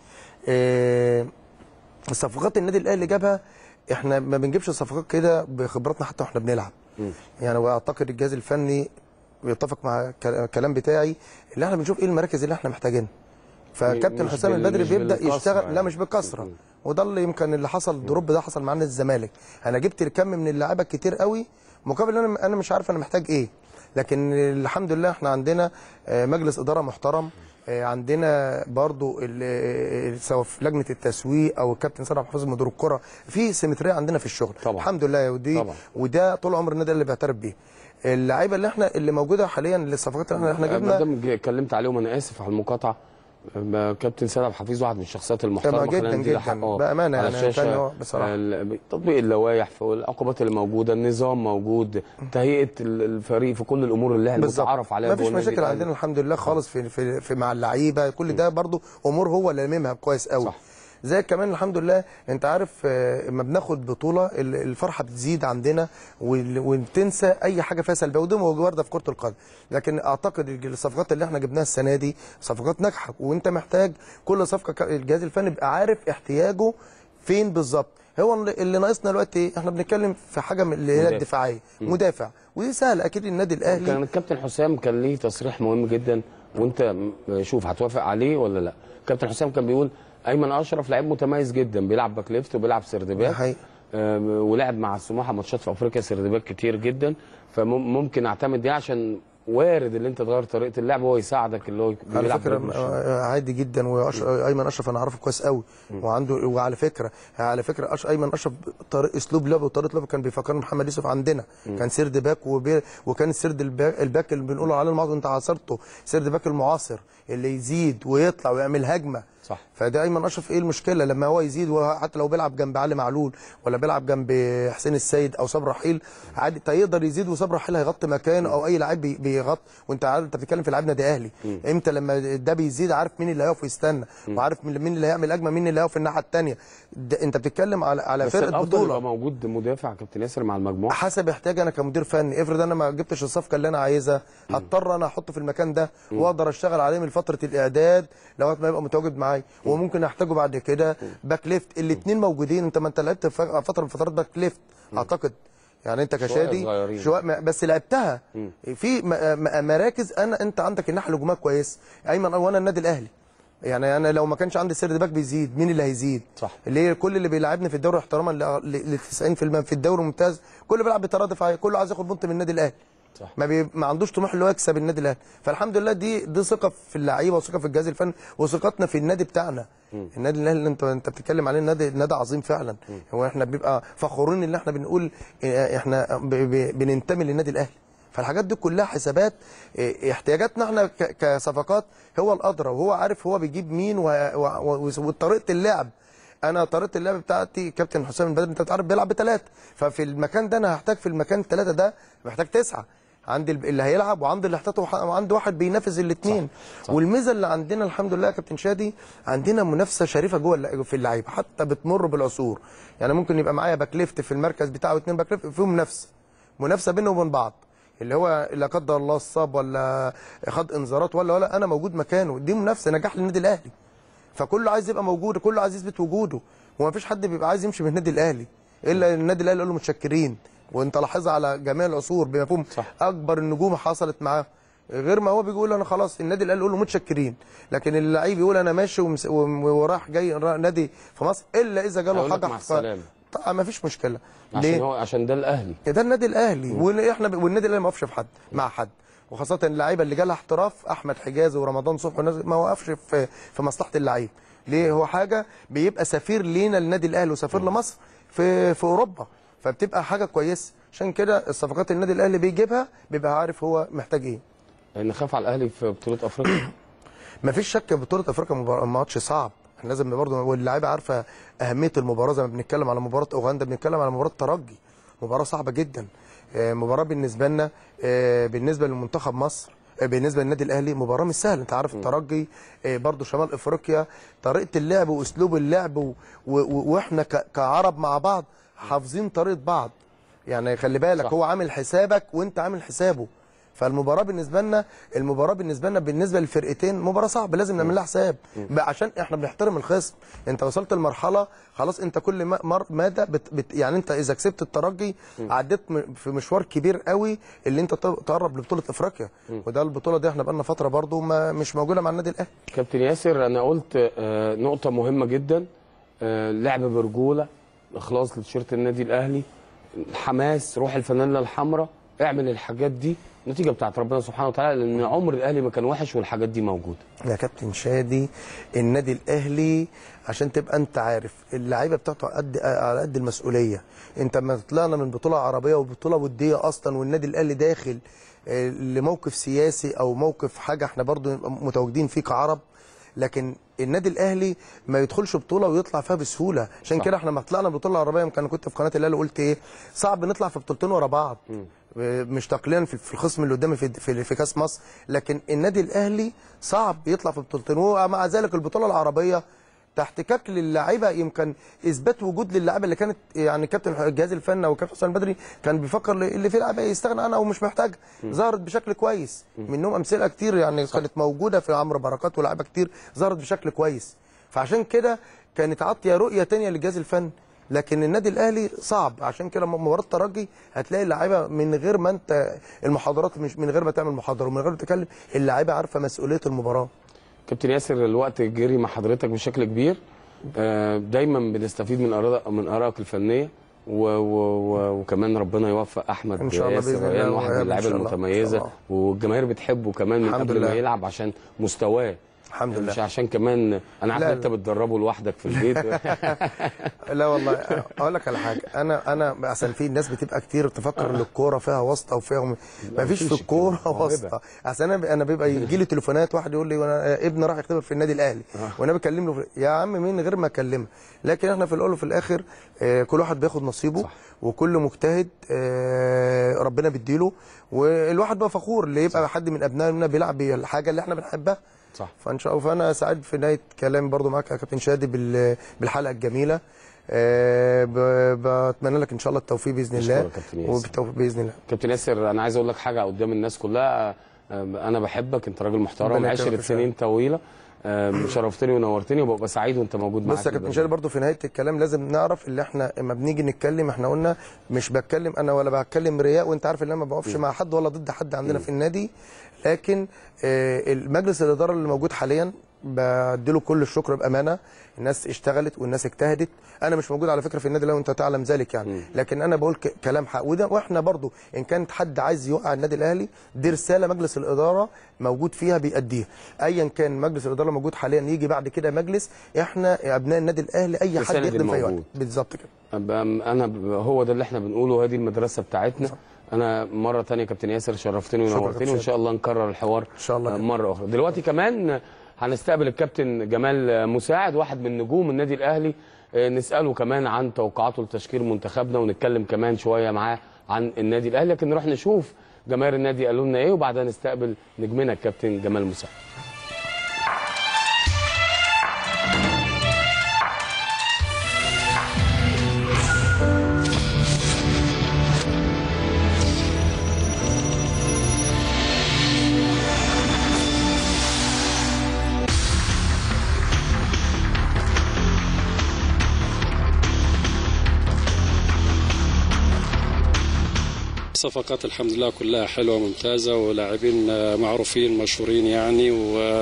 Speaker 5: الصفقات النادي الاهلي جابها، احنا ما بنجيبش الصفقات كده بخبراتنا حتى واحنا بنلعب. يعني واعتقد الجهاز الفني بيتفق مع الكلام بتاعي اللي احنا بنشوف ايه المراكز اللي احنا محتاجينها. فكابتن حسام البدري بيبدا يشتغل يعني. لا مش بكثره، وده اللي يمكن اللي حصل، الدروب ده حصل معانا الزمالك. انا جبت كم من اللعيبه كتير قوي مقابل انا مش عارف انا محتاج ايه، لكن الحمد لله احنا عندنا مجلس اداره محترم، عندنا برضو سواء في لجنه التسويق او الكابتن سيد عبد الحفيظ مدير الكره، في سيمتريه عندنا في الشغل
Speaker 1: طبعا.
Speaker 5: الحمد لله، وده طول عمر النادي اللي بيعترف بيه. اللعيبه اللي موجوده حاليا، الصفقات اللي احنا جبنا،
Speaker 1: ما دام اتكلمت عليهم انا اسف على المقاطعه، كابتن سيد عبد الحفيظ واحد من الشخصيات المحترمه
Speaker 5: جدا جدا بامانه يعني
Speaker 1: بصراحه. تطبيق اللوائح والعقوبات اللي موجوده، النظام موجود، تهيئه الفريق في كل الامور اللي احنا متعارف عليها.
Speaker 5: ما فيش مشاكل عندنا الحمد لله خالص في مع اللعيبه، كل ده برضو امور هو اللي لممها كويس قوي. زي كمان الحمد لله انت عارف لما بناخد بطوله الفرحه بتزيد عندنا وتنسى اي حاجه فيها سلبيه، ودي موجوده في كره القدم. لكن اعتقد الصفقات اللي احنا جبناها السنه دي صفقات ناجحه، وانت محتاج كل صفقه الجهاز الفني يبقى عارف احتياجه فين بالظبط. هو اللي ناقصنا دلوقتي احنا بنتكلم في حاجه اللي هي الدفاعيه، مدافع، ودي سهله اكيد النادي الاهلي.
Speaker 1: كان الكابتن حسام كان ليه تصريح مهم جدا، وانت شوف هتوافق عليه ولا لا. الكابتن حسام كان بيقول ايمن اشرف لعيب متميز جدا، بيلعب باك ليفت وبيلعب سرد باك، ولعب مع السموحه ماتشات في افريقيا سرد باك كتير جدا، فممكن اعتمد دي عشان وارد اللي انت تغير طريقه اللعب وهو يساعدك اللي هو بيلعب.
Speaker 5: على فكره عادي جدا، وايمن اشرف انا عارفه كويس قوي وعنده، وعلى فكره ايمن اشرف اسلوب لعبه وطريقه لعبه كان بيفكرني محمد يوسف عندنا. كان سرد باك وكان السرد الباك اللي بنقول عليه المعاصر، انت عاصرته سرد باك المعاصر اللي يزيد ويطلع ويعمل هجمه.
Speaker 1: صح.
Speaker 5: فده ايمن اشرف ايه المشكله لما هو يزيد، وحتى لو بيلعب جنب علي معلول ولا بيلعب جنب حسين السيد او صبري رحيل عادي يقدر يزيد، وصبري رحيل هيغطي مكانه او اي لاعب بيغطي. وانت عارف انت بتتكلم في لعيب نادي اهلي، امتى لما ده بيزيد عارف مين اللي هيقف ويستنى، وعارف مين اللي هيعمل هجمه، مين اللي هيقف في الناحيه الثانيه. انت بتتكلم على فرقه بطوله.
Speaker 1: يبقى موجود مدافع كابتن ياسر مع المجموعه
Speaker 5: حسب احتياج انا كمدير فني. افرض انا ما جبتش الصفقه اللي انا عايزها، هضطر انا احطه في المكان ده واقدر اشتغل عليه من فتره الاعداد لغايه ما يبقى متواجد معايا، وممكن احتاجه بعد كده باك ليفت. الاثنين موجودين. انت لعبت فتره من فترات باك ليفت اعتقد، يعني انت كشادي شويه بس لعبتها في مراكز. انت عندك الناحيه الهجوميه كويس ايمن، وانا النادي الاهلي يعني انا لو ما كانش عندي سيرد باك بيزيد، مين اللي هيزيد؟
Speaker 1: صح.
Speaker 5: اللي كل اللي بيلعبني في الدوري احتراما ل 90% في الدوري الممتاز كله بيلعب بطريقه دفاعيه، كله عايز ياخد بونت من النادي الاهلي.
Speaker 1: صح.
Speaker 5: ما عندوش طموح اللي هو يكسب النادي الاهلي. فالحمد لله دي ثقه في اللعيبه وثقه في الجهاز الفني وثقتنا في النادي بتاعنا. النادي الاهلي اللي انت بتتكلم عليه نادي عظيم فعلا. هو احنا بنبقى فخورين ان احنا بنقول احنا بننتمي للنادي الاهلي. فالحاجات دي كلها حسابات احتياجاتنا احنا كصفقات. هو الادرى وهو عارف هو بيجيب مين وطريقه اللعب. انا طريقه اللعب بتاعتي كابتن حسام البدري انت بتعرف بيلعب بثلاثه، ففي المكان ده انا هحتاج في المكان الثلاثه ده محتاج 9. عندي اللي هيلعب وعندي اللي احتاطه وعندي واحد بينافس الاثنين. والميزه اللي عندنا الحمد لله يا كابتن شادي عندنا منافسه شريفه جوه في اللعيبه حتى بتمر بالعصور. يعني ممكن يبقى معايا باك ليفت في المركز بتاعه واثنين باك ليفت فيهم منافسه بينهم وبين بعض، اللي هو لا قدر الله اصاب ولا خد انذارات ولا انا موجود مكانه. دي منافسه نجاح للنادي الاهلي. فكله عايز يبقى موجود، كله عايز يثبت وجوده، ومفيش حد بيبقى عايز يمشي من النادي الاهلي الا النادي الاهلي يقول له متشكرين. وانت لاحظها على جميع العصور بمفهوم اكبر النجوم حصلت معاه، غير ما هو بيقول انا خلاص النادي الاهلي يقول له متشكرين، لكن اللعيب يقول انا ماشي وراح جاي نادي في مصر الا اذا جاله حاجه ما فيش مشكله.
Speaker 1: عشان ده الاهلي،
Speaker 5: ده النادي الاهلي. واحنا والنادي الاهلي ما وقفش في حد مع حد، وخاصه اللعيبه اللي جالها احتراف احمد حجازي ورمضان صبحي ما وقفش في مصلحه اللعيب. ليه؟ هو حاجه بيبقى سفير لينا النادي الاهلي وسفير لمصر في اوروبا، فبتبقى حاجه كويسه. عشان كده الصفقات النادي الاهلي بيجيبها بيبقى عارف هو محتاج ايه.
Speaker 1: نخاف على الاهلي في بطوله افريقيا.
Speaker 5: مفيش شك بطوله افريقيا ماتش صعب، احنا لازم برضه واللاعيبه عارفه اهميه المباراه. زي ما بنتكلم على مباراه اوغندا بنتكلم على مباراه ترجي، مباراه صعبه جدا. مباراه بالنسبه لنا بالنسبه لمنتخب مصر بالنسبه للنادي الاهلي مباراه مش سهله. انت عارف الترجي برضه شمال افريقيا، طريقه اللعب واسلوب اللعب واحنا كعرب مع بعض حافظين طريقه بعض. يعني خلي بالك صح. هو عامل حسابك وانت عامل حسابه. فالمباراه بالنسبه لنا بالنسبه للفرقتين مباراه صعبه لازم نعمل لها حساب عشان احنا بنحترم الخصم. انت وصلت لمرحله خلاص انت كل مدى يعني انت اذا كسبت الترجي عديت في مشوار كبير قوي اللي انت تقرب لبطوله افريقيا. وده البطوله دي احنا بقالنا فتره برضو مش موجوده مع النادي الاهلي.
Speaker 1: كابتن ياسر انا قلت نقطه مهمه جدا، لعب برجوله، اخلاص لتيشيرت النادي الاهلي، حماس، روح الفانيلا الحمراء، اعمل الحاجات دي نتيجه بتاعت ربنا سبحانه وتعالى، لان عمر الاهلي ما كان وحش والحاجات دي موجوده.
Speaker 5: يا كابتن شادي النادي الاهلي عشان تبقى انت عارف اللعيبه بتاعته على قد المسؤوليه. انت ما طلعنا من بطوله عربيه وبطوله وديه اصلا والنادي الاهلي داخل لموقف سياسي او موقف حاجه احنا برضو متواجدين فيه كعرب، لكن النادي الاهلي ما يدخلش بطوله ويطلع فيها بسهوله. عشان كده احنا ما طلعنا بطوله عربيه يمكن كنت في قناه الاهلي قلت ايه صعب نطلع في بطولتين ورا بعض مش تقليلا في الخصم اللي قدامي في كاس مصر، لكن النادي الاهلي صعب يطلع في بطولتين. ومع ذلك البطوله العربيه تحتكاك للاعيبه، يمكن اثبات وجود للاعيبه اللي كانت يعني كابتن الجهاز الفني وكابتن حسام البدري كان بيفكر اللي في لعيبه يستغنى عنها ومش محتاجها، ظهرت بشكل كويس. منهم امثله كتير يعني كانت موجوده في عمرو بركات ولاعيبه كتير ظهرت بشكل كويس. فعشان كده كانت عاطيه رؤيه ثانيه للجهاز الفني. لكن النادي الاهلي صعب، عشان كده مباراه الترجي هتلاقي اللعيبه من غير ما انت المحاضرات، مش من غير ما تعمل محاضره ومن غير ما تتكلم، اللعيبه عارفه مسؤوليه المباراه.
Speaker 1: كابتن ياسر، الوقت جري مع حضرتك بشكل كبير، دايما بنستفيد من ارائك الفنيه وكمان ربنا يوفق احمد
Speaker 5: ان شاء الله باذن الله،
Speaker 1: واحد من اللعيبه المتميزه والجماهير بتحبه كمان من قبل ما يلعب عشان مستواه.
Speaker 5: الحمد لله،
Speaker 1: مش عشان كمان انا عارف انت بتدربه لوحدك في البيت.
Speaker 5: لا والله اقول لك على حاجه، انا عشان في ناس بتبقى كتير تفكر ان الكوره فيها واسطه وفيها ما فيش في الكوره واسطه. عشان انا بيبقى يجي لي تليفونات، واحد يقول لي وانا ابني راح يختبر في النادي الاهلي وانا بكلم له يا عم من غير ما اكلمه. لكن احنا في الاول وفي الاخر كل واحد بياخد نصيبه، صح. وكل مجتهد ربنا بيديله، والواحد بقى فخور اللي يبقى حد من ابنائنا بيلعب بالحاجه اللي احنا بنحبها، صح. فان شاء الله فانا سعيد في نهايه كلامي برضو معاك يا كابتن شادي بالحلقه الجميله. بتمنى لك ان شاء الله التوفيق باذن الله، وبالتوفيق باذن الله.
Speaker 1: كابتن ياسر، انا عايز اقول لك حاجه قدام الناس كلها، انا بحبك، انت راجل محترم، 10 سنين طويله، شرفتني ونورتني، وببقى سعيد وانت موجود معايا.
Speaker 5: بص يا كابتن شادي، برضو في نهايه الكلام لازم نعرف اللي احنا لما بنيجي نتكلم، احنا قلنا مش بتكلم انا ولا بتكلم رياء، وانت عارف ان انا ما بقفش مع حد ولا ضد حد عندنا في النادي. لكن المجلس الاداره اللي موجود حاليا بديله كل الشكر بامانه، الناس اشتغلت والناس اجتهدت. انا مش موجود على فكره في النادي لو انت تعلم ذلك يعني، لكن انا بقول كلام حق، وده واحنا برضو ان كانت حد عايز يوقع النادي الاهلي دي رساله مجلس الاداره موجود فيها بيأديها. ايا كان مجلس الاداره موجود حاليا، يجي بعد كده مجلس، احنا ابناء النادي الاهلي اي حد يخدم في اي وقت. بالظبط كده،
Speaker 1: انا هو ده اللي احنا بنقوله، هذه المدرسه بتاعتنا. صح. انا مره ثانيه كابتن ياسر شرفتني ونورتني، وان شاء الله نكرر الحوار ان
Speaker 5: شاء الله
Speaker 1: مره اخرى. دلوقتي كمان هنستقبل الكابتن جمال مساعد، واحد من نجوم النادي الاهلي، نساله كمان عن توقعاته لتشكيل منتخبنا، ونتكلم كمان شويه معاه عن النادي الاهلي. لكن نروح نشوف جماهير النادي قالوا لنا ايه، وبعدها نستقبل نجمنا الكابتن جمال مساعد.
Speaker 7: صفقات الحمد لله كلها حلوة ممتازة، ولاعبين معروفين مشهورين يعني،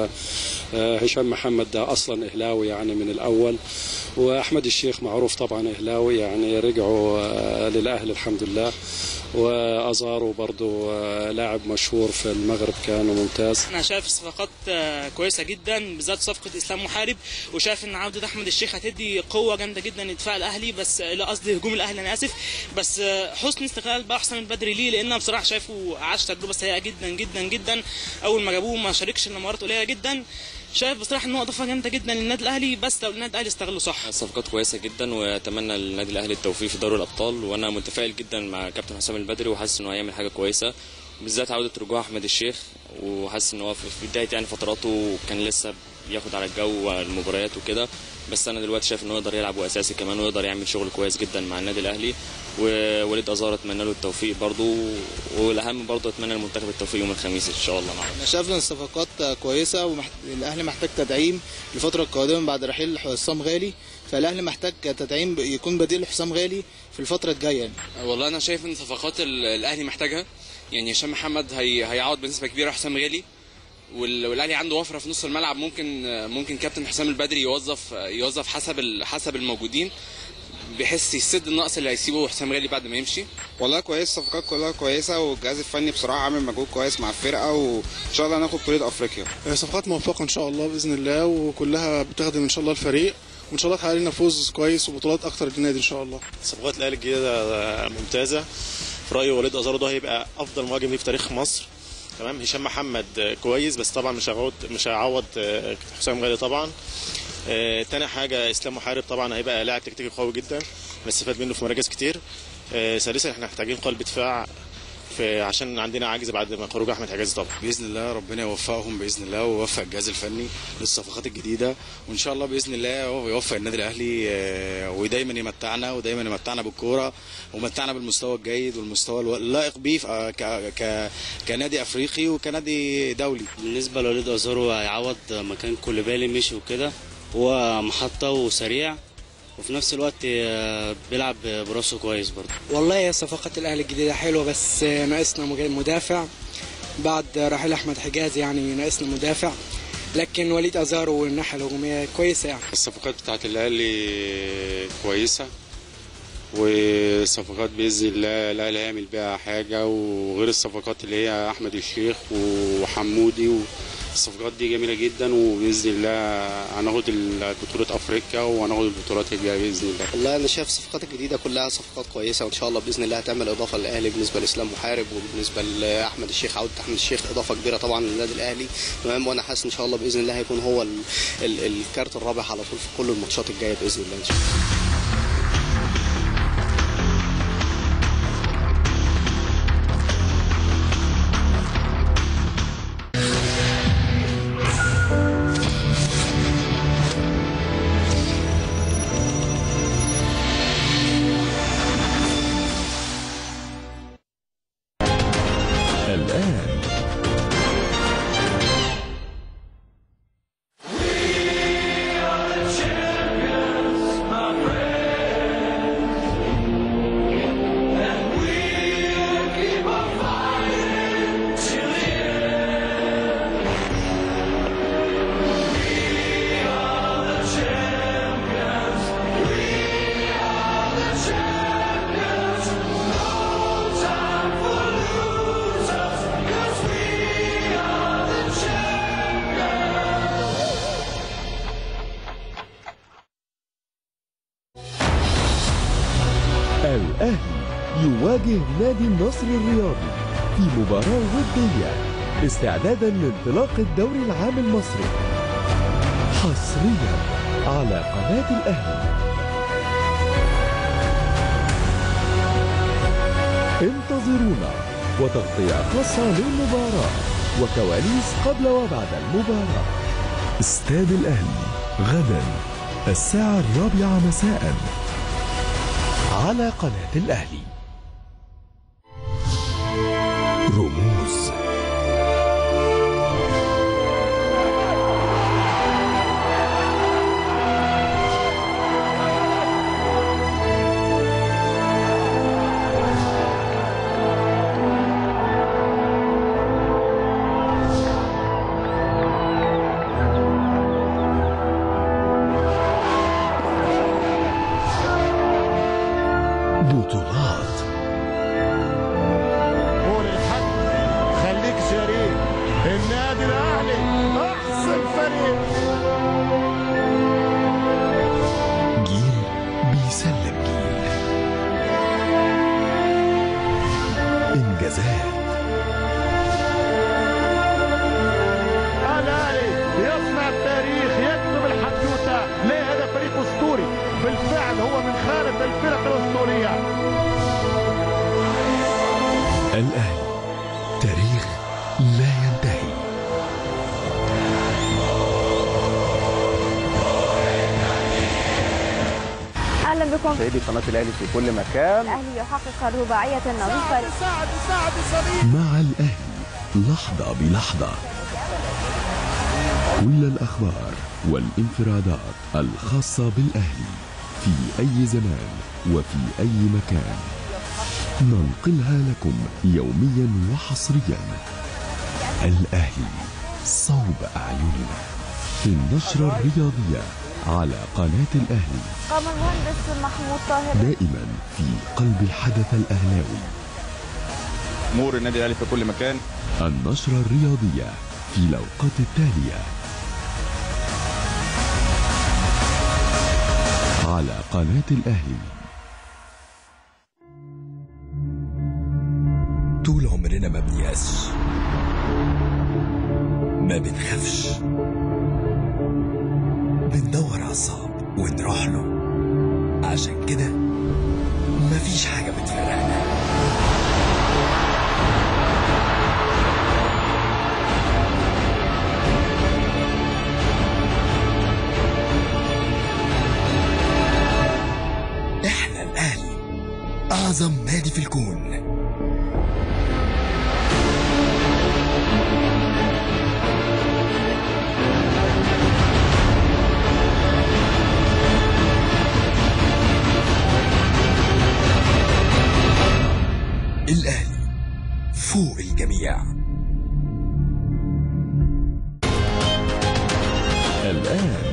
Speaker 7: وهشام محمد ده أصلا إهلاوي يعني من الأول، وأحمد الشيخ معروف طبعا إهلاوي يعني، رجعوا للأهل الحمد لله، وأزارو برضو لاعب مشهور في المغرب كان ممتاز.
Speaker 8: أنا شايف الصفقات كويسة جدا، بالذات صفقة إسلام محارب، وشايف إن عودة أحمد الشيخ هتدي قوة جامدة جدا لدفاع الأهلي، بس لا قصدي هجوم الأهلي أنا آسف، بس حسن استغلال بقى حسام البدري ليه، لأن أنا بصراحة شايفه عاش تجربة سيئة جدا جدا جدا. أول ما جابوه ما شاركش إلا مرات قليلة جدا. شايف بصراحه ان هو اضافه جامده جدا للنادي الاهلي، بس لو النادي الاهلي استغله صح.
Speaker 9: الصفقات كويسه جدا، واتمنى للنادي الاهلي التوفيق في دوري الابطال، وانا متفائل جدا مع كابتن حسام البدري، وحاسس انه هيعمل حاجه كويسه، بالذات عوده رجوع احمد الشيخ، وحاسس ان هو في بدايه يعني فتراته كان لسه ياخد على الجو والمباريات وكده، بس انا دلوقتي شايف انه يقدر يلعب واساسي كمان، ويقدر يعمل شغل كويس جدا مع النادي الاهلي. ووليد ازار اتمنى له التوفيق برضه، والاهم برضه اتمنى للمنتخب التوفيق يوم الخميس ان شاء الله معانا.
Speaker 10: انا شايف ان الصفقات كويسه، والاهلي محتاج تدعيم الفتره القادمه بعد رحيل حسام غالي، فالاهلي محتاج تدعيم يكون بديل لحسام غالي في الفتره الجايه يعني.
Speaker 11: والله انا شايف ان صفقات الاهلي محتاجها، يعني هشام محمد هيعوض بنسبه كبيره حسام غالي، والاهلي عنده وفره في نص الملعب، ممكن كابتن حسام البدري يوظف حسب الموجودين، بحيث يسد النقص اللي هيسيبه حسام غالي بعد ما يمشي.
Speaker 12: والله كويس، الصفقات كلها كويسه، والجهاز الفني بصراحه عامل مجهود كويس مع الفرقه، وان شاء الله هناخد بطوله افريقيا.
Speaker 13: صفقات موفقه ان شاء الله باذن الله، وكلها بتخدم ان شاء الله الفريق، وان شاء الله تحقق لنا فوز كويس وبطولات اكتر للنادي ان شاء الله.
Speaker 14: صفقات الاهلي الجديده ممتازه، في رايي وليد ازارو ده هيبقى افضل مهاجم ليه في تاريخ مصر. تمام، هشام محمد كويس، بس طبعا مش هيعوض حسام غالي طبعا. تاني حاجه اسلام محارب طبعا هيبقى لاعب تكتيكي قوي جدا، نستفاد منه في مراكز كتير. ثالثا احنا محتاجين قلب دفاع عشان عندنا عجز بعد ما خروج احمد حجازي طبعا.
Speaker 15: باذن الله ربنا يوفقهم باذن الله ويوفق الجهاز الفني للصفقات الجديده، وان شاء الله باذن الله هو يوفق النادي الاهلي ودايما يمتعنا بالكوره ومتعنا بالمستوى الجيد والمستوى اللائق بيه كنادي افريقي وكنادي دولي.
Speaker 16: بالنسبه لوليد ازارو هيعوض مكان كوليبالي مشي وكده، هو محطه وسريع وفي نفس الوقت بيلعب براسه كويس برضه.
Speaker 17: والله صفقات الاهلي الجديده حلوه، بس ناقصنا مدافع بعد رحيل احمد حجازي، يعني ناقصنا مدافع، لكن وليد ازارو والناحيه الهجوميه كويسه. يعني
Speaker 7: الصفقات بتاعت الاهلي كويسه، والصفقات باذن الله الاهلي هيعمل بيها حاجه، وغير الصفقات اللي هي احمد الشيخ وحمودي، الصفقات دي جميله جدا، وباذن الله هناخد بطوله افريقيا وهناخد البطولات الجايه باذن الله.
Speaker 18: والله انا شايف الصفقات الجديده كلها صفقات كويسه، وان شاء الله باذن الله هتعمل اضافه للاهلي بالنسبه لاسلام محارب، وبالنسبه لاحمد الشيخ، عوده احمد الشيخ اضافه كبيره طبعا للنادي الاهلي. تمام، وانا حاسس ان شاء الله باذن الله هيكون هو الكارت الرابح على طول في كل الماتشات الجايه باذن الله ان شاء الله.
Speaker 19: الأهلي يواجه نادي النصر الرياضي في مباراة ودية استعدادا لانطلاق الدوري العام المصري، حصريا على قناة الأهلي. انتظرونا وتغطية خاصة للمباراة وكواليس قبل وبعد المباراة. استاد الأهلي غدا الساعة 4 مساء على قناة الأهلي. رموز بطولات
Speaker 20: خليك شريك النادي الاهلي احسن فريق.
Speaker 19: جيل بيسلم جيل، انجازات
Speaker 20: الاهلي يصنع التاريخ، يكتب الحدوته. ليه؟ هذا فريق اسطوري بالفعل، هو من خارج الفرق الاسطوريه.
Speaker 19: الأهلي تاريخ لا ينتهي.
Speaker 21: اهلا بكم
Speaker 22: مشاهدي قناه الاهلي في كل مكان.
Speaker 21: الاهلي يحقق الرباعيه النظيفه
Speaker 19: مع الأهلي لحظة بلحظة، كل الأخبار والانفرادات الخاصة بالأهلي في أي زمان وفي أي مكان ننقلها لكم يوميا وحصريا. الأهلي صوب أعيننا في النشرة الرياضية على قناة الأهلي.
Speaker 21: قام المهندس محمود طاهر
Speaker 19: دائما في قلب الحدث الأهلاوي.
Speaker 22: نور النادي الأهلي في كل مكان.
Speaker 19: النشرة الرياضية في الأوقات التالية على قناة الأهلي.
Speaker 23: طول عمرنا ما بنيأسش، ما بنخافش، بندور على الصعب ونروح له. عشان كده مفيش حاجة بتفرقنا. الجميع.
Speaker 19: الآن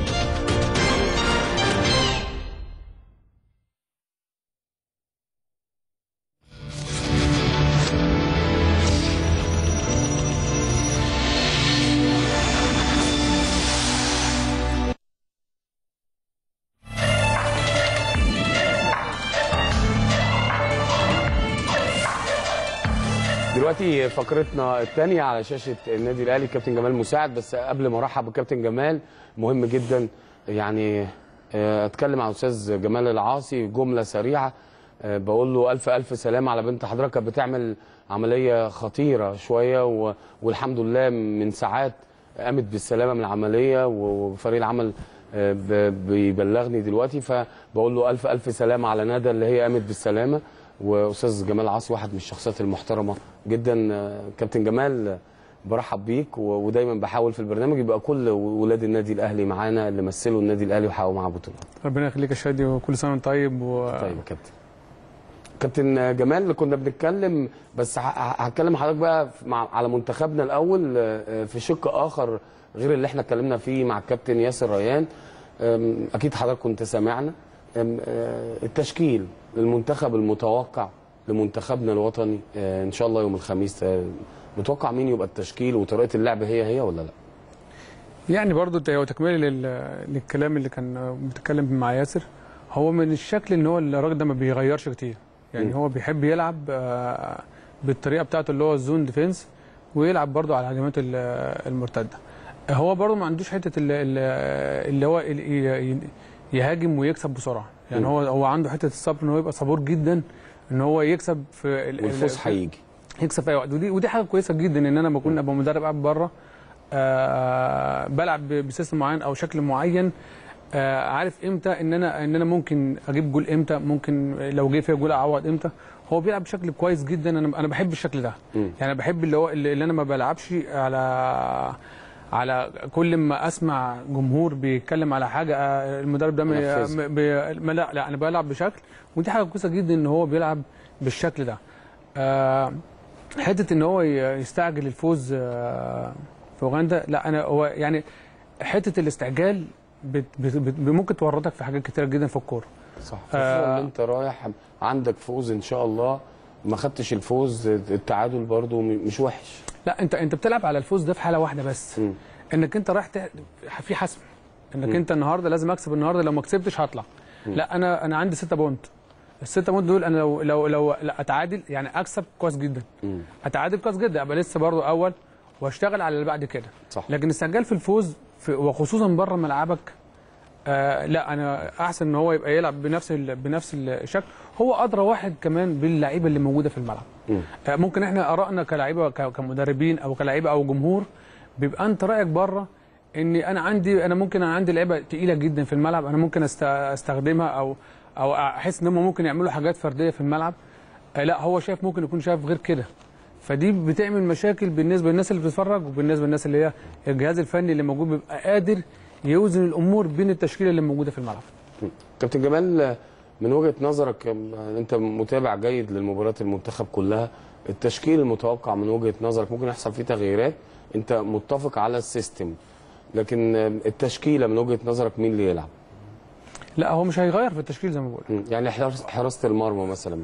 Speaker 1: دلوقتي فقرتنا الثانيه على شاشه النادي الاهلي كابتن جمال مساعد. بس قبل ما ارحب بكابتن جمال مهم جدا يعني اتكلم عن استاذ جمال العاصي جمله سريعه. بقول له الف الف سلامه على بنت حضرتك، كانت بتعمل عمليه خطيره شويه والحمد لله من ساعات قامت بالسلامه من العمليه، وفريق العمل بيبلغني دلوقتي، فبقول له الف الف سلامه على ندى اللي هي قامت بالسلامه. واستاذ جمال العاصي واحد من الشخصيات المحترمه جدا. كابتن جمال برحب بيك، ودايما بحاول في البرنامج يبقى كل ولاد النادي الاهلي معانا اللي مثلوا النادي الاهلي وحققوا معاه بطولات.
Speaker 2: ربنا يخليك يا شادي، وكل سنه وانت طيب.
Speaker 1: طيب يا كابتن. كابتن جمال اللي كنا بنتكلم، بس هتكلم حضرتك بقى على منتخبنا الاول في شق اخر غير اللي احنا اتكلمنا فيه مع الكابتن ياسر ريان. اكيد حضرتك كنت سامعنا. التشكيل المنتخب المتوقع لمنتخبنا الوطني ان شاء الله يوم الخميس، متوقع مين يبقى التشكيل وطريقه اللعب هي ولا لا؟
Speaker 2: يعني برضو تكمله للكلام اللي كان بيتكلم مع ياسر، هو من الشكل ان هو الراجل ده ما بيغيرش كتير، يعني هو بيحب يلعب بالطريقه بتاعته اللي هو الزون ديفنس، ويلعب برضو على الهجمات المرتده. هو برضو ما عندوش حته اللي هو يهاجم ويكسب بسرعه، يعني هو عنده حته الصبر ان هو يبقى صبور جدا ان هو يكسب في
Speaker 1: والفوز هيجي
Speaker 2: يكسب في اي وقت. ودي حاجه كويسه جدا ان انا بكون ابقى مدرب قاعد بره بلعب بسيستم معين او شكل معين، عارف امتى ان انا ممكن اجيب جول، امتى ممكن لو جه فيها جول اعوض امتى. هو بيلعب بشكل كويس جدا، انا بحب الشكل ده. يعني بحب اللي انا ما بلعبش على كل ما اسمع جمهور بيتكلم على حاجه المدرب ده لا انا بلعب بشكل، ودي حاجه كويسه جدا ان هو بيلعب بالشكل ده. حته ان هو يستعجل الفوز في اوغندا، لا هو يعني حته الاستعجال ممكن تورطك في حاجات كتير جدا في الكوره.
Speaker 1: صح. ان انت رايح عندك فوز ان شاء الله، ما خدتش الفوز، التعادل برضو مش وحش.
Speaker 2: لا انت بتلعب على الفوز ده في حاله واحده بس، انك انت رايح في حسم، انك انت النهارده لازم اكسب النهارده، لو ما كسبتش هطلع. لا انا عندي 6 بونت، ال6 بونت دول انا لو لا اتعادل، يعني اكسب كويس جدا، اتعادل كويس جدا، ابقى لسه برضو اول واشتغل على اللي بعد كده.
Speaker 1: صح.
Speaker 2: لكن استعجال في الفوز وخصوصا بره ملعبك، لا انا احسن ان هو يبقى يلعب بنفس الشكل. هو ادرى واحد كمان باللعيبه اللي موجوده في الملعب. ممكن احنا ارائنا كلاعيبه كمدربين او كلاعيبه او جمهور بيبقى انت رايك بره ان انا ممكن عندي لعيبه تقيله جدا في الملعب، انا ممكن استخدمها او احس ان هم ممكن يعملوا حاجات فرديه في الملعب. لا هو شايف ممكن يكون شايف غير كده، فدي بتعمل مشاكل بالنسبه للناس اللي بتتفرج وبالنسبه للناس اللي هي الجهاز الفني اللي موجود، بيبقى قادر يوزن الامور بين التشكيله اللي موجوده في الملعب.
Speaker 1: كابتن جمال من وجهه نظرك، انت متابع جيد للمباريات المنتخب كلها، التشكيل المتوقع من وجهه نظرك ممكن يحصل فيه تغييرات، انت متفق على السيستم، لكن التشكيله من وجهه نظرك مين اللي يلعب؟
Speaker 2: لا هو مش هيغير في التشكيل زي ما بقول.
Speaker 1: يعني حراسه المرمى مثلا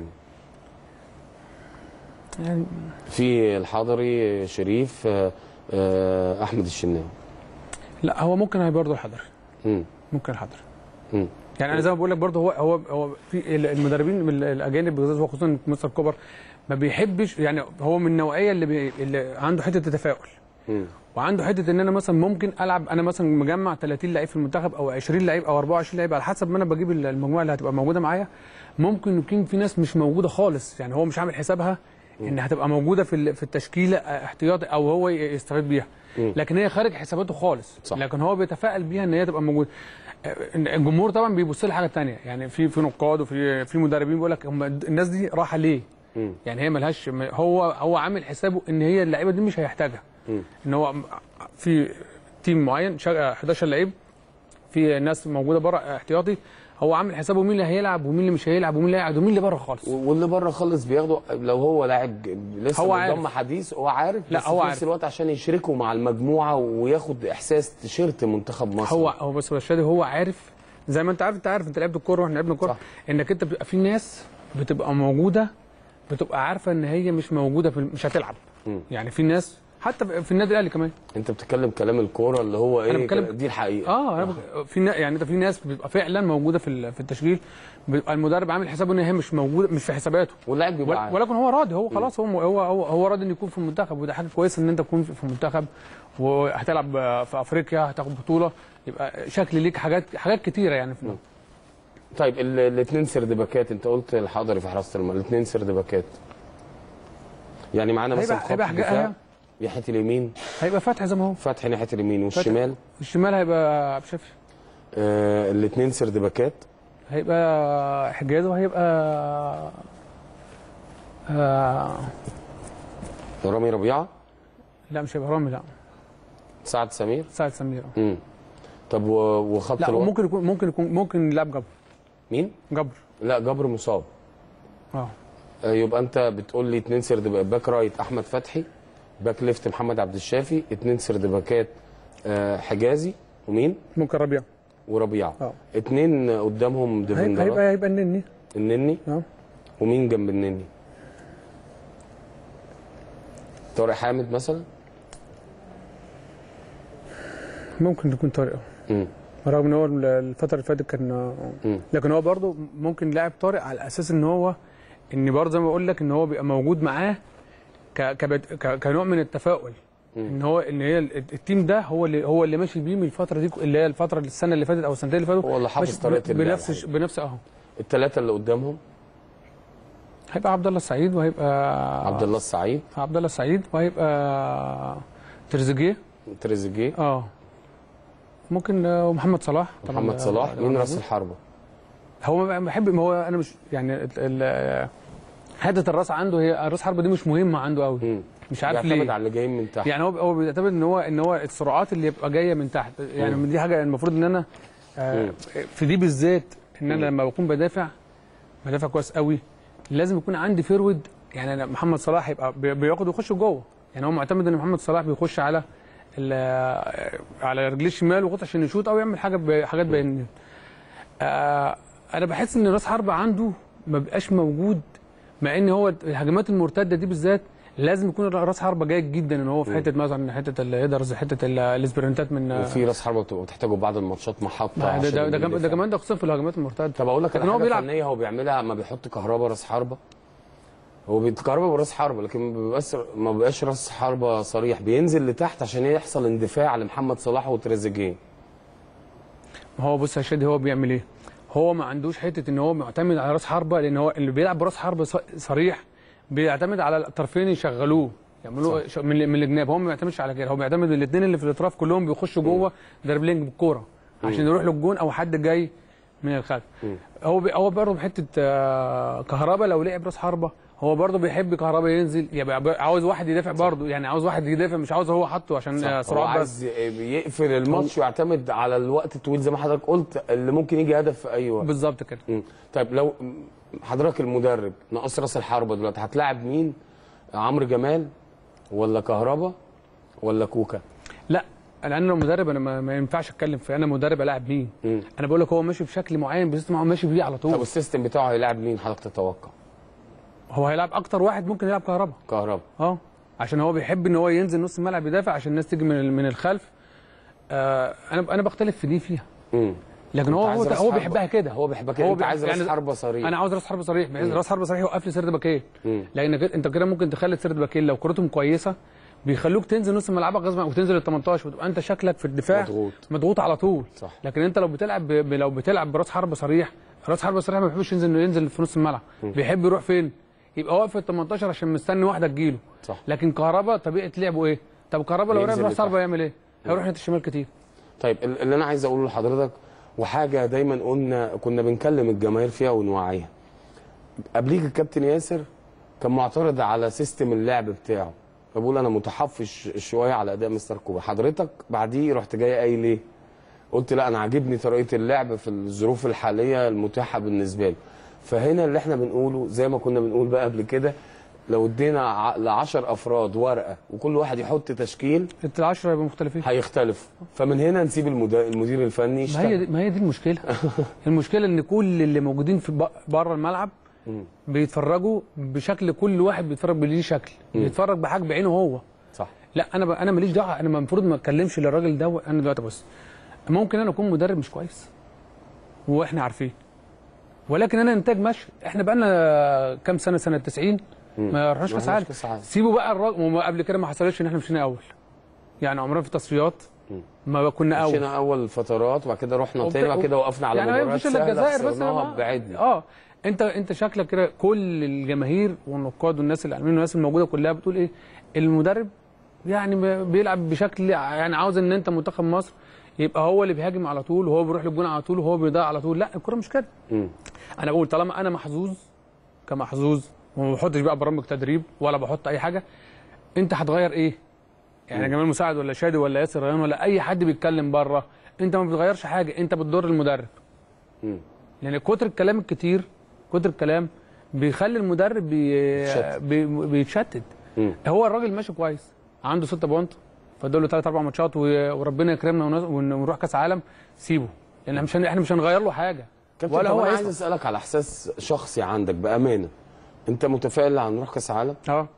Speaker 2: يعني
Speaker 1: في الحضري، شريف، احمد الشناوي.
Speaker 2: لا هو ممكن برضه الحضري. ممكن الحضري. يعني انا زي ما بقول لك برضه هو في المدربين الاجانب وخصوصا مستر كوبر ما بيحبش، يعني هو من النوعيه اللي عنده حته التفاؤل. وعنده حته ان انا مثلا ممكن العب، انا مثلا مجمع 30 لعيب في المنتخب او 20 لعيب او 24 لعيب على حسب ما انا بجيب المجموعه اللي هتبقى موجوده معايا. ممكن يكون في ناس مش موجوده خالص، يعني هو مش عامل حسابها ان هتبقى موجوده في التشكيله احتياطي او هو يستفيد بيها، لكن هي خارج حساباته خالص. صح. لكن هو بيتفائل بيها ان هي تبقى موجوده. الجمهور طبعا بيبص لحاجه ثانيه، يعني في نقاد وفي مدربين بيقول لك هم الناس دي رايحه ليه؟ يعني هي ملهاش، هو عامل حسابه ان هي اللعيبه دي مش هيحتاجها. ان هو في تيم معين 11 لعيب، في ناس موجوده بره احتياطي، هو عامل حسابه مين اللي هيلعب ومين اللي مش هيلعب ومين اللي قاعد ومين اللي بره خالص.
Speaker 1: واللي بره خالص بياخده لو هو لاعب لسه
Speaker 2: هو
Speaker 1: منضم حديث هو عارف.
Speaker 2: لا
Speaker 1: بس
Speaker 2: هو
Speaker 1: في نفس الوقت عشان يشركوا مع المجموعه وياخد احساس تيشيرت منتخب مصر.
Speaker 2: هو بس شادي هو عارف زي ما انت عارف انت لعبت الكوره واحنا لعبنا الكوره انك انت بتبقى في ناس بتبقى موجوده بتبقى عارفه ان هي مش موجوده مش هتلعب. يعني في ناس حتى في النادي الاهلي كمان.
Speaker 1: انت بتتكلم كلام الكوره اللي هو ايه دي الحقيقه.
Speaker 2: يعني انت في ناس بتبقى فعلا موجوده في التشكيل بيبقى المدرب عامل حسابه ان هي مش موجوده مش في حساباته
Speaker 1: واللاعب بيبقى
Speaker 2: ولكن هو راضي هو خلاص هو راضي انه يكون في المنتخب وده حاجه كويسه ان انت تكون في المنتخب وهتلعب في افريقيا هتاخد بطوله يبقى شكل ليك حاجات كتيره يعني في
Speaker 1: طيب الاثنين سردباكات انت قلت الحضري في حراسه المرمى الاثنين سردباكات يعني معانا مثلا خط دفاع ناحيه اليمين
Speaker 2: هيبقى فتحي زي ما هو
Speaker 1: فتحي ناحيه اليمين والشمال
Speaker 2: الشمال هيبقى عبد الشافي.
Speaker 1: الاثنين سردباكات
Speaker 2: هيبقى حجاز وهيبقى
Speaker 1: رامي ربيعه.
Speaker 2: لا مش هيبقى رامي لا
Speaker 1: سعد سمير. طب وخط
Speaker 2: لا ممكن يلعب جبر.
Speaker 1: مين؟
Speaker 2: جبر.
Speaker 1: لا جبر مصاب. يبقى انت بتقول لي اثنين سردباك باك رايت احمد فتحي باك ليفت محمد عبد الشافي اثنين سردباكات حجازي ومين؟
Speaker 2: ممكن ربيعه
Speaker 1: وربيعه. اثنين قدامهم ديفندرات.
Speaker 2: هيبقى النني.
Speaker 1: ومين جنب النني؟ طارق حامد مثلا.
Speaker 2: ممكن تكون طارق رغم ان هو الفتره اللي فاتت كان لكن هو برضه ممكن لاعب طارق على اساس ان هو برضه زي ما بقول لك ان هو بيبقى موجود معاه كنوع من التفاؤل ان هي التيم ده هو اللي ماشي بيه من الفتره دي اللي هي الفتره السنه اللي فاتت او السنتين اللي فاتوا
Speaker 1: هو اللي حافظ طريقه اللعب
Speaker 2: بنفس
Speaker 1: الثلاثه اللي قدامهم
Speaker 2: هيبقى عبد الله السعيد وهيبقى
Speaker 1: عبد الله السعيد
Speaker 2: وهيبقى تريزيجيه ممكن ومحمد صلاح
Speaker 1: طبعا. محمد صلاح مين راس الحربه؟
Speaker 2: هو بحب هو انا مش يعني حته الراس عنده هي راس الحربه دي مش مهمه عنده قوي مش عارف ليه
Speaker 1: بيعتمد على اللي جايين من تحت
Speaker 2: يعني هو بيعتمد ان هو السرعات اللي بتبقى جايه من تحت يعني دي حاجه المفروض ان انا في دي بالذات ان انا لما بكون بدافع كويس قوي لازم يكون عندي فيرود يعني أنا محمد صلاح يبقى بياخد ويخش جوه يعني هو معتمد ان محمد صلاح بيخش على رجليه الشمال ويخش عشان يشوط او يعمل حاجات بينيه. انا بحس ان راس حربه عنده ما بيبقاش موجود مع ان هو الهجمات المرتده دي بالذات لازم يكون راس حربه جيد جدا ان هو في حته مثلا حته الهيدرز حته الاسبرنتات من
Speaker 1: وفي راس حربه بتبقى بتحتاجوا بعض الماتشات محطه
Speaker 2: ده كمان ده خصوصا في الهجمات المرتده.
Speaker 1: طب اقول لك حاجه فنيه هو بيعملها ما بيحط كهربا راس حربه هو بيتكهربا براس حربه لكن ما بيبقاش راس حربه صريح بينزل لتحت عشان يحصل اندفاع لمحمد صلاح وتريزيجيه.
Speaker 2: هو بص يا شادي هو بيعمل ايه؟ هو ما عندوش حته ان هو معتمد على راس حربه لان هو اللي بيلعب براس حربه صريح بيعتمد على الطرفين يشغلوه يعملوه من الجناب هو ما بيعتمدش على كده هو بيعتمد الاثنين اللي في الاطراف كلهم بيخشوا جوه دربلينج بالكوره عشان يروح للجون او حد جاي من الخلف. هو برضه بحته كهربا لو لعب راس حربه هو برضه بيحب كهربا ينزل يبقى عاوز واحد يدافع برضه يعني عاوز واحد يدافع مش عاوز هو حاطه عشان سرعات
Speaker 1: هو عايز يقفل الماتش ويعتمد على الوقت الطويل زي ما حضرتك قلت اللي ممكن يجي هدف في اي وقت
Speaker 2: بالظبط كده.
Speaker 1: طيب لو حضرتك المدرب ناقص راس الحربه دلوقتي هتلاعب مين؟ عمرو جمال ولا كهربا ولا كوكا؟
Speaker 2: لا انا مدرب انا ما ينفعش اتكلم في انا مدرب الاعب مين. انا بقول لك هو ماشي بشكل معين بسيستم هو ماشي بيه على طول.
Speaker 1: طب السيستم بتاعه هيلاعب مين حضرتك تتوقع؟
Speaker 2: هو هيلعب اكتر واحد ممكن يلعب كهربا عشان هو بيحب ان هو ينزل نص الملعب يدافع عشان الناس تيجي من الخلف. انا بختلف في دي فيها لكن هو بيحبها كده
Speaker 1: هو بيحبها كده انت عايز راس حربه صريح
Speaker 2: انا عاوز راس حربه صريح بحيث راس حربه صريح يوقف لي سرد باكين لان انت كده ممكن تخلي سرد باكين لو كرتهم كويسه بيخلوك تنزل نص ملعبك غصب عنك وتنزل ال 18 وتبقى انت شكلك في الدفاع مضغوط على طول
Speaker 1: صح.
Speaker 2: لكن انت لو بتلعب براس حربه صريح راس حربه صريح ما بيحبش ينزل في نص الملعب بيحب يروح فين يبقى واقف في ال 18 عشان مستني واحده تجيله لكن كهربا طبيعه لعبه ايه طب كهربا لو لعب راس حربه يعمل ايه هيروح ناحيه الشمال كتير.
Speaker 1: طيب اللي انا عايز اقوله لحضرتك وحاجه دايما كنا بنكلم الجماهير فيها ونوعيها قبليك الكابتن ياسر كان معترض على سيستم اللعب بتاعه فبقول انا متحفظ شويه على اداء مستر كوبر حضرتك بعديه رحت جاي قايل ايه قلت لا انا عاجبني طريقه اللعب في الظروف الحاليه المتاحه بالنسبه لي. فهنا اللي احنا بنقوله زي ما كنا بنقول بقى قبل كده، لو ادينا ل10 افراد ورقه وكل واحد يحط تشكيل،
Speaker 2: ال10 هيبقوا مختلفين،
Speaker 1: هيختلفوا. فمن هنا نسيب المدير الفني يشتغل.
Speaker 2: ما هي دي المشكله. المشكله ان كل اللي موجودين في بره الملعب بيتفرجوا بشكل، كل واحد بيتفرج بليه شكل، بيتفرج بحاجه بعينه هو.
Speaker 1: صح.
Speaker 2: لا انا ماليش دعوه، انا المفروض ما اتكلمش للراجل ده. انا دلوقتي بص، ممكن انا اكون مدرب مش كويس واحنا عارفين، ولكن انا انتاج ماشي. احنا بقى لنا كام سنه، سنه 90 ما رحناش كاس عالم. سيبوا بقى الراجل، قبل كده ما حصلش ان احنا مشينا اول، يعني عمرنا في التصفيات ما كنا اول.
Speaker 1: مشينا اول فترات وبعد كده رحنا تاني وبعد كده وقفنا على
Speaker 2: يعني
Speaker 1: مباريات سهله خسرناها بعدنا.
Speaker 2: انت شكلك كده، كل الجماهير والنقاد والناس اللي عاملين والناس الموجوده كلها بتقول ايه؟ المدرب يعني بيلعب بشكل، يعني عاوز ان انت منتخب مصر يبقى هو اللي بيهاجم على طول وهو بيروح للجون على طول وهو بيضيع على طول. لا الكوره مش كده. انا بقول طالما انا محظوظ كمحظوظ وما بحطش بقى برامج تدريب ولا بحط اي حاجه، انت هتغير ايه؟ يعني جمال مساعد ولا شادي ولا ياسر ريان ولا اي حد بيتكلم بره، انت ما بتغيرش حاجه، انت بتضر المدرب. لان كتر الكلام الكتير، كتر الكلام بيخلي المدرب بيتشتت. هو الراجل ماشي كويس، عنده 6 بونت، فدول له 3 4 ماتشات وربنا يكرمنا ونروح كاس عالم، سيبه، لان احنا مش هنغير له حاجه.
Speaker 1: ولا هو عايز اسالك على احساس شخصي عندك بامانه، انت متفائل هنروح كاس عالم؟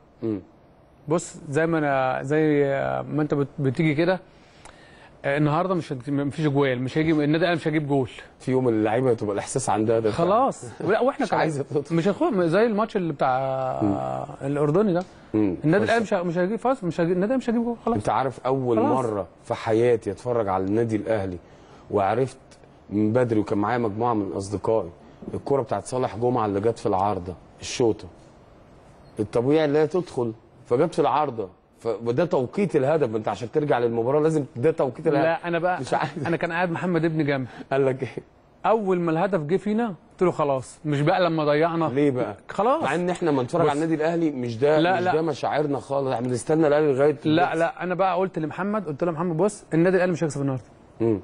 Speaker 2: بص، زي ما انت بتيجي كده النهارده مفيش جوال، مش هيجي النادي الاهلي، مش هيجيب جول
Speaker 1: في يوم اللعيبه تبقى الاحساس عندها ده
Speaker 2: خلاص. لا واحنا مش هنخوف زي الماتش اللي بتاع الاردني ده. النادي الاهلي مش هيجيب فاصل، النادي الاهلي مش هيجيب جول خلاص.
Speaker 1: انت عارف اول مره في حياتي اتفرج على النادي الاهلي وعرفت من بدري، وكان معايا مجموعه من اصدقائي، الكره بتاعت صالح جمعه اللي جت في العارضه الشوطه، الطبيعي اللي هي تدخل فجت في العارضه، وده توقيت الهدف. انت عشان ترجع للمباراه لازم ده توقيت الهدف.
Speaker 2: لا انا بقى انا كان قاعد محمد ابني جنبي،
Speaker 1: قال لك ايه؟
Speaker 2: اول ما الهدف جه فينا قلت له خلاص، مش بقى لما ضيعنا.
Speaker 1: ليه بقى؟
Speaker 2: خلاص،
Speaker 1: مع ان احنا لما نتفرج على النادي الاهلي مش ده مشاعرنا خالص، احنا بنستنى الاهلي لغايه
Speaker 2: لا انا بقى قلت لمحمد، قلت له محمد بص، النادي الاهلي مش هيكسب النهارده.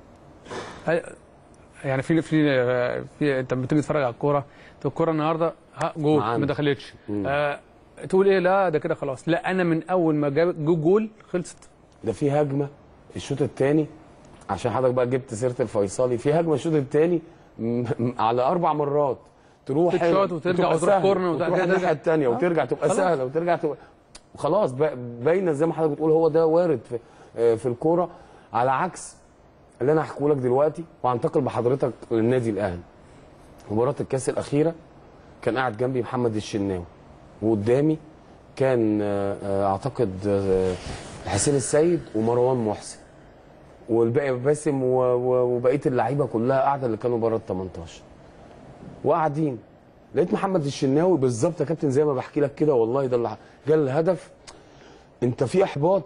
Speaker 2: يعني في انت لما تيجي تتفرج على الكوره النهارده جول ما دخلتش، تقول ايه؟ لا ده كده خلاص. لا انا من اول ما جاب جول خلصت.
Speaker 1: ده في هجمه الشوط الثاني، عشان حضرتك بقى جبت سيره الفيصلي، في هجمه الشوط الثاني على 4 مرات تروح
Speaker 2: تشوط وترجع وتروح كورنر
Speaker 1: وتروح الناحيه الثانيه وترجع تبقى سهله وترجع تبقى خلاص باينه زي ما حضرتك بتقول. هو ده وارد في الكوره، على عكس اللي انا هحكيه لك دلوقتي، وهنتقل بحضرتك للنادي الاهلي. مباراه الكاس الاخيره كان قاعد جنبي محمد الشناوي، وقدامي كان اعتقد حسين السيد ومروان محسن، والباقي باسم وبقيه اللعيبه كلها قاعده اللي كانوا بره ال 18 وقاعدين. لقيت محمد الشناوي بالظبط يا كابتن زي ما بحكي لك كده، والله ده اللي جال الهدف، انت في احباط،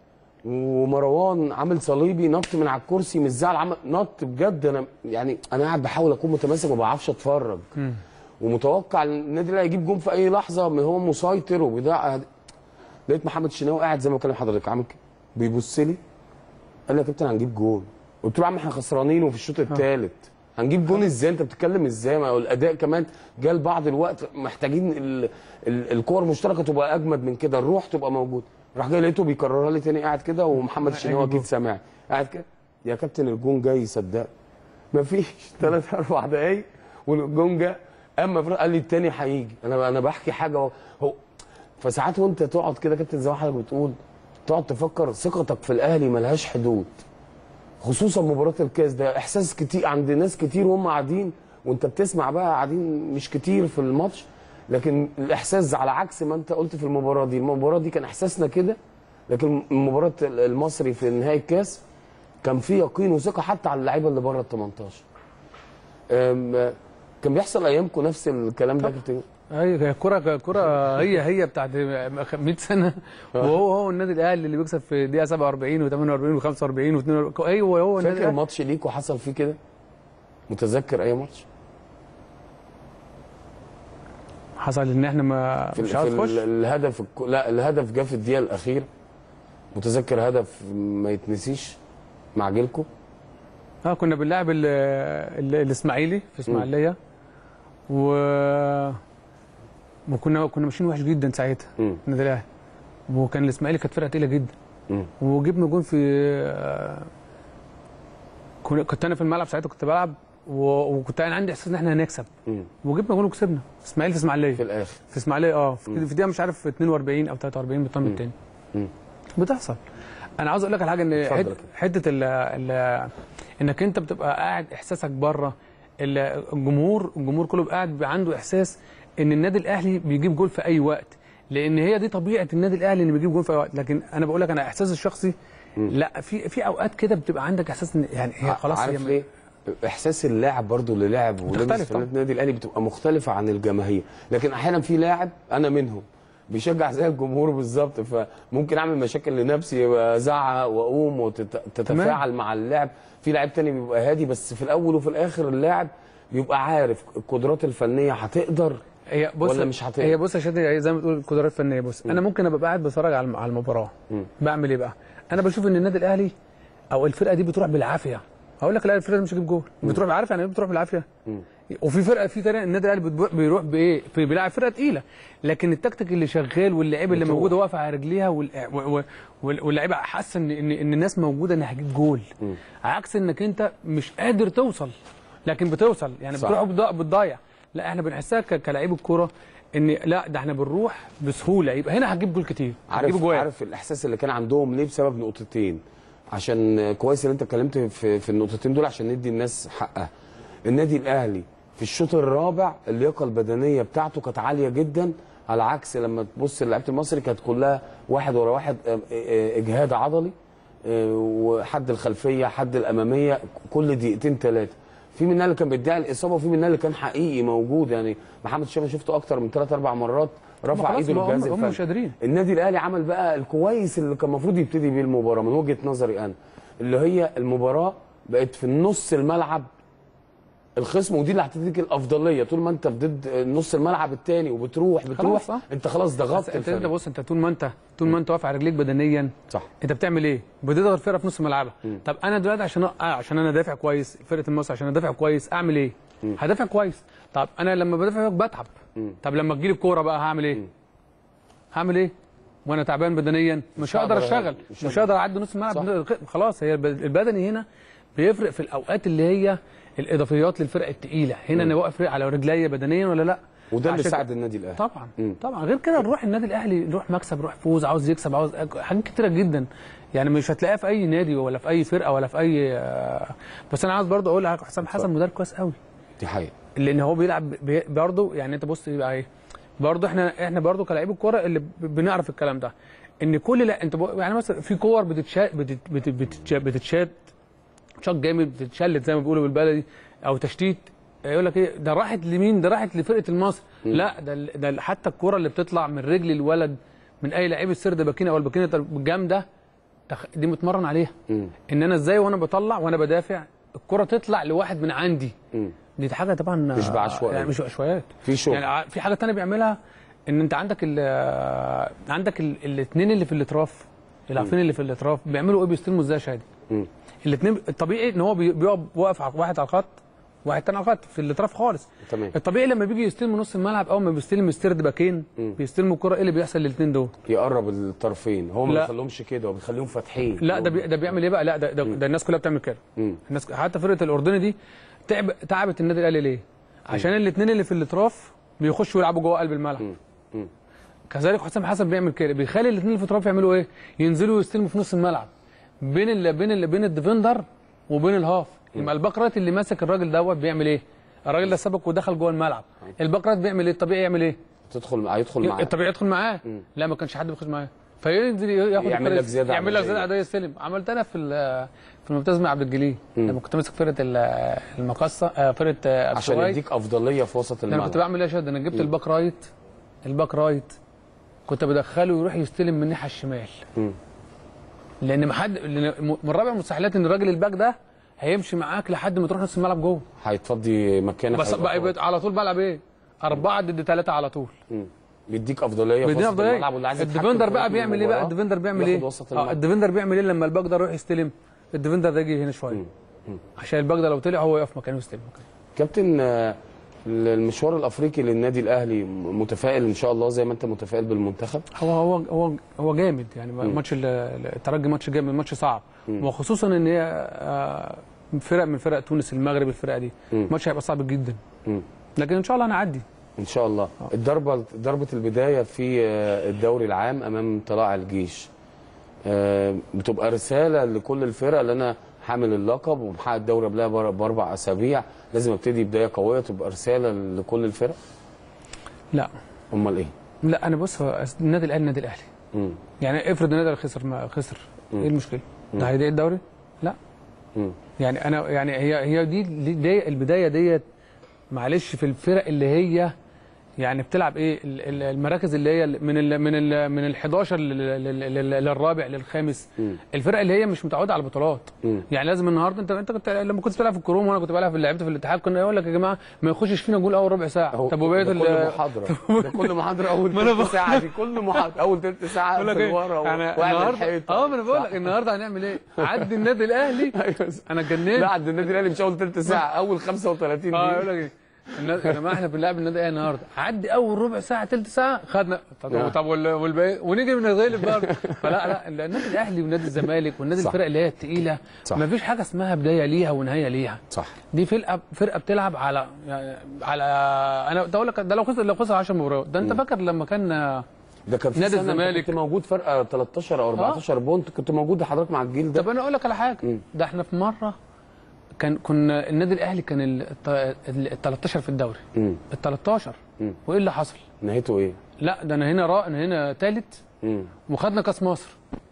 Speaker 1: ومروان عامل صليبي، نط من على الكرسي مش زعل، عمل نط بجد. انا قاعد بحاول اكون متماسك، ما بعرفش اتفرج، ومتوقع النادي الاهلي يجيب جون في اي لحظه، هو مسيطر وبيضيع. لقيت محمد الشناوي قاعد زي ما بكلم حضرتك عامل كده بيبص لي، قال لي يا كابتن هنجيب جون. قلت له يا عم احنا خسرانين وفي الشوط الثالث، هنجيب جون ازاي؟ انت بتتكلم ازاي؟ ما الاداء كمان جال بعض الوقت، محتاجين الكور المشتركه تبقى اجمد من كده، الروح تبقى موجوده. راح جاي لقيته بيكررها لي تاني، قاعد كده، ومحمد الشناوي اكيد سامعني قاعد كده، يا كابتن الجون جاي، صدق مفيش 3 4 دقايق والجون جه. اما قال لي التاني هيجي، انا بحكي حاجه هو. فساعات وانت تقعد كده كابتن زي ما حضرتك بتقول، تقعد تفكر، ثقتك في الاهلي ملهاش حدود، خصوصا مباراه الكاس ده احساس كتير عند ناس كتير وهم قاعدين، وانت بتسمع بقى قاعدين مش كتير في الماتش، لكن الاحساس على عكس ما انت قلت في المباراه دي كان احساسنا كده، لكن مباراه المصري في نهائي الكاس كان في يقين وثقه حتى على اللعيبه اللي بره ال 18. كان بيحصل ايامكم نفس الكلام ده كابتن؟
Speaker 2: ايوه، كرة هي بتاعت 100 سنه، وهو النادي الاهلي اللي بيكسب في دقيقه 47 و48 و45 و42. ايوه هو النادي.
Speaker 1: فاكر ماتش ليك وحصل فيه كده؟ متذكر اي ماتش
Speaker 2: حصل ان احنا مش عارف نخش؟
Speaker 1: الهدف جه في الدقيقه الاخيره. متذكر هدف ما يتنسيش مع جيلكو؟
Speaker 2: كنا بنلعب الاسماعيلي في اسماعيليه وكنا ماشيين وحش جدا ساعتها النادي الاهلي، وكان الاسماعيلي كانت فرقه تقيله جدا وجبنا جون في كنت انا في الملعب ساعتها كنت بلعب وكنت انا عندي احساس ان احنا هنكسب وجبنا جون وكسبنا اسماعيلي في اسماعيليه في
Speaker 1: الاخر
Speaker 2: في اسماعيليه في دقيقه مش عارف 42 او 43 بالطن الثاني بتحصل. انا عاوز اقول لك على حاجه ان حته انك انت بتبقى قاعد احساسك بره الجمهور كله بيبقى قاعد عنده احساس ان النادي الاهلي بيجيب جول في اي وقت، لان هي دي طبيعه النادي الاهلي انه بيجيب جول في اي وقت. لكن انا بقول لك انا احساسي الشخصي لا في اوقات كده بتبقى عندك احساس ان يعني هي خلاص
Speaker 1: عارف ليه؟ احساس اللاعب برضو اللي لاعب ولابس في النادي الاهلي بتبقى مختلفه عن الجماهير، لكن احيانا في لاعب انا منهم بيشجع زي الجمهور بالظبط، فممكن اعمل مشاكل لنفسي وازعق واقوم وتتفاعل مع اللاعب. في لاعب تاني بيبقى هادي، بس في الاول وفي الاخر اللاعب بيبقى عارف القدرات الفنيه هتقدر ولا مش هتقدر.
Speaker 2: هي بص يا شادي زي ما بتقول القدرات الفنيه. بص انا ممكن ابقى قاعد بتفرج على المباراه بعمل ايه بقى؟ انا بشوف ان النادي الاهلي او الفرقه دي بتروح بالعافيه. هقول لك لا الفرقه دي مش هتجيب جول، بتروح بالعافيه. يعني بتروح بالعافيه وفي فرقه في تاني النادي الاهلي بيروح بايه؟ بيلعب فرقه تقيله، لكن التكتيك اللي شغال واللعيبه اللي موجوده واقفه على رجليها واللعيبه حاسه ان الناس موجوده انها هتجيب جول، عكس انك انت مش قادر توصل لكن بتوصل. يعني بتروح بتضيع. لا احنا بنحسها كلاعيب الكوره ان لا ده احنا بنروح بسهوله، يبقى هنا هتجيب جول كتير.
Speaker 1: عارف الاحساس اللي كان عندهم ليه؟ بسبب نقطتين. عشان كويس ان انت اتكلمت في النقطتين دول عشان ندي الناس حقها. النادي الاهلي في الشوط الرابع اللياقه البدنيه بتاعته كانت عاليه جدا، على عكس لما تبص للعيبه المصري كانت كلها واحد ورا واحد اجهاد عضلي، وحد الخلفيه حد الاماميه كل دقيقتين ثلاثه. في منها اللي كان بيدعي الاصابه وفي منها اللي كان حقيقي موجود. يعني محمد شامل شفته اكتر من 3 4 مرات رفع ايده للجهاز الفني.
Speaker 2: هم مش قادرين.
Speaker 1: النادي الاهلي عمل بقى الكويس اللي كان المفروض يبتدي بيه المباراه من وجهه نظري انا، اللي هي المباراه بقت في نص الملعب الخصم، ودي اللي هتديك الافضليه. طول ما انت ضد نص الملعب الثاني وبتروح انت خلاص ضغطت
Speaker 2: انت بص انت طول ما انت واقف على رجليك بدنيا صح، انت بتعمل ايه؟ بتضغط فرقه في نص ملعبها. طب انا دلوقتي عشان انا دافع كويس، فرقه المصري عشان ادافع كويس اعمل ايه؟ هدافع كويس. طب انا لما بدافع بتعب. طب لما تجيلي الكوره بقى هعمل ايه؟ وانا تعبان بدنيا مش هقدر اشتغل، مش هقدر اعدي نص الملعب. خلاص هي البدني هنا بيفرق في الاوقات اللي هي الاضافيات للفرقه التقيله. هنا انا واقف على رجليا بدنيا ولا لا؟
Speaker 1: وده اللي ساعد النادي الاهلي
Speaker 2: طبعا. غير كده نروح النادي الاهلي نروح مكسب، نروح فوز، عاوز يكسب، عاوز حاجات كتيره جدا. يعني مش هتلاقيها في اي نادي ولا في اي فرقه ولا في اي بس انا عاوز برضه اقول لك حسام حسن مدرب كويس قوي.
Speaker 1: دي حقيقه.
Speaker 2: لان هو بيلعب برضه. يعني انت بص يبقى ايه برضه احنا برضه كلاعيب الكوره اللي بنعرف الكلام ده، ان كل لا انت يعني مثلا في كور بتتشات شوط جامد، بتتشلت زي ما بيقولوا بالبلدي او تشتيت. يقول لك ايه ده راحت لمين؟ ده راحت لفرقه المصري. لا ده حتى الكره اللي بتطلع من رجل الولد من اي لعيب السرد باكينه او الباكينه الجامده دي متمرن عليها. ان انا ازاي وانا بطلع وانا بدافع الكره تطلع لواحد من عندي. دي حاجه طبعا
Speaker 1: مش بعشوائيه،
Speaker 2: يعني مش عشوائيات،
Speaker 1: في شغل.
Speaker 2: يعني في حاجه ثانيه بيعملها ان انت عندك الاثنين اللي في الاطراف، العارفين اللي في الاطراف بيعملوا ايه؟ بيستلموا ازاي يا شادي؟ الاثنين الطبيعي ان هو بيقف واقف واحد على الخط واحد تاني على الخط في الاطراف خالص.
Speaker 1: تمام.
Speaker 2: الطبيعي لما بيجي يستلم نص الملعب اول ما بيستلم السرد باكين بيستلموا الكره، ايه اللي بيحصل للاثنين دول؟
Speaker 1: يقرب الطرفين. هو ما بيخليهمش كده، هو بيخليهم فاتحين.
Speaker 2: لا ده بيعمل ايه بقى؟ لا ده الناس كلها بتعمل كده. الناس حتى فرقه الاردني دي تعبت النادي الاهلي ليه؟ عشان الاثنين اللي في الاطراف بيخشوا يلعبوا جوه قلب الملعب. كذلك حسام حسن بيعمل كده، بيخلي الاثنين اللي في الاطراف يعملوا ايه؟ ينزلوا يستلموا في نص الملعب بين الديفندر وبين الهاف. يبقى الباك رايت اللي ماسك الراجل دوت بيعمل ايه؟ الراجل ده سبق ودخل جوه الملعب. الباك رايت بيعمل ايه؟ الطبيعي يعمل ايه؟
Speaker 1: هيدخل معاه.
Speaker 2: الطبيعي يدخل معاه. لا ما كانش حد بيخش معاه، فينزل ياخد
Speaker 1: يعمل لك زياده
Speaker 2: عدديه يستلم. عملت انا في الممتاز مع عبد الجليل لما كنت ماسك فرقه المقصه، فرقه
Speaker 1: عشان يديك افضليه في وسط الملعب.
Speaker 2: انا كنت بعمل ايه يا شاد؟ انا جبت الباك رايت كنت بدخله يروح يستلم من الناحيه الشمال. لان من رابع المستحيلات ان الراجل الباك ده هيمشي معاك لحد ما تروح نص الملعب جوه،
Speaker 1: هيتفضي مكانك.
Speaker 2: بس بقى على طول بلعب ايه؟ 4 ضد 3 على طول.
Speaker 1: بيديك افضليه في وسط الملعب. واللي عايز
Speaker 2: الديفندر بقى بيعمل ايه بقى؟ الديفندر بيعمل ايه؟ الديفندر بيعمل ايه لما الباك ده يروح يستلم؟ الديفندر ده يجي هنا شويه عشان الباك ده لو طلع هو يقف مكانه ويستلم مكانه.
Speaker 1: كابتن المشوار الافريقي للنادي الاهلي متفائل ان شاء الله زي ما انت متفائل بالمنتخب؟
Speaker 2: هو جامد يعني. ماتش الترجي ماتش جامد، ماتش صعب، وخصوصا ان هي فرق من فرق تونس المغرب، الفرقه دي ماتش هيبقى صعب جدا. لكن ان شاء الله هنعدي
Speaker 1: ان شاء الله. ضربه البدايه في الدوري العام امام طلائع الجيش بتبقى رساله لكل الفرق اللي انا حامل اللقب ومحقق الدوري قبلها ب4 اسابيع، لازم ابتدي بدايه قويه، تبقى رساله لكل الفرق؟
Speaker 2: لا.
Speaker 1: امال ايه؟
Speaker 2: لا انا بص، النادي الاهلي النادي الاهلي. يعني افرض النادي الاهلي خسر ايه المشكله؟ ده هيضايق الدوري؟ لا. يعني انا يعني هي دي البدايه ديت، معلش في الفرق اللي هي يعني بتلعب ايه المراكز اللي هي من ال11 للرابع للخامس، الفرق اللي هي مش متعوده على البطولات. يعني لازم النهارده انت كنت لما كنت بتلعب في الكروم وانا كنت بلعب في لعبت في الاتحاد، كنا يقول لك يا جماعه ما يخشش فينا جول اول ربع ساعه. طب وبقيه
Speaker 1: كل محاضره ده كل محاضره اول ثلث ساعه دي، كل محاضره اول ثلث ساعه في ورا
Speaker 2: النهارده. ما انا بقول لك النهارده هنعمل ايه؟ عدي النادي الاهلي. انا اتجننت.
Speaker 1: لا عدي النادي الاهلي مش اول ثلث ساعه، اول 35 دقيقه.
Speaker 2: يقول لك ايه يا جماعه احنا بنلعب النادي الاهلي النهارده، عدي اول ربع ساعه ثلث ساعه خدنا. طب والباقي ونيجي نتغلب برضه. فلا النادي الاهلي والنادي الزمالك والنادي الفرق اللي هي الثقيله ما فيش حاجه اسمها بدايه ليها ونهايه ليها.
Speaker 1: صح.
Speaker 2: دي فرقه بتلعب على انا بقول لك ده لو خسر 10 مباريات ده انت فاكر لما كان
Speaker 1: ده كان في
Speaker 2: نادي الزمالك
Speaker 1: كنت موجود فرقه 13 او 14 بونت، كنت موجود حضرتك مع الجيل ده.
Speaker 2: طب انا اقول لك على حاجه، ده احنا في مره كنا النادي الاهلي كان ال 13 في الدوري، ال 13 وايه اللي حصل؟
Speaker 1: نهايته ايه؟
Speaker 2: لا ده انا هنا ثالث وخدنا كاس مصر.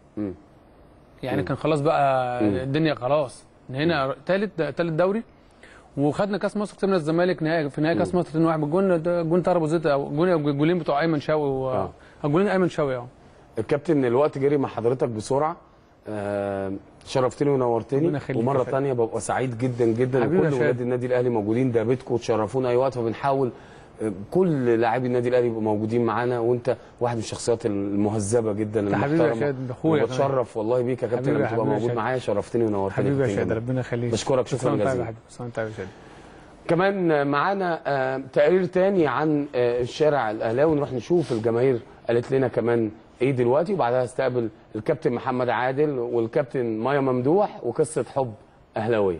Speaker 2: يعني كان خلاص بقى الدنيا خلاص، هنا ثالث دوري وخدنا كاس مصر، كسبنا الزمالك في نهائي كاس مصر 2-1 بالجون طاهر ابو زيد، او الجولين بتوع ايمن شوقي الجولين ايمن شوقي.
Speaker 1: الكابتن الوقت جري مع حضرتك بسرعه، شرفتني ونورتني، ومره ثانيه ببقى سعيد جدا جدا كل ولاد النادي الاهلي موجودين، ده بيتكم تشرفونا اي وقت، فبنحاول كل لاعبي النادي الاهلي يبقوا موجودين معانا، وانت واحد من الشخصيات المهذبه جدا المحترمه، وبتشرف والله بيك يا كابتن لما تبقى موجود معايا، شرفتني ونورتني.
Speaker 2: حبيبي يا شادي ربنا يخليك،
Speaker 1: بشكرك شكرا جزيلا. كمان معانا تقرير تاني عن الشارع الاهلاوي، نروح نشوف الجماهير قالت لنا كمان ايه دلوقتي، وبعدها استقبل الكابتن محمد عادل والكابتن مايا ممدوح وقصه حب اهلاويه.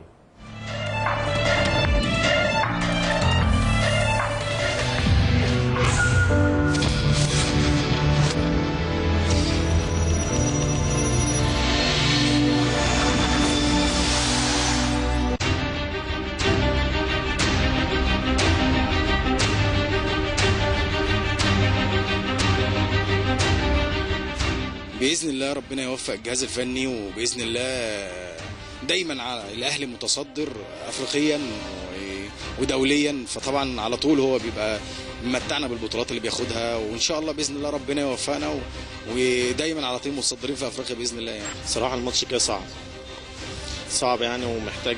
Speaker 15: باذن الله ربنا يوفق الجهاز الفني، وباذن الله دايما الاهلي متصدر افريقيا ودوليا، فطبعا على طول هو بيبقى ممتعنا بالبطولات اللي بياخدها، وان شاء الله باذن الله ربنا يوفقنا ودايما على طول متصدرين في افريقيا باذن الله. يعني
Speaker 14: صراحه الماتش كده صعب يعني، ومحتاج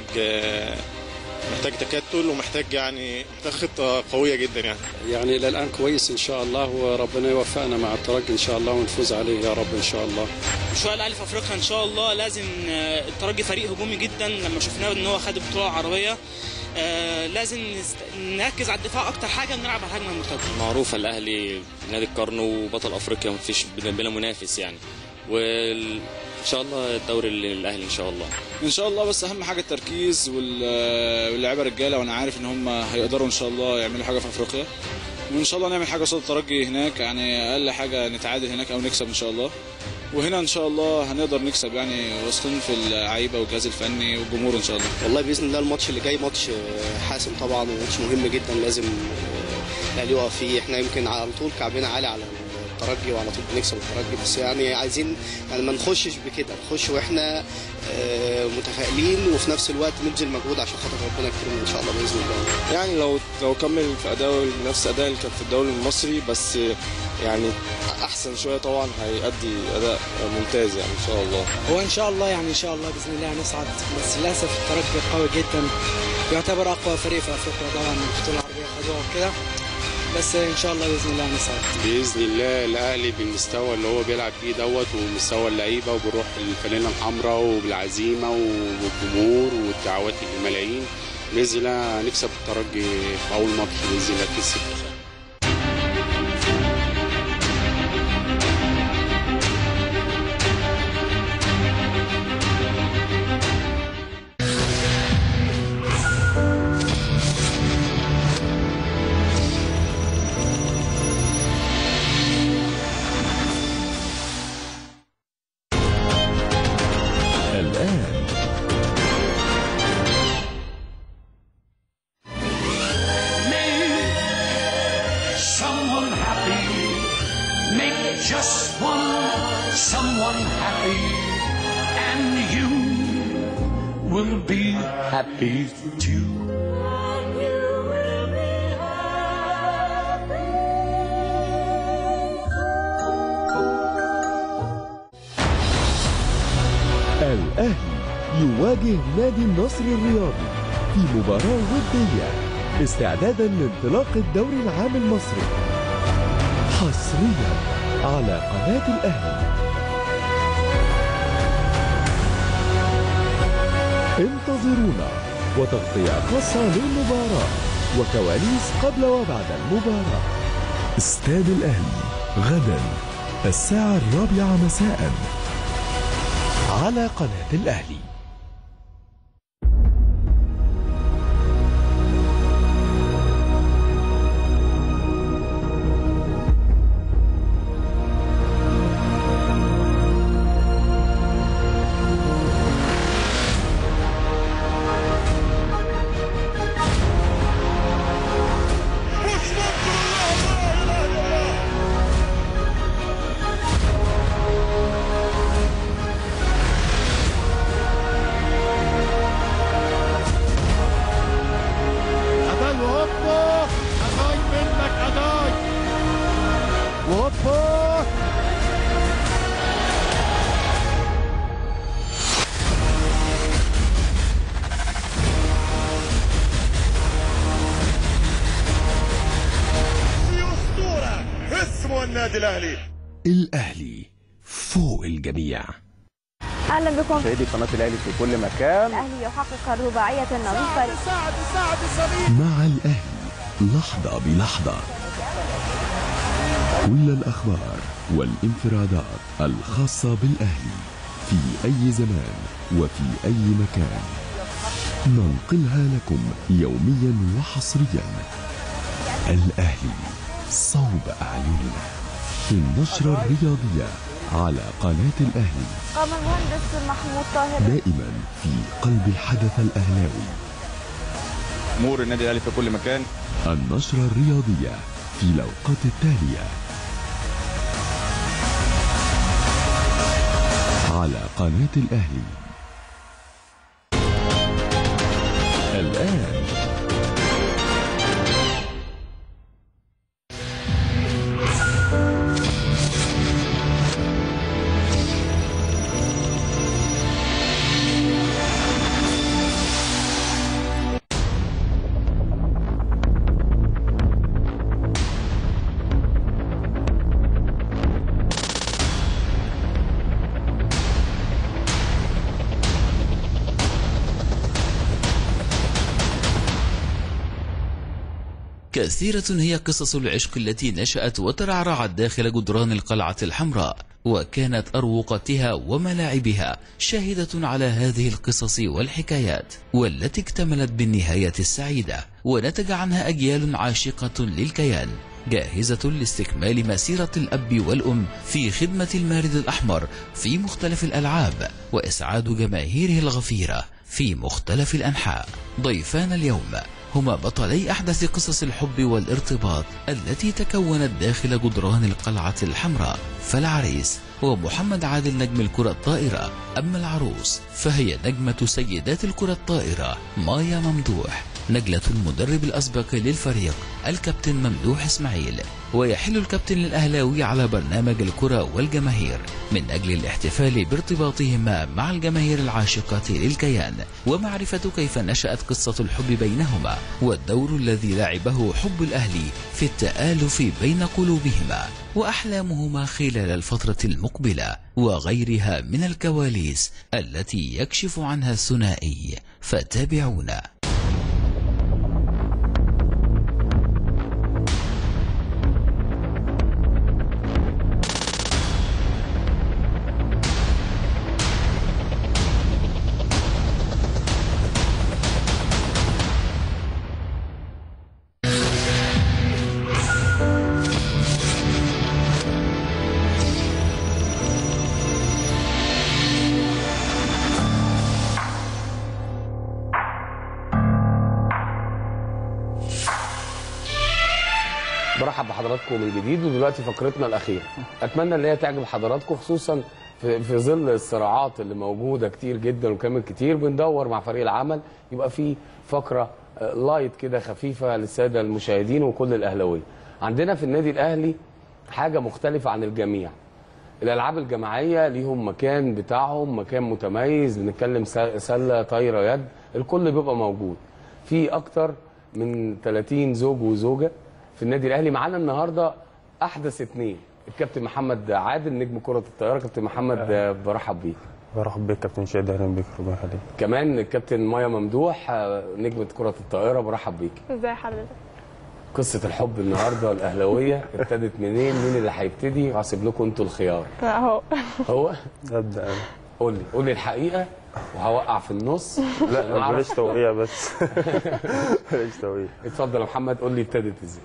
Speaker 14: تكتل، ومحتاج خطه قويه جدا
Speaker 7: يعني الى الان كويس ان شاء الله، وربنا يوفقنا مع الترجي ان شاء الله ونفوز عليه يا رب ان شاء الله.
Speaker 8: مشوار الاهلي في افريقيا ان شاء الله لازم، الترجي فريق هجومي جدا لما شفناه ان هو خد البطوله العربيه، لازم نركز على الدفاع اكتر حاجه، نلعب على الهجمه المرتده.
Speaker 9: معروفه الاهلي نادي القرن وبطل افريقيا، مفيش بلا منافس يعني، وان شاء الله الدوري للاهلي ان شاء الله.
Speaker 3: ان شاء الله، بس اهم حاجه التركيز واللاعيبه رجاله، وانا عارف ان هم هيقدروا ان شاء الله يعملوا حاجه في افريقيا، وان شاء الله نعمل حاجه قصاد الترجي هناك، يعني اقل حاجه نتعادل هناك او نكسب ان شاء الله، وهنا ان شاء الله هنقدر نكسب، يعني واثقين في اللعيبه والجهاز الفني والجمهور ان شاء الله.
Speaker 18: والله باذن الله الماتش اللي جاي ماتش حاسم طبعا، وماتش مهم جدا لازم الاهلي يقف فيه. احنا يمكن على طول كعبنا عالي على الترجي وعلى طول بنكسب الترجي، بس يعني عايزين يعني ما نخشش بكده، نخش واحنا متفائلين، وفي نفس الوقت نبذل مجهود عشان خاطر ربنا يكرمنا ان شاء الله باذن الله.
Speaker 4: يعني لو كمل في اداؤه نفس اداء اللي كان في الدوري المصري، بس يعني احسن شويه طبعا هيأدي اداء ممتاز يعني ان شاء الله.
Speaker 17: هو ان شاء الله يعني ان شاء الله باذن الله هنصعد، بس للاسف الترجي قوي جدا، يعتبر اقوى فريق في افريقيا طبعا، البطوله العربيه خدوها وكده، بس ان شاء الله باذن الله هنصعد.
Speaker 7: باذن الله الاهلي بالمستوى اللي هو بيلعب فيه دوت ومستوى اللعيبه وبالروح الفانيله الحمراء وبالعزيمه والجمهور والدعوات الملايين باذن الله هنكسب الترجي في اول ماتش باذن الله كسب.
Speaker 19: الأهلي يواجه نادي النصر الرياضي في مباراة ودية استعدادا لانطلاق الدوري العام المصري حصريا على قناة الأهلي. انتظرونا وتغطية خاصة للمباراة وكواليس قبل وبعد المباراة. استاد الأهلي غدا 4:00 مساء على قناة الأهلي. الأهلي فوق الجميع.
Speaker 21: اهلا بكم
Speaker 22: مشاهدي قناه الاهلي في كل مكان.
Speaker 21: الاهلي يحقق الرباعيه النظيفه
Speaker 19: مع الأهلي لحظه بلحظه، كل الأخبار والانفرادات الخاصه بالأهلي في أي زمان وفي أي مكان ننقلها لكم يوميا وحصريا. الأهلي صوب أعيننا في النشرة الرياضية على قناة الأهلي.
Speaker 21: قام المهندس محمود طاهر
Speaker 19: دائما في قلب الحدث الأهلاوي.
Speaker 22: نور النادي الأهلي في كل مكان.
Speaker 19: النشرة الرياضية في الأوقات التالية على قناة الأهلي. الآن
Speaker 5: كثيرة هي قصص العشق التي نشأت وترعرعت داخل جدران القلعة الحمراء، وكانت أروقتها وملاعبها شاهدة على هذه القصص والحكايات، والتي اكتملت بالنهاية السعيدة، ونتج عنها أجيال عاشقة للكيان جاهزة لاستكمال مسيرة الأب والأم في خدمة المارد الأحمر في مختلف الألعاب وإسعاد جماهيره الغفيرة في مختلف الأنحاء. ضيفان اليوم هما بطلي أحدث قصص الحب والارتباط التي تكونت داخل جدران القلعة الحمراء، فالعريس هو محمد عادل نجم الكرة الطائرة، أما العروس فهي نجمة سيدات الكرة الطائرة مايا ممدوح، نجلة المدرب الأسبق للفريق الكابتن ممدوح إسماعيل. ويحل الكابتن الأهلاوي على برنامج الكرة والجماهير من أجل الاحتفال بارتباطهما مع الجماهير العاشقة للكيان، ومعرفة كيف نشأت قصة الحب بينهما، والدور الذي لعبه حب الأهلي في التآلف بين قلوبهما، وأحلامهما خلال الفترة المقبلة، وغيرها من الكواليس التي يكشف عنها الثنائي. فتابعونا.
Speaker 1: برحب بحضراتكم من جديد، ودلوقتي فقرتنا الأخيرة أتمنى إن هي تعجب حضراتكم، خصوصا في ظل الصراعات اللي موجودة كتير جدا وكمان كتير. بندور مع فريق العمل يبقى في فقرة لايت كده خفيفة للسادة المشاهدين وكل الأهلاوية. عندنا في النادي الأهلي حاجة مختلفة عن الجميع. الألعاب الجماعية ليهم مكان بتاعهم، مكان متميز. بنتكلم سلة، طايرة، يد، الكل بيبقى موجود. في أكتر من 30 زوج وزوجة في النادي الاهلي. معانا النهارده احدث اثنين، الكابتن محمد عادل نجم كره الطائره. كابتن محمد برحب بيك.
Speaker 6: برحب بيك كابتن شادي، اهلا بيك، ربنا يخليك.
Speaker 1: كمان الكابتن مايا ممدوح نجمه كره الطائره، برحب بيك.
Speaker 21: ازي حضرتك؟
Speaker 1: قصه الحب النهارده الاهلاويه ابتدت منين؟ مين اللي هيبتدي؟ هسيب لكم انتوا الخيار. هو
Speaker 6: ابدا انا.
Speaker 1: قول لي الحقيقه وهوقع في النص.
Speaker 6: لا بلاش توقيع بس. بلاش توقيع.
Speaker 1: اتفضل يا محمد، قول لي ابتدت ازاي.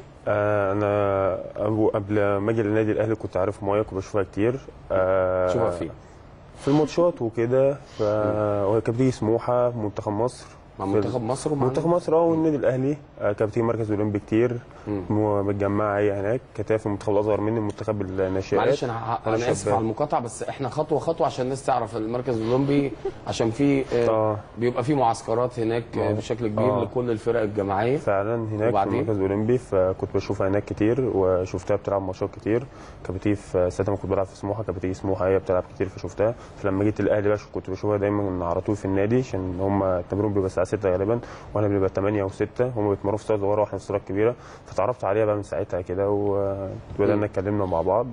Speaker 6: انا قبل ما اجي للنادي الاهلي كنت عارف مايا، كنت بشوفها كتير.
Speaker 1: شوفها فين؟
Speaker 6: في الماتشات وكده. وهي كانت بتيجي سموحه، منتخب مصر.
Speaker 1: مع منتخب مصر
Speaker 6: منتخب مصر والنادي الاهلي. كانت بتيجي مركز اولمبي كتير، متجمعه هي هناك. كانت في المنتخب الاصغر مني، منتخب الناشئات.
Speaker 1: معلش انا اسف على المقاطعه، بس احنا خطوه خطوه عشان الناس تعرف المركز الاولمبي، عشان في بيبقى في معسكرات هناك بشكل كبير لكل الفرق الجماعيه
Speaker 6: فعلا هناك في المركز الاولمبي. فكنت بشوفها هناك كتير وشفتها بتلعب ماتشات كتير. كانت بتيجي في ساعتها ما كنت بلعب في سموحه، كانت بتيجي سموحه هي بتلعب كتير فشفتها. فلما جيت الاهلي بقى كنت بشوفها دايما على طول في النادي، عشان هم التمرين بيبقى الساعه 6 غالبا، واحنا بنبقى 8 و6. هم بيتمرنوا في صاله صغيره واحنا في صاله كبيره. فتعرفت عليها بقى من ساعتها كده، وبدانا اتكلمنا مع بعض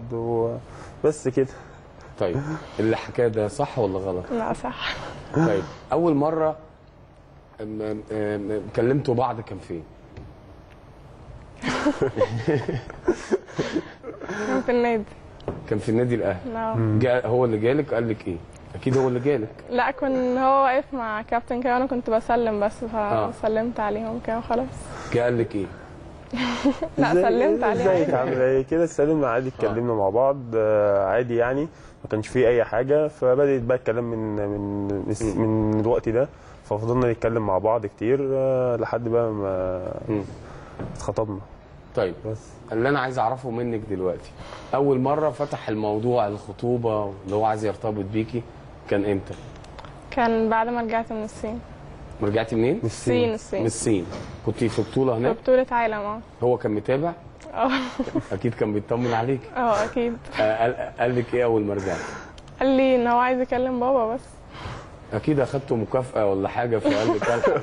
Speaker 6: وبس كده.
Speaker 1: طيب اللي حكاه ده صح ولا غلط؟
Speaker 21: لا صح.
Speaker 1: طيب اول مره كلمتوا بعض كان فين؟
Speaker 21: كان في النادي.
Speaker 1: كان في النادي الاهلي. هو اللي جالك قال لك ايه؟ اكيد هو اللي جالك.
Speaker 21: لا، كان هو واقف مع كابتن كده وانا كنت بسلم بس، فسلمت عليهم كده وخلاص.
Speaker 1: قال لك ايه؟
Speaker 21: لا سلمت عليه.
Speaker 6: ازيك عامله ايه كده، سلمنا عادي، اتكلمنا مع بعض عادي يعني، ما كانش فيه اي حاجه. فبدات بقى الكلام من الوقت ده، ففضلنا نتكلم مع بعض كتير لحد بقى ما اتخطبنا.
Speaker 1: طيب بس اللي انا عايز اعرفه منك دلوقتي، اول مره فتح الموضوع الخطوبه اللي هو عايز يرتبط بيكي كان امتى؟
Speaker 21: كان بعد ما رجعت من الصين.
Speaker 1: رجعتي منين؟
Speaker 21: من الصين.
Speaker 1: من الصين. كنت في بطوله هناك؟
Speaker 21: في بطوله عالم.
Speaker 1: هو كان متابع؟ اكيد كان بيطمن عليك.
Speaker 21: اكيد.
Speaker 1: قال لك ايه اول ما رجعت؟
Speaker 21: قال لي ان هو عايز يكلم بابا بس.
Speaker 1: اكيد اخدته مكافاه ولا حاجه في قلبك.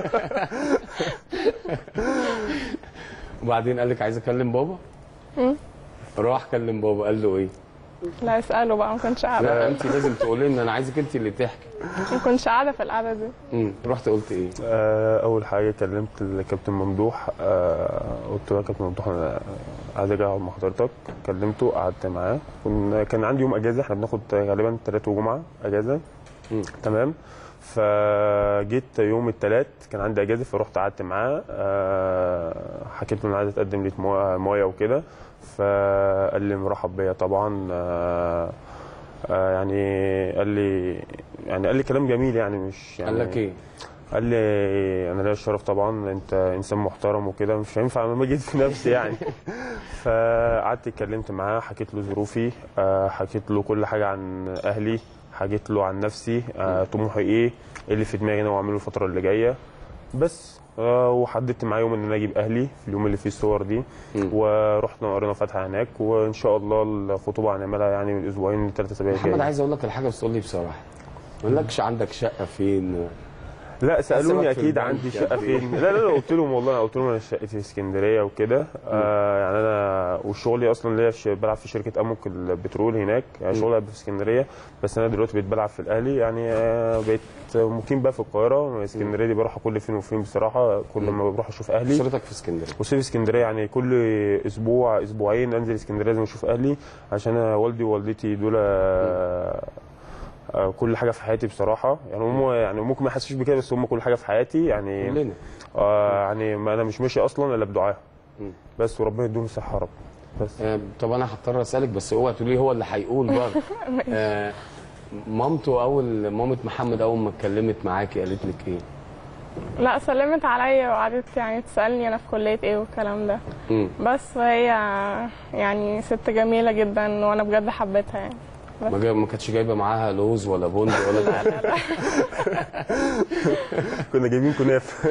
Speaker 1: وبعدين قال لك عايز اكلم بابا؟ راح كلم بابا، قال له ايه؟
Speaker 21: لا اساله بقى، ما كنتش قاعده.
Speaker 1: لا انت لازم تقولي لي، انا عايزك انت اللي تحكي.
Speaker 21: ما كنتش قاعده في القعده دي.
Speaker 1: رحت قلت ايه؟
Speaker 6: اول حاجه كلمت الكابتن ممدوح، قلت له يا كابتن ممدوح انا عايز اجي اقعد مع حضرتك. كلمته، قعدت معاه. كان عندي يوم اجازه، احنا بناخد غالبا 3 وجمعه اجازه. تمام. فجيت يوم الثلاث كان عندي اجازه، فرحت قعدت معاه، حكيت له انا عايز اتقدم ليك مايا وكده. فقال لي مرحب بيا طبعا. يعني قال لي كلام جميل يعني، مش يعني.
Speaker 1: قال لك ايه؟
Speaker 6: قال لي انا ليا الشرف طبعا، انت انسان محترم وكده، مش هينفع ما اجيب في نفسي يعني. فقعدت اتكلمت معاه، حكيت له ظروفي، حكيت له كل حاجه عن اهلي، حكيت له عن نفسي، طموحي ايه اللي في دماغي انا واعمله الفتره اللي جايه. بس وحددت معاه يوم ان انا اجيب اهلي في اليوم اللي فيه الصور دي، ورحنا قرينا فاتحه هناك، وان شاء الله الخطوبه هنعملها يعني من اسبوعين ل3 اسابيع.
Speaker 1: محمد عايز اقول لك الحاجه بس تقول لي بصراحه، ما قالكش عندك شقه فين؟
Speaker 6: لا سالوني اكيد عندي شقه فين. لا قلت لهم والله، قلت لهم انا شقتي في اسكندريه وكده. يعني انا وشغلي اصلا ليا بلعب في شركه اموك البترول هناك، يعني شغلي في اسكندريه، بس انا دلوقتي بقيت بلعب في الاهلي. يعني بقيت مقيم بقى في القاهره. اسكندريه دي بروح كل فين وفين بصراحه، كل ما بروح اشوف اهلي.
Speaker 1: اسرتك في اسكندريه؟ اسرتي
Speaker 6: في اسكندريه، يعني كل اسبوع اسبوعين انزل اسكندريه لازم اشوف اهلي، عشان والدي ووالدتي دول كل حاجه في حياتي بصراحه. يعني هم يعني ممكن ما يحسوش بكده، بس هم كل حاجه في حياتي يعني.
Speaker 1: كلنا
Speaker 6: يعني ما انا مش ماشي اصلا الا بدعاء بس، وربنا يديهم الصحه يا رب. بس
Speaker 1: طب انا هضطر اسالك، بس اوعى تقولي هو اللي هيقول برضه. مامة محمد اول ما اتكلمت معاكي قالت لك ايه؟
Speaker 21: لا سلمت عليا وقعدت يعني تسالني انا في كليه ايه والكلام ده. بس هي يعني ست جميله جدا وانا بجد حبيتها يعني.
Speaker 1: ما كانتش جايبه معاها لوز ولا بند ولا
Speaker 21: لا.
Speaker 6: كنا جايبين كنافه.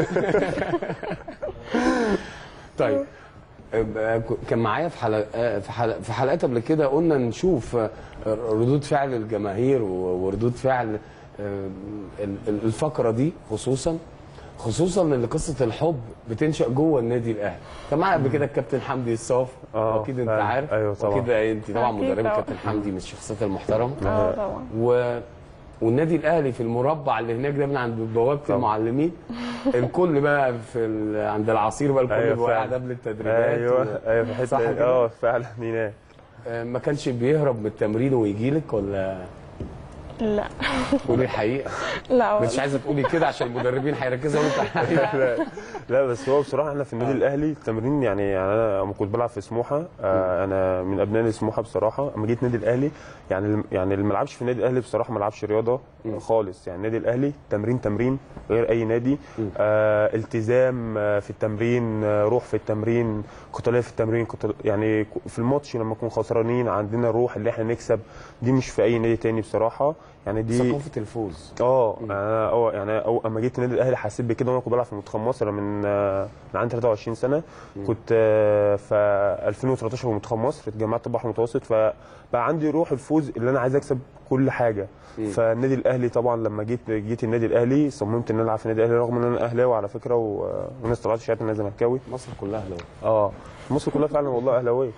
Speaker 1: طيب كان معايا في حلقات قبل كده قلنا نشوف ردود فعل الجماهير وردود فعل الفقره دي، خصوصا ان قصه الحب بتنشا جوه النادي الاهلي. كان معايا قبل كده الكابتن حمدي الصافي، اكيد انت عارف.
Speaker 6: ايوه طبعا.
Speaker 1: اكيد انت طبعا مدربه الكابتن حمدي من الشخصيات المحترمه.
Speaker 21: طبعا.
Speaker 1: والنادي الاهلي في المربع اللي هناك ده من عند بوابه المعلمين، الكل بقى عند العصير بقى، الكل بيبقى قاعد قبل التدريبات.
Speaker 6: ايوه في حته فعلا هناك.
Speaker 1: ما كانش بيهرب من التمرين ويجي لك ولا؟
Speaker 21: لا.
Speaker 1: قولي الحقيقه.
Speaker 21: لا
Speaker 1: مش عايزه تقولي كده عشان المدربين هيركزوا
Speaker 6: عليك. لا بس هو بصراحه احنا في النادي الاهلي التمرين يعني انا لما كنت بلعب في سموحه، انا من ابناء سموحه بصراحه. اما جيت النادي الاهلي يعني اللي ما لعبش في النادي الاهلي بصراحه ما لعبش رياضه خالص. يعني النادي الاهلي تمرين غير اي نادي. التزام في التمرين، روح في التمرين، قتاليه في التمرين. يعني في الماتش لما نكون خسرانين عندنا الروح اللي احنا نكسب، دي مش في اي نادي تاني بصراحه. يعني دي
Speaker 1: ثقافه الفوز.
Speaker 6: يعني اما جيت النادي الاهلي حسيت بكده، وانا كنت بلعب في منتخب مصر من عندي 23 سنه. كنت في 2013 في منتخب مصر، اتجمعت بحر متوسط، فبقى عندي روح الفوز اللي انا عايز اكسب كل حاجه. فالنادي الاهلي طبعا لما جيت النادي الاهلي صممت ان انا العب في النادي الاهلي، رغم ان انا اهلاوي على فكره، والناس طلعت شهادة ان انا زملكاوي.
Speaker 1: مصر كلها اهلاوي.
Speaker 6: مصر كلها فعلا والله اهلاويه.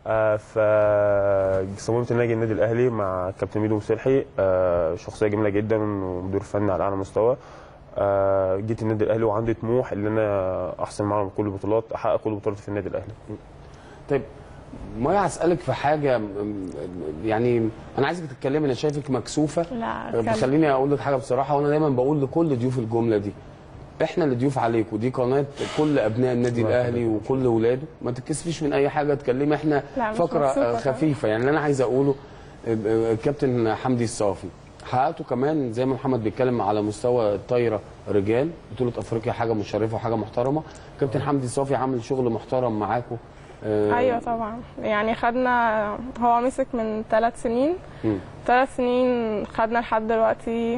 Speaker 6: فصممت ان اجي النادي الاهلي مع الكابتن ميدو مسلحي، شخصيه جميله جدا ومدير فني على اعلى مستوى. جيت النادي الاهلي وعندي طموح ان انا احصل معاهم كل البطولات، احقق كل البطولات في النادي الاهلي.
Speaker 1: طيب مايا هسألك في حاجة، يعني أنا عايزك تتكلمي، أنا شايفك مكسوفة.
Speaker 21: لا
Speaker 1: خليني أقول لك حاجة بصراحة، وأنا دايما بقول لكل ضيوف الجملة دي، إحنا اللي ضيوف عليك، ودي قناة كل أبناء النادي الأهلي وكل ولاده، ما تتكسفيش من أي حاجة تكلمي. إحنا فقرة خفيفة. يعني اللي أنا عايز أقوله، الكابتن حمدي الصافي حققته كمان زي ما محمد بيتكلم على مستوى الطايرة رجال، بطولة أفريقيا، حاجة مشرفة وحاجة محترمة. كابتن حمدي الصافي عامل شغل محترم معاكم.
Speaker 21: ايوه طبعا. يعني خدنا، هو مسك من 3 سنين. 3 سنين خدنا لحد دلوقتي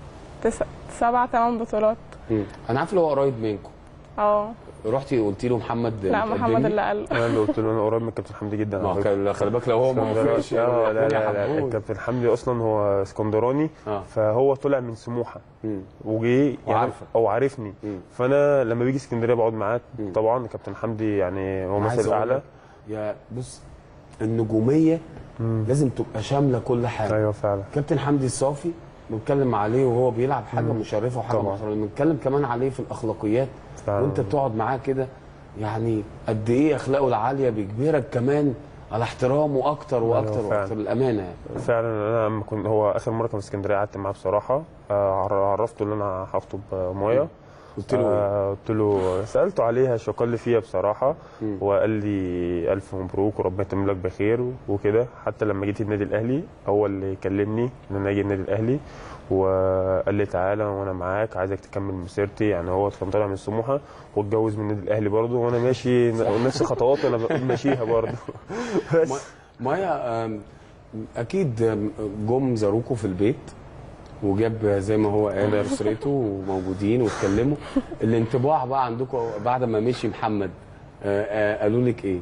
Speaker 21: 7 8 بطولات.
Speaker 1: انا عارف اللي هو قريب منكم. رحتي قلتي له محمد؟
Speaker 21: لا محمد اللي قال.
Speaker 6: انا اللي قلت له انا قريب من الكابتن حمدي جدا.
Speaker 1: خلي بالك لو هو ما وافقش.
Speaker 6: لا الكابتن حمدي اصلا هو اسكندراني. فهو طلع من سموحه وجي يعني او عارفني. فانا لما بيجي اسكندريه بقعد معاه طبعا. الكابتن حمدي يعني هو مثل اعلى.
Speaker 1: يا بص، النجوميه لازم تبقى شامله كل حاجه.
Speaker 6: ايوه فعلا.
Speaker 1: كابتن حمدي الصافي بنتكلم عليه وهو بيلعب حاجه مشرفه وحاجه محترمه، بنتكلم كمان عليه في الاخلاقيات. وانت بتقعد معاه كده، يعني قد ايه اخلاقه العاليه بيجبرك كمان على احترامه اكتر واكتر واكتر. الامانه يعني.
Speaker 6: فعلا. انا لما كنت هو اخر مره كان في اسكندريه قعدت معاه بصراحه، عرفته ان انا هخطب مايا.
Speaker 1: قلت له
Speaker 6: قلت له سالته عليها، شكر لي فيها بصراحه، وقال لي الف مبروك وربنا يتمم لك بخير وكده. حتى لما جيت النادي الاهلي هو اللي كلمني ان انا اجي النادي الاهلي، وقال لي تعالى وانا معاك، عايزك تكمل مسيرتي. يعني هو كان طالع من سموحه واتجوز من النادي الاهلي برضه، وانا ماشي نفس خطوات انا ماشيها برضه. بس
Speaker 1: مايا اكيد جم زاروكوا في البيت وجاب زي ما هو قال اسرته وموجودين واتكلموا. الانطباع بقى عندكم بعد ما مشي محمد قالوا لك ايه؟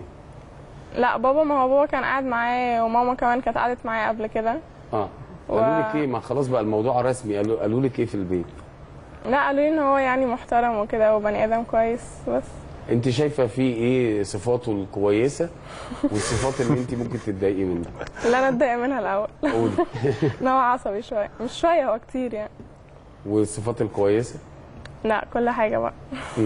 Speaker 21: لا بابا، ما هو بابا كان قاعد معايا وماما كمان كانت قعدت معايا قبل كده.
Speaker 1: قالوا لك ايه؟ ما خلاص بقى الموضوع رسمي. قالوا لك ايه في البيت؟
Speaker 21: لا، قالوا لي ان هو يعني محترم وكده وبني ادم كويس. بس
Speaker 1: انت شايفه فيه ايه صفاته الكويسه والصفات اللي انت ممكن تتضايقي منها؟
Speaker 21: اللي انا اتضايق منها الاول
Speaker 1: قولي.
Speaker 21: ان هو عصبي شويه، مش شويه، هو كتير يعني.
Speaker 1: والصفات الكويسه؟
Speaker 21: لا، كل حاجه بقى.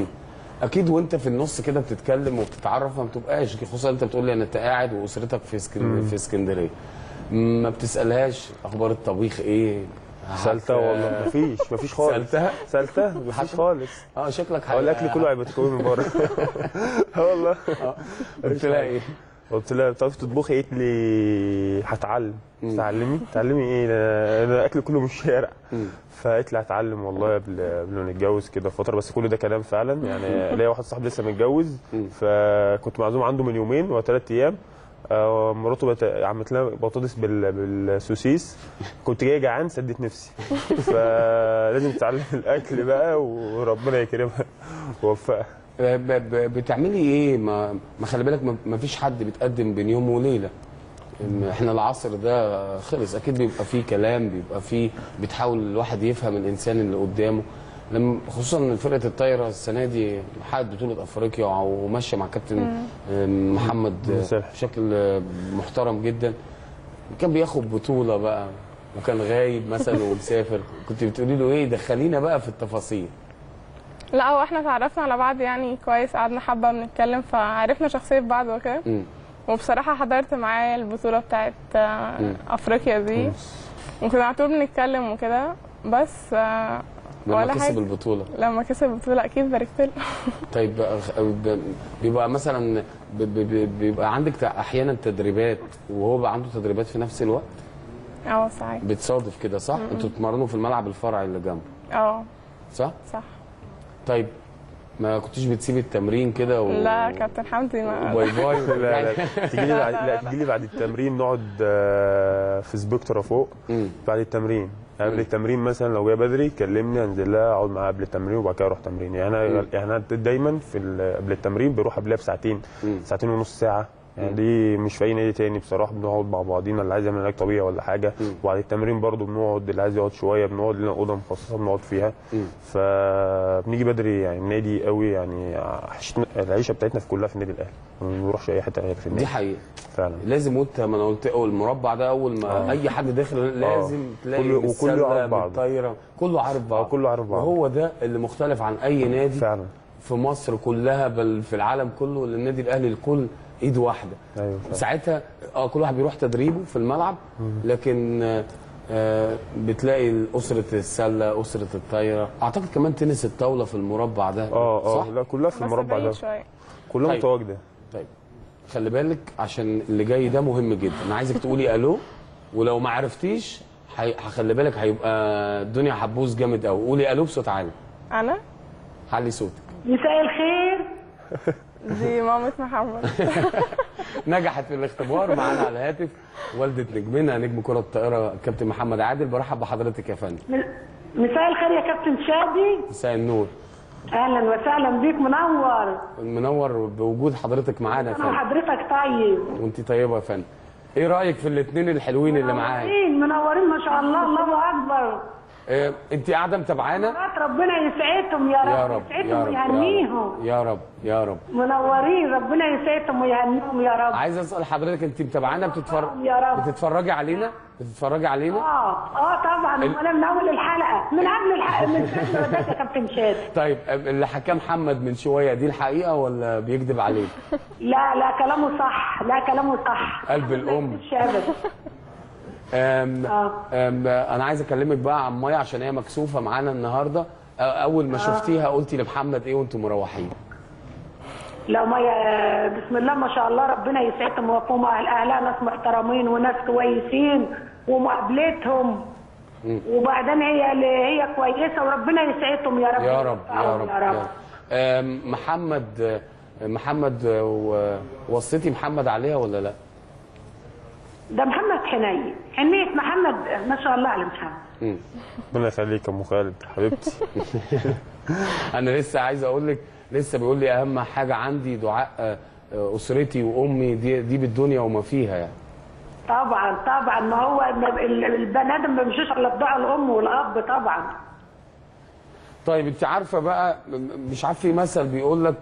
Speaker 1: اكيد وانت في النص كده بتتكلم وبتتعرف ما بتبقاش، خصوصا انت بتقول لي انت قاعد واسرتك في اسكندريه، ما بتسالهاش اخبار الطبيخ ايه؟
Speaker 6: سالتها والله. مفيش خالص. سالتها مفيش خالص.
Speaker 1: شكلك
Speaker 6: هو الاكل كله هيبقى تكوين من بره. والله.
Speaker 1: قلت لها ايه؟
Speaker 6: قلت لها بتعرفي تطبخي؟ قالت لي هتعلم. تعلمي ايه؟ انا اكل كله من الشارع. فقالت لي هتعلم والله قبل ما نتجوز كده فتره، بس كل ده كلام فعلا. يعني ليا واحد صاحبي لسه متجوز، فكنت معزوم عنده من يومين و3 ايام. مراته عملت لنا بطاطس بالسوسيس، كنت جاي جعان سدت نفسي. فلازم تتعلم الاكل بقى وربنا يكرمها ويوفقها.
Speaker 1: بتعملي ايه؟ ما خلي بالك، ما فيش حد بيتقدم بين يوم وليله. احنا العصر ده خلص، اكيد بيبقى فيه كلام، بيبقى فيه بتحاول الواحد يفهم الانسان اللي قدامه. لما خصوصا فرقه الطايره السنه دي حققت بطوله افريقيا وماشيه مع كابتن محمد بشكل محترم جدا. كان بياخد بطوله بقى وكان غايب مثلا ومسافر، كنت بتقولي له ايه؟ دخلينا بقى في التفاصيل.
Speaker 21: لا، هو احنا اتعرفنا على بعض يعني كويس، قعدنا حبه بنتكلم فعرفنا شخصيه بعض وكده. وبصراحه حضرت معاه البطوله بتاعت افريقيا دي، وكنا على طول بنتكلم وكده. بس
Speaker 1: لما كسب البطوله،
Speaker 21: لما كسب البطوله اكيد باركت له.
Speaker 1: طيب بيبقى مثلا بيبقى عندك احيانا تدريبات وهو بقى عنده تدريبات في نفس الوقت؟
Speaker 21: صحيح.
Speaker 1: بتصادف كده صح؟ انتوا بتتمرنوا في الملعب الفرعي اللي جنبه؟
Speaker 21: صح.
Speaker 1: طيب ما كنتيش بتسيبي التمرين كده
Speaker 21: لا كابتن حمدي ما
Speaker 1: باي باي.
Speaker 6: لا تيجي لي بعد التمرين نقعد في سبيكترا فوق بعد التمرين. قبل التمرين مثلا لو جاي بدري كلمني انزل لها اقعد معاها قبل التمرين وبعد كده اروح تمرين. يعني انا دايما قبل التمرين بروح قبلها بساعتين، ساعتين ونص ساعه. يعني دي مش في اي نادي تاني بصراحه. بنقعد مع بعضينا، اللي عايز يعمل علاج طبيعي ولا حاجه. وبعد التمرين برضو بنقعد، اللي عايز يقعد شويه بنقعد لنا اوضه مخصصه بنقعد فيها. فبنيجي بدري يعني النادي قوي. يعني العيشه بتاعتنا في كلها في النادي الاهلي، ما بنروحش اي حته غير في النادي.
Speaker 1: دي حقيقه
Speaker 6: فعلا.
Speaker 1: لازم وانت ما انا قلت المربع ده اول ما اي حد داخل لازم تلاقي
Speaker 6: وكله عارف بعض،
Speaker 1: الطايره كله عارف بعض.
Speaker 6: كله عارف بعض.
Speaker 1: وهو ده اللي مختلف عن اي نادي
Speaker 6: فعلا
Speaker 1: في مصر كلها، بل في العالم كله. النادي الاهلي الكل ايد واحده.
Speaker 6: ايوه
Speaker 1: ساعتها كل واحد بيروح تدريبه في الملعب، لكن بتلاقي اسره السله، اسره الطايره، اعتقد كمان تنس الطاوله في المربع ده. صح؟
Speaker 6: لا كلها في المربع ده، كلها متواجده.
Speaker 1: طيب خلي بالك عشان اللي جاي ده مهم جدا. انا عايزك تقولي الو، ولو ما عرفتيش هخلي بالك هيبقى الدنيا هتبوظ جامد قوي. قولي الو بصوت عالي.
Speaker 21: انا
Speaker 1: علي صوتك.
Speaker 10: مساء الخير.
Speaker 21: دي مامة محمد.
Speaker 1: نجحت في الاختبار. معانا على الهاتف والدة نجمنا نجم كرة الطائرة كابتن محمد عادل. برحب بحضرتك يا فندم.
Speaker 10: مساء الخير يا كابتن شادي.
Speaker 1: مساء النور.
Speaker 10: اهلا وسهلا بيك.
Speaker 1: منور بوجود حضرتك معانا يا فندم.
Speaker 10: حضرتك طيب.
Speaker 1: وانت طيبه يا فندم. ايه رايك في الاثنين الحلوين اللي معايا؟
Speaker 10: منورين ما شاء الله. الله اكبر.
Speaker 1: انت قاعده متابعانا؟
Speaker 10: ربنا يسعدهم يا رب. يسعدهم ويهنيهم
Speaker 1: يا رب يا رب.
Speaker 10: منورين. ربنا يسعدهم ويهنيهم يا رب.
Speaker 1: عايز اسال حضرتك، انت متابعانا بتتفرجي علينا؟
Speaker 10: طبعا. انا من اول الحلقه، من قبل الحلقه، من قبل يا كابتن شادي.
Speaker 1: طيب اللي حكى محمد من شويه دي الحقيقه ولا بيكذب عليك؟
Speaker 10: لا كلامه صح.
Speaker 1: قلب الام. انا عايز اكلمك بقى عن مايا عشان هي مكسوفه معانا النهارده. اول ما شفتيها قلتي لمحمد ايه وانتم مروحين؟
Speaker 10: لا مايا بسم الله ما شاء الله، ربنا يسعدهم ويقوموا اهلها ناس محترمين وناس كويسين ومقابلتهم. وبعدين هي كويسه وربنا يسعدهم يا رب.
Speaker 1: يا رب يا رب يا رب. محمد وصيتي محمد عليها ولا لا؟
Speaker 10: ده محمد حنين، حنيه محمد ما شاء الله على محمد.
Speaker 6: ربنا يخليك يا ام خالد حبيبتي.
Speaker 1: انا لسه عايز اقول لك، لسه بيقول لي اهم حاجه عندي دعاء اسرتي وامي، دي بالدنيا وما فيها يعني.
Speaker 10: طبعا ما هو البني ادم ما بيمشيش الا بدعاء الام والاب طبعا.
Speaker 1: طيب انت عارفه بقى، مش عارف في مثل بيقول لك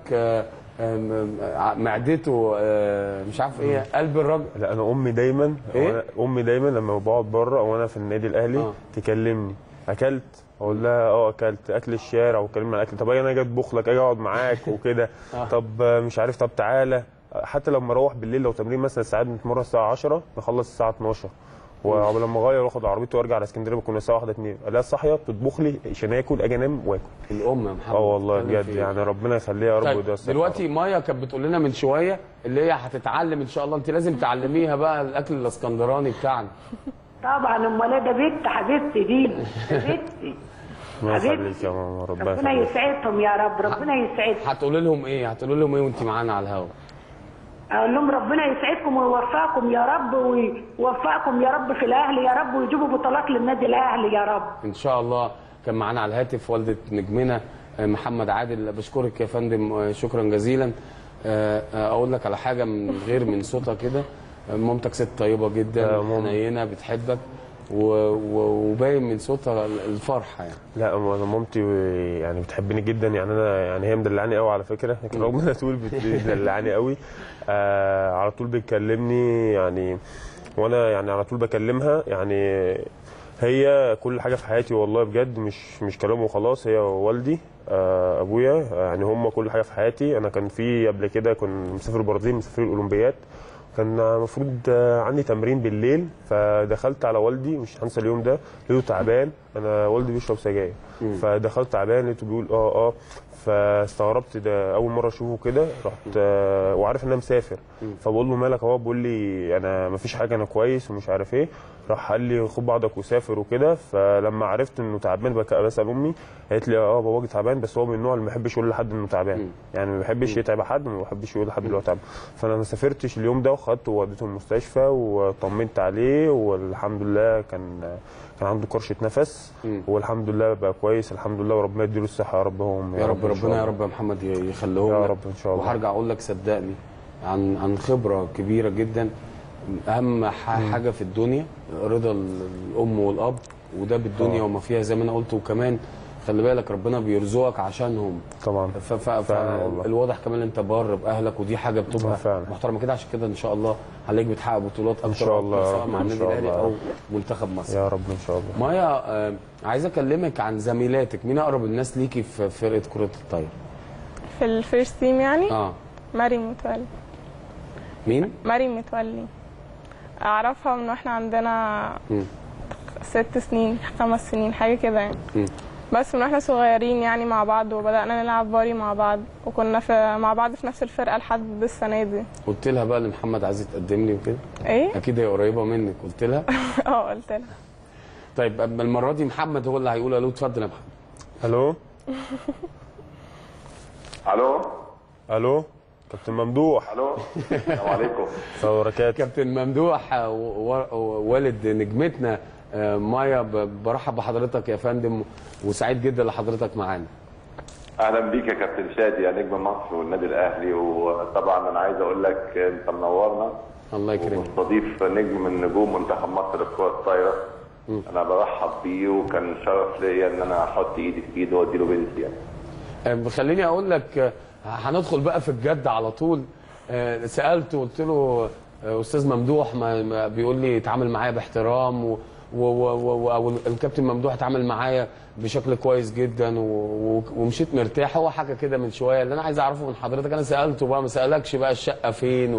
Speaker 1: معدته مش عارف ايه قلب الراجل.
Speaker 6: لا انا امي دايما امي دايما لما بقعد بره او انا في النادي الاهلي تكلمني اكلت، اقول لها اكلت اكل الشارع، وكلمنا عن الاكل. طب انا اجي اطبخ لك، اجي اقعد معاك وكده. طب مش عارف، طب تعالى. حتى لما اروح بالليل لو تمرين مثلا ساعات بنتمرن الساعه 10 نخلص الساعه 12، ولما اغير واخد عربيتي وارجع على اسكندريه بكون الساعه 1 2 الاقيها صاحيه بتطبخ لي عشان اكل، اجي انام واكل.
Speaker 1: الام يا محمد
Speaker 6: والله بجد يعني ربنا يخليها يا رب.
Speaker 1: طيب دلوقتي مايا كانت بتقول لنا من شويه اللي هي هتتعلم ان شاء الله، انت لازم تعلميها بقى الاكل الاسكندراني بتاعنا.
Speaker 10: طبعا امال ده بنت حبيبتي دي بنتي.
Speaker 6: الله يخليك يا ماما،
Speaker 10: ربنا يسعدهم يا رب، ربنا يسعدهم.
Speaker 1: هتقولي لهم ايه؟ هتقولي لهم ايه وانت معانا على الهوا؟
Speaker 10: اقول لهم ربنا يسعدكم ويوفقكم يا رب، ويوفقكم يا رب في الاهلي يا رب، ويجيبوا بطولات للنادي الاهلي يا رب
Speaker 1: ان شاء الله. كان معانا على الهاتف والده نجمنا محمد عادل. بشكرك يا فندم شكرا جزيلا. اقول لك على حاجه من غير من صوتها كده، مامتك ست طيبه جدا حنينه بتحبك، وباين من صوتها الفرحه يعني.
Speaker 6: لا انا مامتي يعني بتحبني جدا، يعني انا يعني هي مدلعاني قوي على فكره، لكن رغم انها تقول بتدلعاني قوي. على طول بتكلمني يعني، وانا يعني على طول بكلمها. يعني هي كل حاجه في حياتي والله بجد، مش كلام وخلاص. هي والدي ابويا يعني هم كل حاجه في حياتي. انا كان في قبل كده كنت مسافر البرازيل، مسافر الاولمبياد، كان المفروض عندي تمرين بالليل، فدخلت على والدي مش هنسى اليوم ده، لقيته تعبان. انا والدي بيشرب سجاير، فدخلت تعبان لقيته بيقول فاستغربت، ده اول مره اشوفه كده. رحت وعارف ان انا مسافر، فبقول له مالك؟ هو بيقول لي انا مفيش حاجه، انا كويس ومش عارف ايه. راح قال لي خد بعضك وسافر وكده. فلما عرفت انه تعبان بسال امي، قالت لي باباك تعبان، بس هو من النوع اللي ما بيحبش يقول لحد انه تعبان، يعني ما بيحبش يتعب حد، ما بيحبش يقول لحد انه تعبان. فانا ما سافرتش اليوم ده، وخدته ووديته المستشفى وطمنت عليه، والحمد لله كان عنده كرشه نفس، والحمد لله بقى كويس الحمد لله، وربنا يديله الصحه يا رب.
Speaker 1: يا رب ربنا يا رب يا محمد يخليهم
Speaker 6: يا رب ان شاء الله.
Speaker 1: وهرجع اقول لك صدقني عن خبره كبيره جدا، اهم حاجه في الدنيا رضا الام والاب، وده بالدنيا وما فيها زي ما انا قلت. وكمان خلي بالك ربنا بيرزقك عشانهم
Speaker 6: طبعا.
Speaker 1: فالواضح كمان انت بار باهلك، ودي حاجه بتبقى محترمه كده. عشان كده ان شاء الله هنلاقيك بتحقق بطولات اكتر
Speaker 6: ان شاء الله،
Speaker 1: سواء مع النادي الاهلي او منتخب مصر
Speaker 6: يا رب ان شاء الله.
Speaker 1: مايا عايز اكلمك عن زميلاتك، مين اقرب الناس ليكي في فرقه كره الطايره؟
Speaker 21: في الفيرست تيم يعني؟ مريم متولي.
Speaker 1: مين؟
Speaker 21: مريم متولي. اعرفها من واحنا عندنا 6 سنين 5 سنين حاجه كده يعني. بس من واحنا صغيرين يعني مع بعض، وبدانا نلعب فولي مع بعض، وكنا مع بعض في نفس الفرقه لحد السنه دي. قلت
Speaker 1: لها بقى ان محمد عايز يتقدم لي وكده؟
Speaker 21: ايه
Speaker 1: اكيد هي قريبه منك. قلت لها؟
Speaker 21: قلت لها.
Speaker 1: طيب المره دي محمد هو اللي هيقول الو. اتفضل يا محمد.
Speaker 6: الو
Speaker 11: الو
Speaker 6: الو كابتن ممدوح.
Speaker 11: الو السلام عليكم.
Speaker 6: وبركاته.
Speaker 1: كابتن ممدوح والد نجمتنا مايا، برحب بحضرتك يا فندم، وسعيد جدا لحضرتك معانا.
Speaker 11: اهلا بيك يا كابتن شادي يا نجم مصر والنادي الاهلي. وطبعا انا عايز اقول لك انت منورنا.
Speaker 1: الله يكرمك.
Speaker 11: ومستضيف نجم من نجوم منتخب مصر للكره الطايره. انا برحب بيه، وكان شرف ليا ان انا احط ايدي في ايده وادي له بنتي يعني.
Speaker 1: خليني اقول لك، هندخل بقى في الجد على طول. سالته قلت له استاذ ممدوح ما بيقول لي اتعامل معايا باحترام، والكابتن ممدوح اتعامل معايا بشكل كويس جدا، ومشيت مرتاح. هو حاجه كده من شويه اللي انا عايز اعرفه من حضرتك. انا سالته بقى، ما سالكش بقى الشقه فين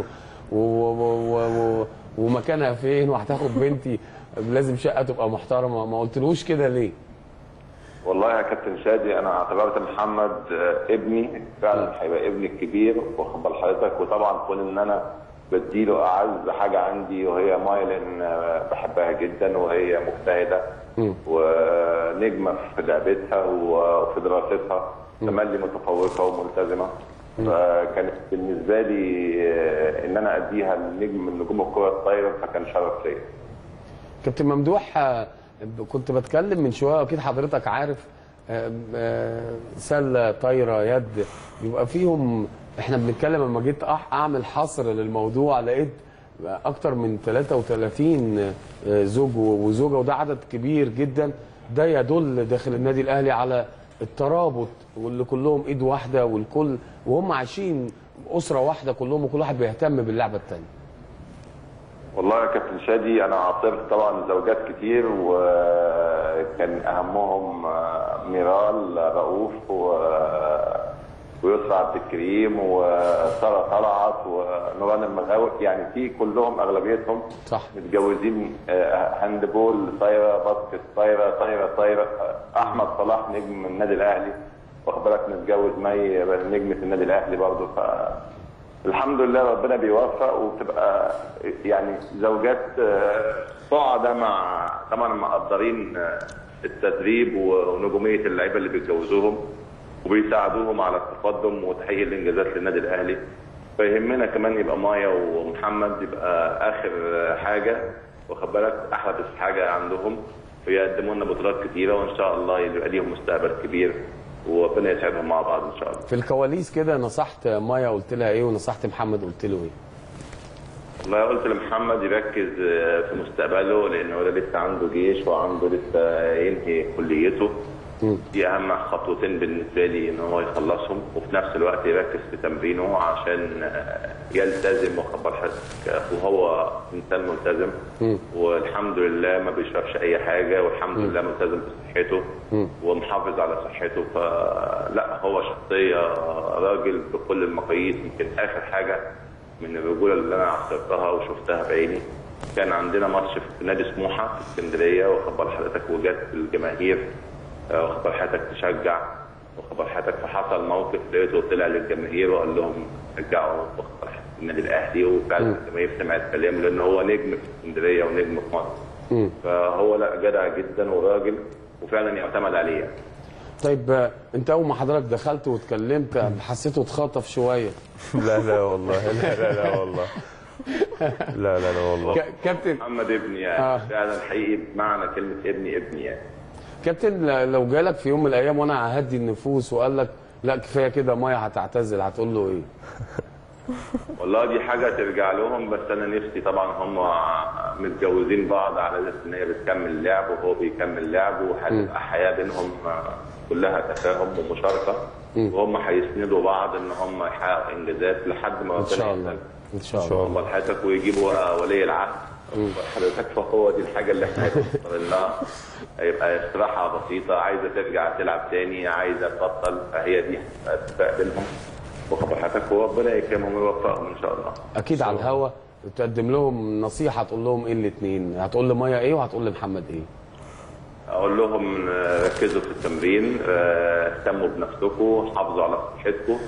Speaker 1: ومكانها فين، وهتاخد بنتي لازم شقه تبقى محترمه، ما قلتلوش كده ليه؟
Speaker 11: والله يا كابتن شادي انا اعتبرت محمد ابني فعلا، هيبقى ابني الكبير واخد بال حضرتك. وطبعا كون ان انا بديله اعز حاجه عندي وهي ماي، لان بحبها جدا وهي مجتهده ونجمه في لعبتها وفي دراستها، تملي متفوقه وملتزمه. فكانت بالنسبه لي ان انا اديها النجم من نجوم الكره الطايره، فكان شرف ليا.
Speaker 1: كابتن ممدوح، كنت بتكلم من شويه، اكيد حضرتك عارف سله، طايره، يد، بيبقى فيهم، احنا بنتكلم لما جيت اعمل حصر للموضوع لقيت اكتر من 33 زوج وزوجه، وده عدد كبير جدا. ده يدل داخل النادي الاهلي على الترابط، واللي كلهم ايد واحده، والكل وهم عايشين اسره واحده كلهم، وكل واحد بيهتم باللعبه الثانيه.
Speaker 11: والله يا كابتن شادي انا عاصرت طبعا زوجات كتير، وكان اهمهم ميرال رؤوف ويسرى عبد الكريم وساره طلعت ونوران المغاوي، يعني في كلهم اغلبيتهم
Speaker 1: صح
Speaker 11: متجوزين هاندبول، طايره، باسكت، طايره. احمد صلاح نجم النادي الاهلي، واخد بالك، متجوز مي نجمه النادي الاهلي برضه. الحمد لله ربنا بيوفق، وبتبقى يعني زوجات صاعده مع طبعا مقدرين التدريب ونجوميه اللعيبه اللي بيتجوزوهم، وبيساعدوهم على التقدم وتحقيق الانجازات للنادي الاهلي. فيهمنا كمان يبقى مايا ومحمد يبقى اخر حاجه، واخد بالك، احدث حاجه عندهم، ويقدموا لنا بطولات كتيره، وان شاء الله يبقى ليهم مستقبل كبير، وربنا يسعدهم مع بعض ان شاء الله.
Speaker 1: في الكواليس كده نصحت مايا قلت لها ايه، ونصحت محمد قلت له ايه؟
Speaker 11: والله قلت لمحمد يركز في مستقبله، لان هو لسه عنده جيش وعنده لسه ينهي كليته. دي اهم خطوتين بالنسبه لي ان هو يخلصهم، وفي نفس الوقت يركز في تمرينه عشان يلتزم، وخبر حضرتك وهو انسان ملتزم، والحمد لله ما بيشربش اي حاجه، والحمد لله ملتزم بصحته ومحافظ على صحته. فلا هو شخصيه راجل بكل المقاييس. يمكن اخر حاجه من الرجوله اللي انا عصرتها وشفتها بعيني، كان عندنا ماتش في نادي سموحه في اسكندريه، وخبر حضرتك وجت الجماهير، وخبر حضرتك تشجع، وخبر حضرتك فحصل موقف لقيته طلع للجماهير وقال لهم رجعوا وخبر النادي الاهلي، وفعلا الجماهير سمعت كلامه لان هو نجم في اسكندريه ونجم في مصر. فهو لا جدع جدا وراجل، وفعلا يعتمد عليه.
Speaker 1: طيب انت اول ما حضرتك دخلت واتكلمت حسيته اتخطف شويه؟
Speaker 6: لا والله، لا والله، لا والله.
Speaker 1: كابتن
Speaker 11: محمد ابني يعني فعلا حقيقي بمعنى كلمه ابني يعني.
Speaker 1: كابتن لو جالك في يوم من الايام وانا ههدي النفوس وقال لك لا كفايه كده مايا هتعتزل، هتقول له ايه؟
Speaker 11: والله دي حاجه ترجع لهم، بس انا نفسي طبعا هم متجوزين بعض على اساس ان هي بتكمل لعب وهو بيكمل لعب، وهتبقى حياه بينهم كلها تفاهم ومشاركه، وهم هيسندوا بعض ان هم يحققوا انجازات لحد ما
Speaker 1: ان شاء الله ان شاء الله
Speaker 11: حضرتك، ويجيبوا ولي العهد حضرتك. فهو دي الحاجه اللي احنا هنوصل لها، هيبقى استراحه بسيطه، عايزه ترجع تلعب تاني، عايزه تبطل، فهي دي اتفاق بينهم، وخبر حضرتك، وربنا يكرمهم ويوفقهم ان شاء الله.
Speaker 1: اكيد على الهوا تقدم لهم نصيحه، تقول لهم ايه الاثنين؟ هتقول لمايا ايه وهتقول لمحمد ايه؟
Speaker 11: اقول لهم ركزوا في التمرين، اهتموا بنفسكم، حافظوا على صحتكم،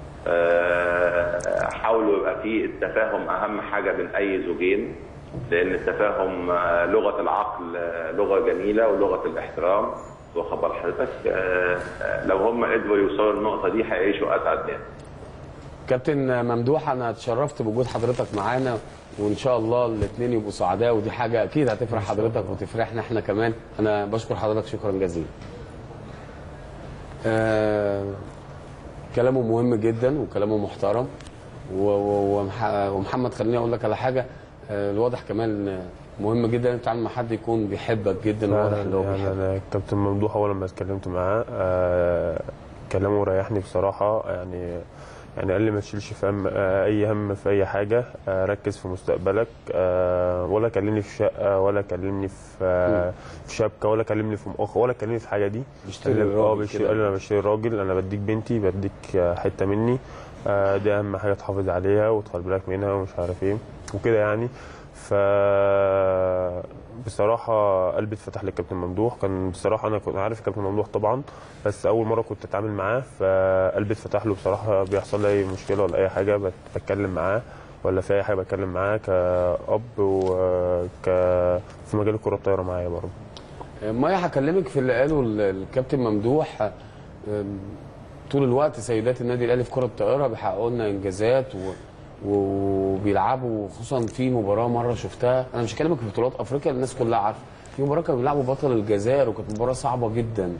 Speaker 11: حاولوا يبقى في التفاهم اهم حاجه بين اي زوجين، لان التفاهم لغه العقل، لغه جميله ولغه الاحترام، وخبر حضرتك لو هم قدروا يوصلوا للنقطه دي هيعيشوا اسعد يعني.
Speaker 1: كابتن ممدوح انا اتشرفت بوجود حضرتك معانا، وان شاء الله الاثنين يبقوا سعداء، ودي حاجه اكيد هتفرح حضرتك وتفرحنا احنا كمان. انا بشكر حضرتك شكرا جزيلا. كلامه مهم جدا وكلامه محترم، ومحمد خليني اقول لك على حاجه، الواضح كمان مهم جدا انت تتعامل مع حد يكون بيحبك جدا، وواضح ان هو بيحبك.
Speaker 6: انا كابتن ممدوح اول لما اتكلمت معاه كلامه ريحني بصراحه، يعني قال لي ما تشيلش في اي هم في اي حاجه، ركز في مستقبلك، ولا كلمني في شقه، ولا كلمني في شبكه، ولا كلمني في مؤخ، ولا كلمني في حاجه دي.
Speaker 1: بيشتري الراجل
Speaker 6: قال لي انا بشتري راجل، انا بديك بنتي، بديك حته مني، دي اهم حاجه تحافظ عليها وتخلي بالك منها ومش عارف ايه وكده يعني. ف بصراحه قلبي اتفتح للكابتن ممدوح. كان بصراحه انا كنت عارف الكابتن ممدوح طبعا، بس اول مره كنت اتعامل معاه، فقلبي اتفتح له بصراحه. بيحصل لي اي مشكله ولا اي حاجه بتكلم معاه، ولا في اي حاجه بتكلم معاه كاب في مجال الكره الطايره معايا برضه.
Speaker 1: مايا هكلمك في اللي قاله الكابتن ممدوح. طول الوقت سيدات النادي الاهلي في كره الطائره بيحققوا لنا انجازات وبيلعبوا، خصوصا في مباراه مره شفتها، انا مش هكلمك في بطولات افريقيا الناس كلها عارفه، في مباراه كانوا بيلعبوا بطل الجزائر وكانت مباراه صعبه جدا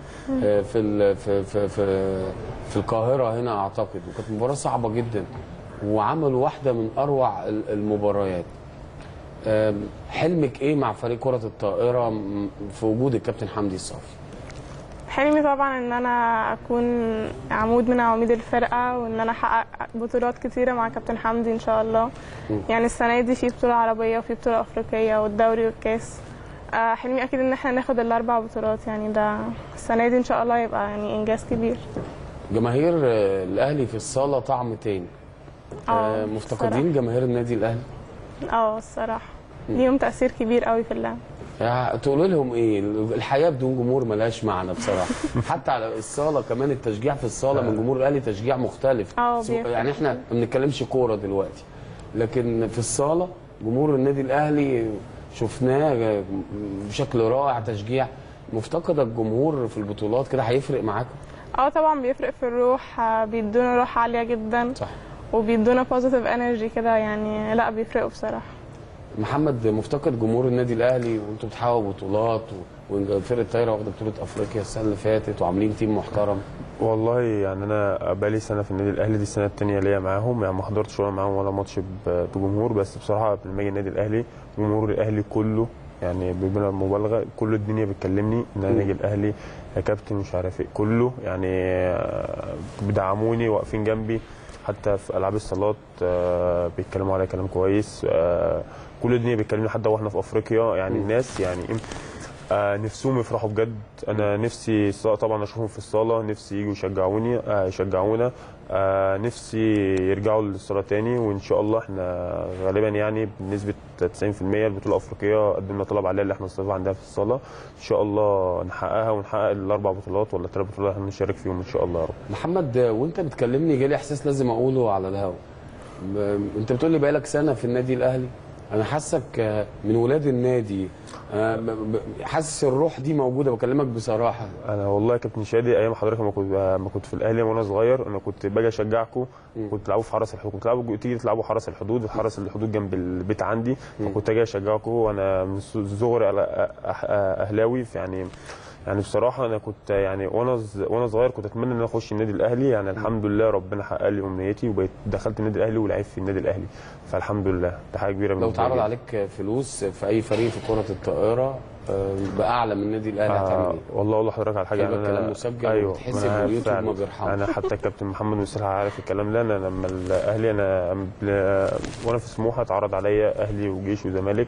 Speaker 1: في القاهره هنا اعتقد، وكانت مباراه صعبه جدا وعملوا واحده من اروع المباريات. حلمك ايه مع فريق كره الطائره في وجود الكابتن حمدي الصافي؟
Speaker 21: حلمي طبعا ان انا اكون عمود من عواميد الفرقه، وان انا احقق بطولات كتيره مع كابتن حمدي ان شاء الله. يعني السنه دي في بطوله عربيه وفي بطوله افريقيه والدوري والكاس. حلمي اكيد ان احنا ناخد ال4 بطولات، يعني ده السنه دي ان شاء الله يبقى يعني انجاز كبير.
Speaker 1: جماهير الاهلي في الصاله طعم تاني. مفتقدين جماهير النادي الاهلي؟
Speaker 21: الصراحه ليهم تاثير كبير قوي في اللعب.
Speaker 1: تقولوا لهم ايه؟ الحياه بدون جمهور ملهاش معنى بصراحه. حتى على الصاله كمان التشجيع في الصاله من جمهور الاهلي تشجيع مختلف. يعني احنا ما بنتكلمش كوره دلوقتي، لكن في الصاله جمهور النادي الاهلي شفناه بشكل رائع تشجيع. مفتقد الجمهور في البطولات كده هيفرق معاكم؟
Speaker 21: طبعا بيفرق في الروح، بيدونا روح عاليه جدا.
Speaker 1: صح.
Speaker 21: وبيدونا بوزيتيف انرجي كده، يعني لا بيفرقوا بصراحه.
Speaker 1: محمد، مفتقد جمهور النادي الاهلي وانتوا بتحققوا بطولات، وفرقه الطايره واخده بطوله افريقيا السنه اللي فاتت وعاملين تيم محترم؟
Speaker 6: والله يعني انا بقالي سنه في النادي الاهلي، دي السنه الثانيه ليا معاهم، يعني ما حضرتش ولا معاهم ولا ماتش بجمهور، بس بصراحه لما اجي النادي الاهلي جمهور الاهلي كله يعني بلا مبالغه كل الدنيا بتكلمني ان انا نادي الاهلي يا كابتن مش عارف ايه، كله يعني بيدعموني واقفين جنبي، حتى في العاب الصالات بيتكلموا عليا كلام كويس، كل الدنيا بيتكلموا حتى واحنا في افريقيا، يعني الناس يعني نفسهم يفرحوا بجد. انا نفسي طبعا اشوفهم في الصاله، نفسي يجوا يشجعونا، نفسي يرجعوا للصاله تاني، وان شاء الله احنا غالبا يعني بنسبه 90% البطوله الافريقيه قدمنا طلب عليها اللي احنا نستضيف عندها في الصاله، ان شاء الله نحققها ونحقق ال4 بطولات ولا 3 بطولات احنا نشارك فيهم ان شاء الله يا رب.
Speaker 1: محمد، وانت بتكلمني جالي احساس لازم اقوله على الهوا. انت بتقول لي بقالك سنه في النادي الاهلي، انا حاسك من ولاد النادي، حاسس الروح دي موجوده، بكلمك بصراحه.
Speaker 6: انا والله يا كابتن شادي ايام حضرتك ما كنت في الاهلي وانا صغير، انا كنت باجي اشجعكم، كنت تلعبوا في حرس الحدود، تيجي تلعبوا حرس الحدود، جنب البيت عندي، فكنت اجي اشجعكم، وانا من صغري اهلاوي، يعني بصراحه انا كنت يعني وانا صغير كنت اتمنى ان انا اخش النادي الاهلي، يعني الحمد لله ربنا حقق لي امنيتي وبقيت دخلت النادي الاهلي ولعبت في النادي الاهلي، فالحمد لله ده حاجه كبيره.
Speaker 1: لو اتعرض عليك فلوس في اي فريق في كره الطائره باعلى من النادي الاهلي هتعمل ايه؟
Speaker 6: والله اقول لحضرتك على حاجه،
Speaker 1: انا كلام مسجل وتحسب اليوتيوب ما بيرحمش.
Speaker 6: انا حتى الكابتن محمد مصلح عارف الكلام ده، انا لما الاهلي وانا في سموحه اتعرض عليا اهلي وجيش وزمالك،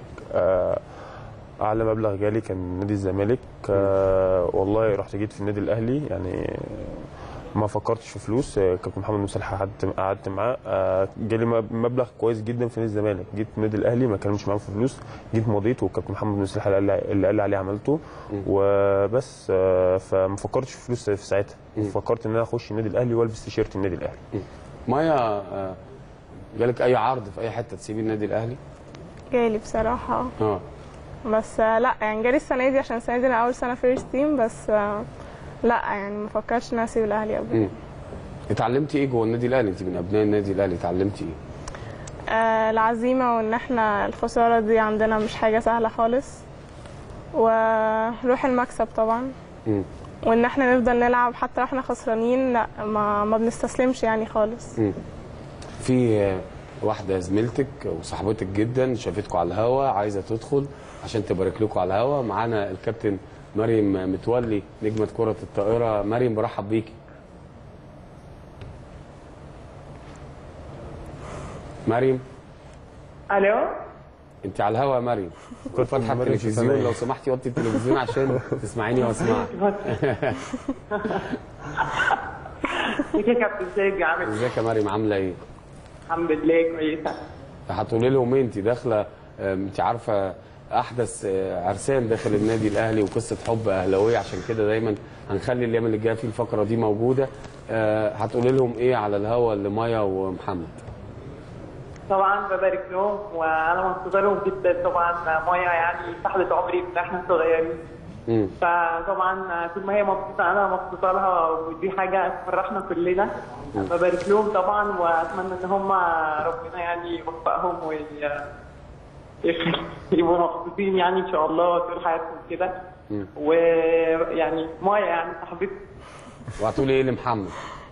Speaker 6: اعلى مبلغ جالي كان نادي الزمالك، والله رحت جيت في النادي الاهلي، يعني ما فكرتش في فلوس، كابتن محمد مصلح قعدت معاه، جالي مبلغ كويس جدا في نادي الزمالك، جيت النادي الاهلي ما كانش معاهم في فلوس، جيت مضيت والكابتن محمد مصلح اللي قال لي عليه عملته وبس، فما فكرتش في فلوس في ساعتها، فكرت ان انا اخش النادي الاهلي والبس تيشيرت النادي الاهلي.
Speaker 1: مايا، جالك اي عرض في اي حته تسيبي النادي الاهلي؟
Speaker 21: جالي بصراحه بس لا، يعني جالي السنه دي عشان السنه دي انا اول سنه فيرست تيم، بس لا يعني ما فكرتش ان انا اسيب الاهلي قبل.
Speaker 1: اتعلمتي ايه جوه النادي الاهلي؟ انت من ابناء النادي الاهلي، اتعلمتي ايه؟
Speaker 21: العزيمه، وان احنا الخساره دي عندنا مش حاجه سهله خالص، وروح المكسب طبعا، وان احنا نفضل نلعب حتى لو احنا خسرانين، لا ما بنستسلمش يعني خالص.
Speaker 1: في واحده زميلتك وصاحبتك جدا شافتكم على الهوا، عايزه تدخل عشان تبارك لكم على الهوا، معانا الكابتن مريم متولي نجمه كره الطائره. مريم، برحب بيكي. مريم،
Speaker 12: الو،
Speaker 1: انت على الهوا يا مريم، كنت فاتحه التلفزيون، لو سمحتي وطي التلفزيون عشان تسمعيني واسمعك.
Speaker 12: ازيك يا كابتن سيدي، عامل ايه؟
Speaker 1: ازيك يا مريم، عامله ايه؟
Speaker 12: الحمد لله كويسه.
Speaker 1: هتقولي لهم ايه؟ انت داخله، انت عارفه احدث عرسان داخل النادي الاهلي وقصه حب اهلاويه، عشان كده دايما هنخلي الايام اللي جايه في الفقره دي موجوده. هتقولي لهم ايه على الهوا لمايا ومحمد؟
Speaker 12: طبعا ببارك لهم وانا منتظرهم جدا، طبعا مايا يعني صاحبه عمري من احنا صغيرين، فطبعا طول ما هي مبسوطه انا مبسوطه لها، ودي حاجه تفرحنا كلنا. ببارك لهم طبعا، واتمنى ان هم ربنا يعني يوفقهم يبقوا مبسوطين يعني ان شاء الله طول حياتهم كده. ويعني مايا يعني صاحبتي.
Speaker 1: وهتقولي ايه لمحمد؟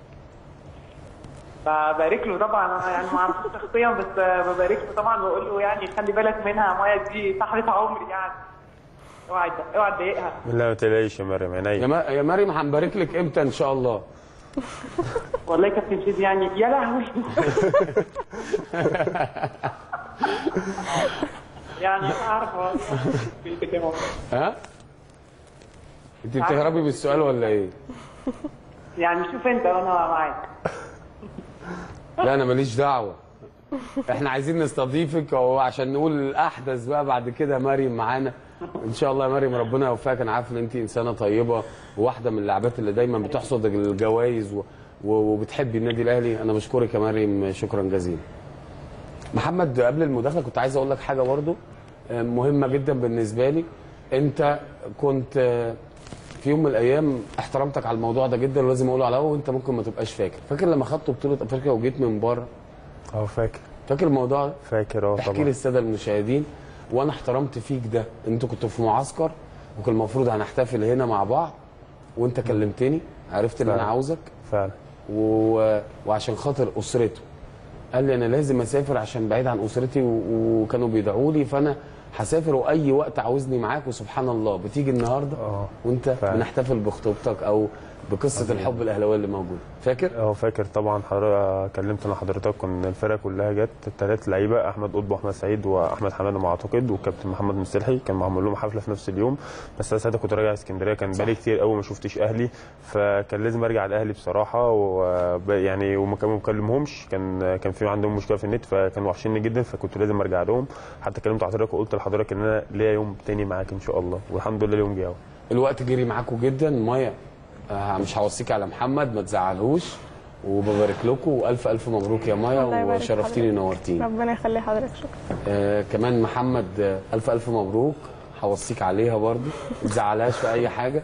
Speaker 12: ببارك له طبعا، انا يعني ما اعرفش شخصيا بس ببارك له طبعا، واقول له يعني خلي بالك منها، مايا دي صاحبه عمري يعني، اوعى تضايقها.
Speaker 6: لا ما تقلقيش يا مريم، عينيا.
Speaker 1: يا مريم هنبارك لك امتى ان شاء الله؟
Speaker 12: والله يا كابتن شيد يعني يا لهوي. يعني اعرف
Speaker 1: ها؟ انت بتهربي بالسؤال ولا ايه؟
Speaker 12: يعني شوف انت وانا معاك.
Speaker 1: لا انا ماليش دعوه، احنا عايزين نستضيفك عشان نقول الاحدث بقى بعد كده. مريم معانا ان شاء الله. يا مريم ربنا يوفقك، انا عارف ان انت انسانه طيبه وواحده من اللاعبات اللي دايما بتحصد الجوائز وبتحبي النادي الاهلي. انا بشكرك يا مريم شكرا جزيلا. محمد قبل المداخله كنت عايز اقول لك حاجه برضو مهمه جدا بالنسبه لي. انت كنت في يوم من الايام احترمتك على الموضوع ده جدا ولازم اقوله على هو، وانت ممكن ما تبقاش فاكر لما خدت بطوله افريقيا وجيت من بره؟ فاكر الموضوع ده؟
Speaker 6: فاكر طبعا.
Speaker 1: احكي للساده المشاهدين. وانا احترمت فيك ده، انتوا كنتوا في معسكر وكان المفروض هنحتفل هنا مع بعض، وانت كلمتني عرفت ان انا عاوزك
Speaker 6: فعلا
Speaker 1: وعشان خاطر اسرته. قال لي انا لازم اسافر عشان بعيد عن اسرتي وكانوا بيدعوا لي، فانا هسافر واي وقت عاوزني معاك. وسبحان الله بتيجي النهارده وانت بنحتفل بخطوبتك او بقصه الحب الاهلاويه اللي موجوده. فاكر؟
Speaker 6: فاكر طبعا. حضرتك كلمت انا حضرتك، كنا الفرقه كلها جت، الثلاث لعيبه احمد قطب واحمد سعيد واحمد حماده ما اعتقد، والكابتن محمد مسلحي، كان معمول لهم حفله في نفس اليوم. بس انا ساعتها كنت راجع اسكندريه، كان بقالي كتير قوي ما شفتش اهلي، فكان لازم ارجع لاهلي بصراحه. ويعني وما بكلمهمش، كان في عندهم مشكله في النت، فكانوا وحشيني جدا، فكنت لازم ارجع لهم. حتى كلمت حضرتك وقلت لحضرتك ان انا ليا يوم تاني معاك ان شاء الله، والحمد لله اليوم جه اهو.
Speaker 1: الوقت جري معاكم جدا. مايا مش هوصيك على محمد، ما تزعلهوش، وببارك لكم والف الف مبروك يا مايا، وشرفتيني ونورتيني.
Speaker 21: ربنا يخلي حضرتك. شكرا.
Speaker 1: كمان محمد الف الف مبروك، هوصيك عليها برضو ما تزعلهاش في اي حاجه.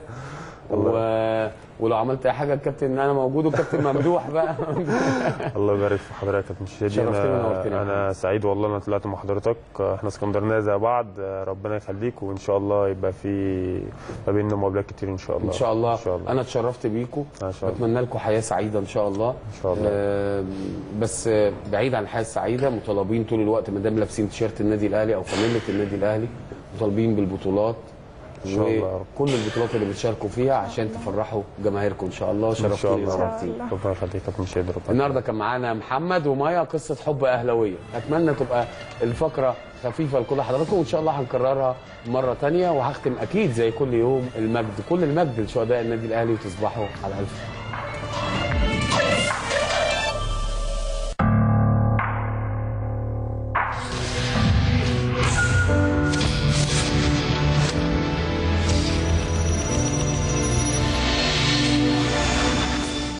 Speaker 1: ولو عملت اي حاجه الكابتن انا موجود، والكابتن ممدوح بقى.
Speaker 6: الله يبارك في حضرتك. مش انا سعيد والله انا طلعت مع حضرتك، احنا اسكندرانيه زي بعض، ربنا يخليك، وان شاء الله يبقى في ما بيننا مقابلات كتير ان شاء الله.
Speaker 1: ان شاء الله. انا اتشرفت بيكم، بتمنى لكم حياه سعيده ان شاء الله.
Speaker 6: ان شاء الله.
Speaker 1: بس بعيد عن الحياه السعيده، مطالبين طول الوقت ما دام لابسين تيشيرت النادي الاهلي او فانيله النادي الاهلي، مطالبين بالبطولات وكل البطولات اللي بتشاركوا فيها عشان تفرحوا جماهيركم ان شاء الله. شرفتوني ونورتيني.
Speaker 6: ربنا يخليك. مش قادر.
Speaker 1: النهارده كان معانا محمد ومايا، قصه حب اهلاويه. اتمنى تبقى الفقره خفيفه لكل حضراتكم، وان شاء الله هنكررها مره ثانيه. وهختم اكيد زي كل يوم كل المجد لشهداء النادي الاهلي، وتصبحوا على الف خير.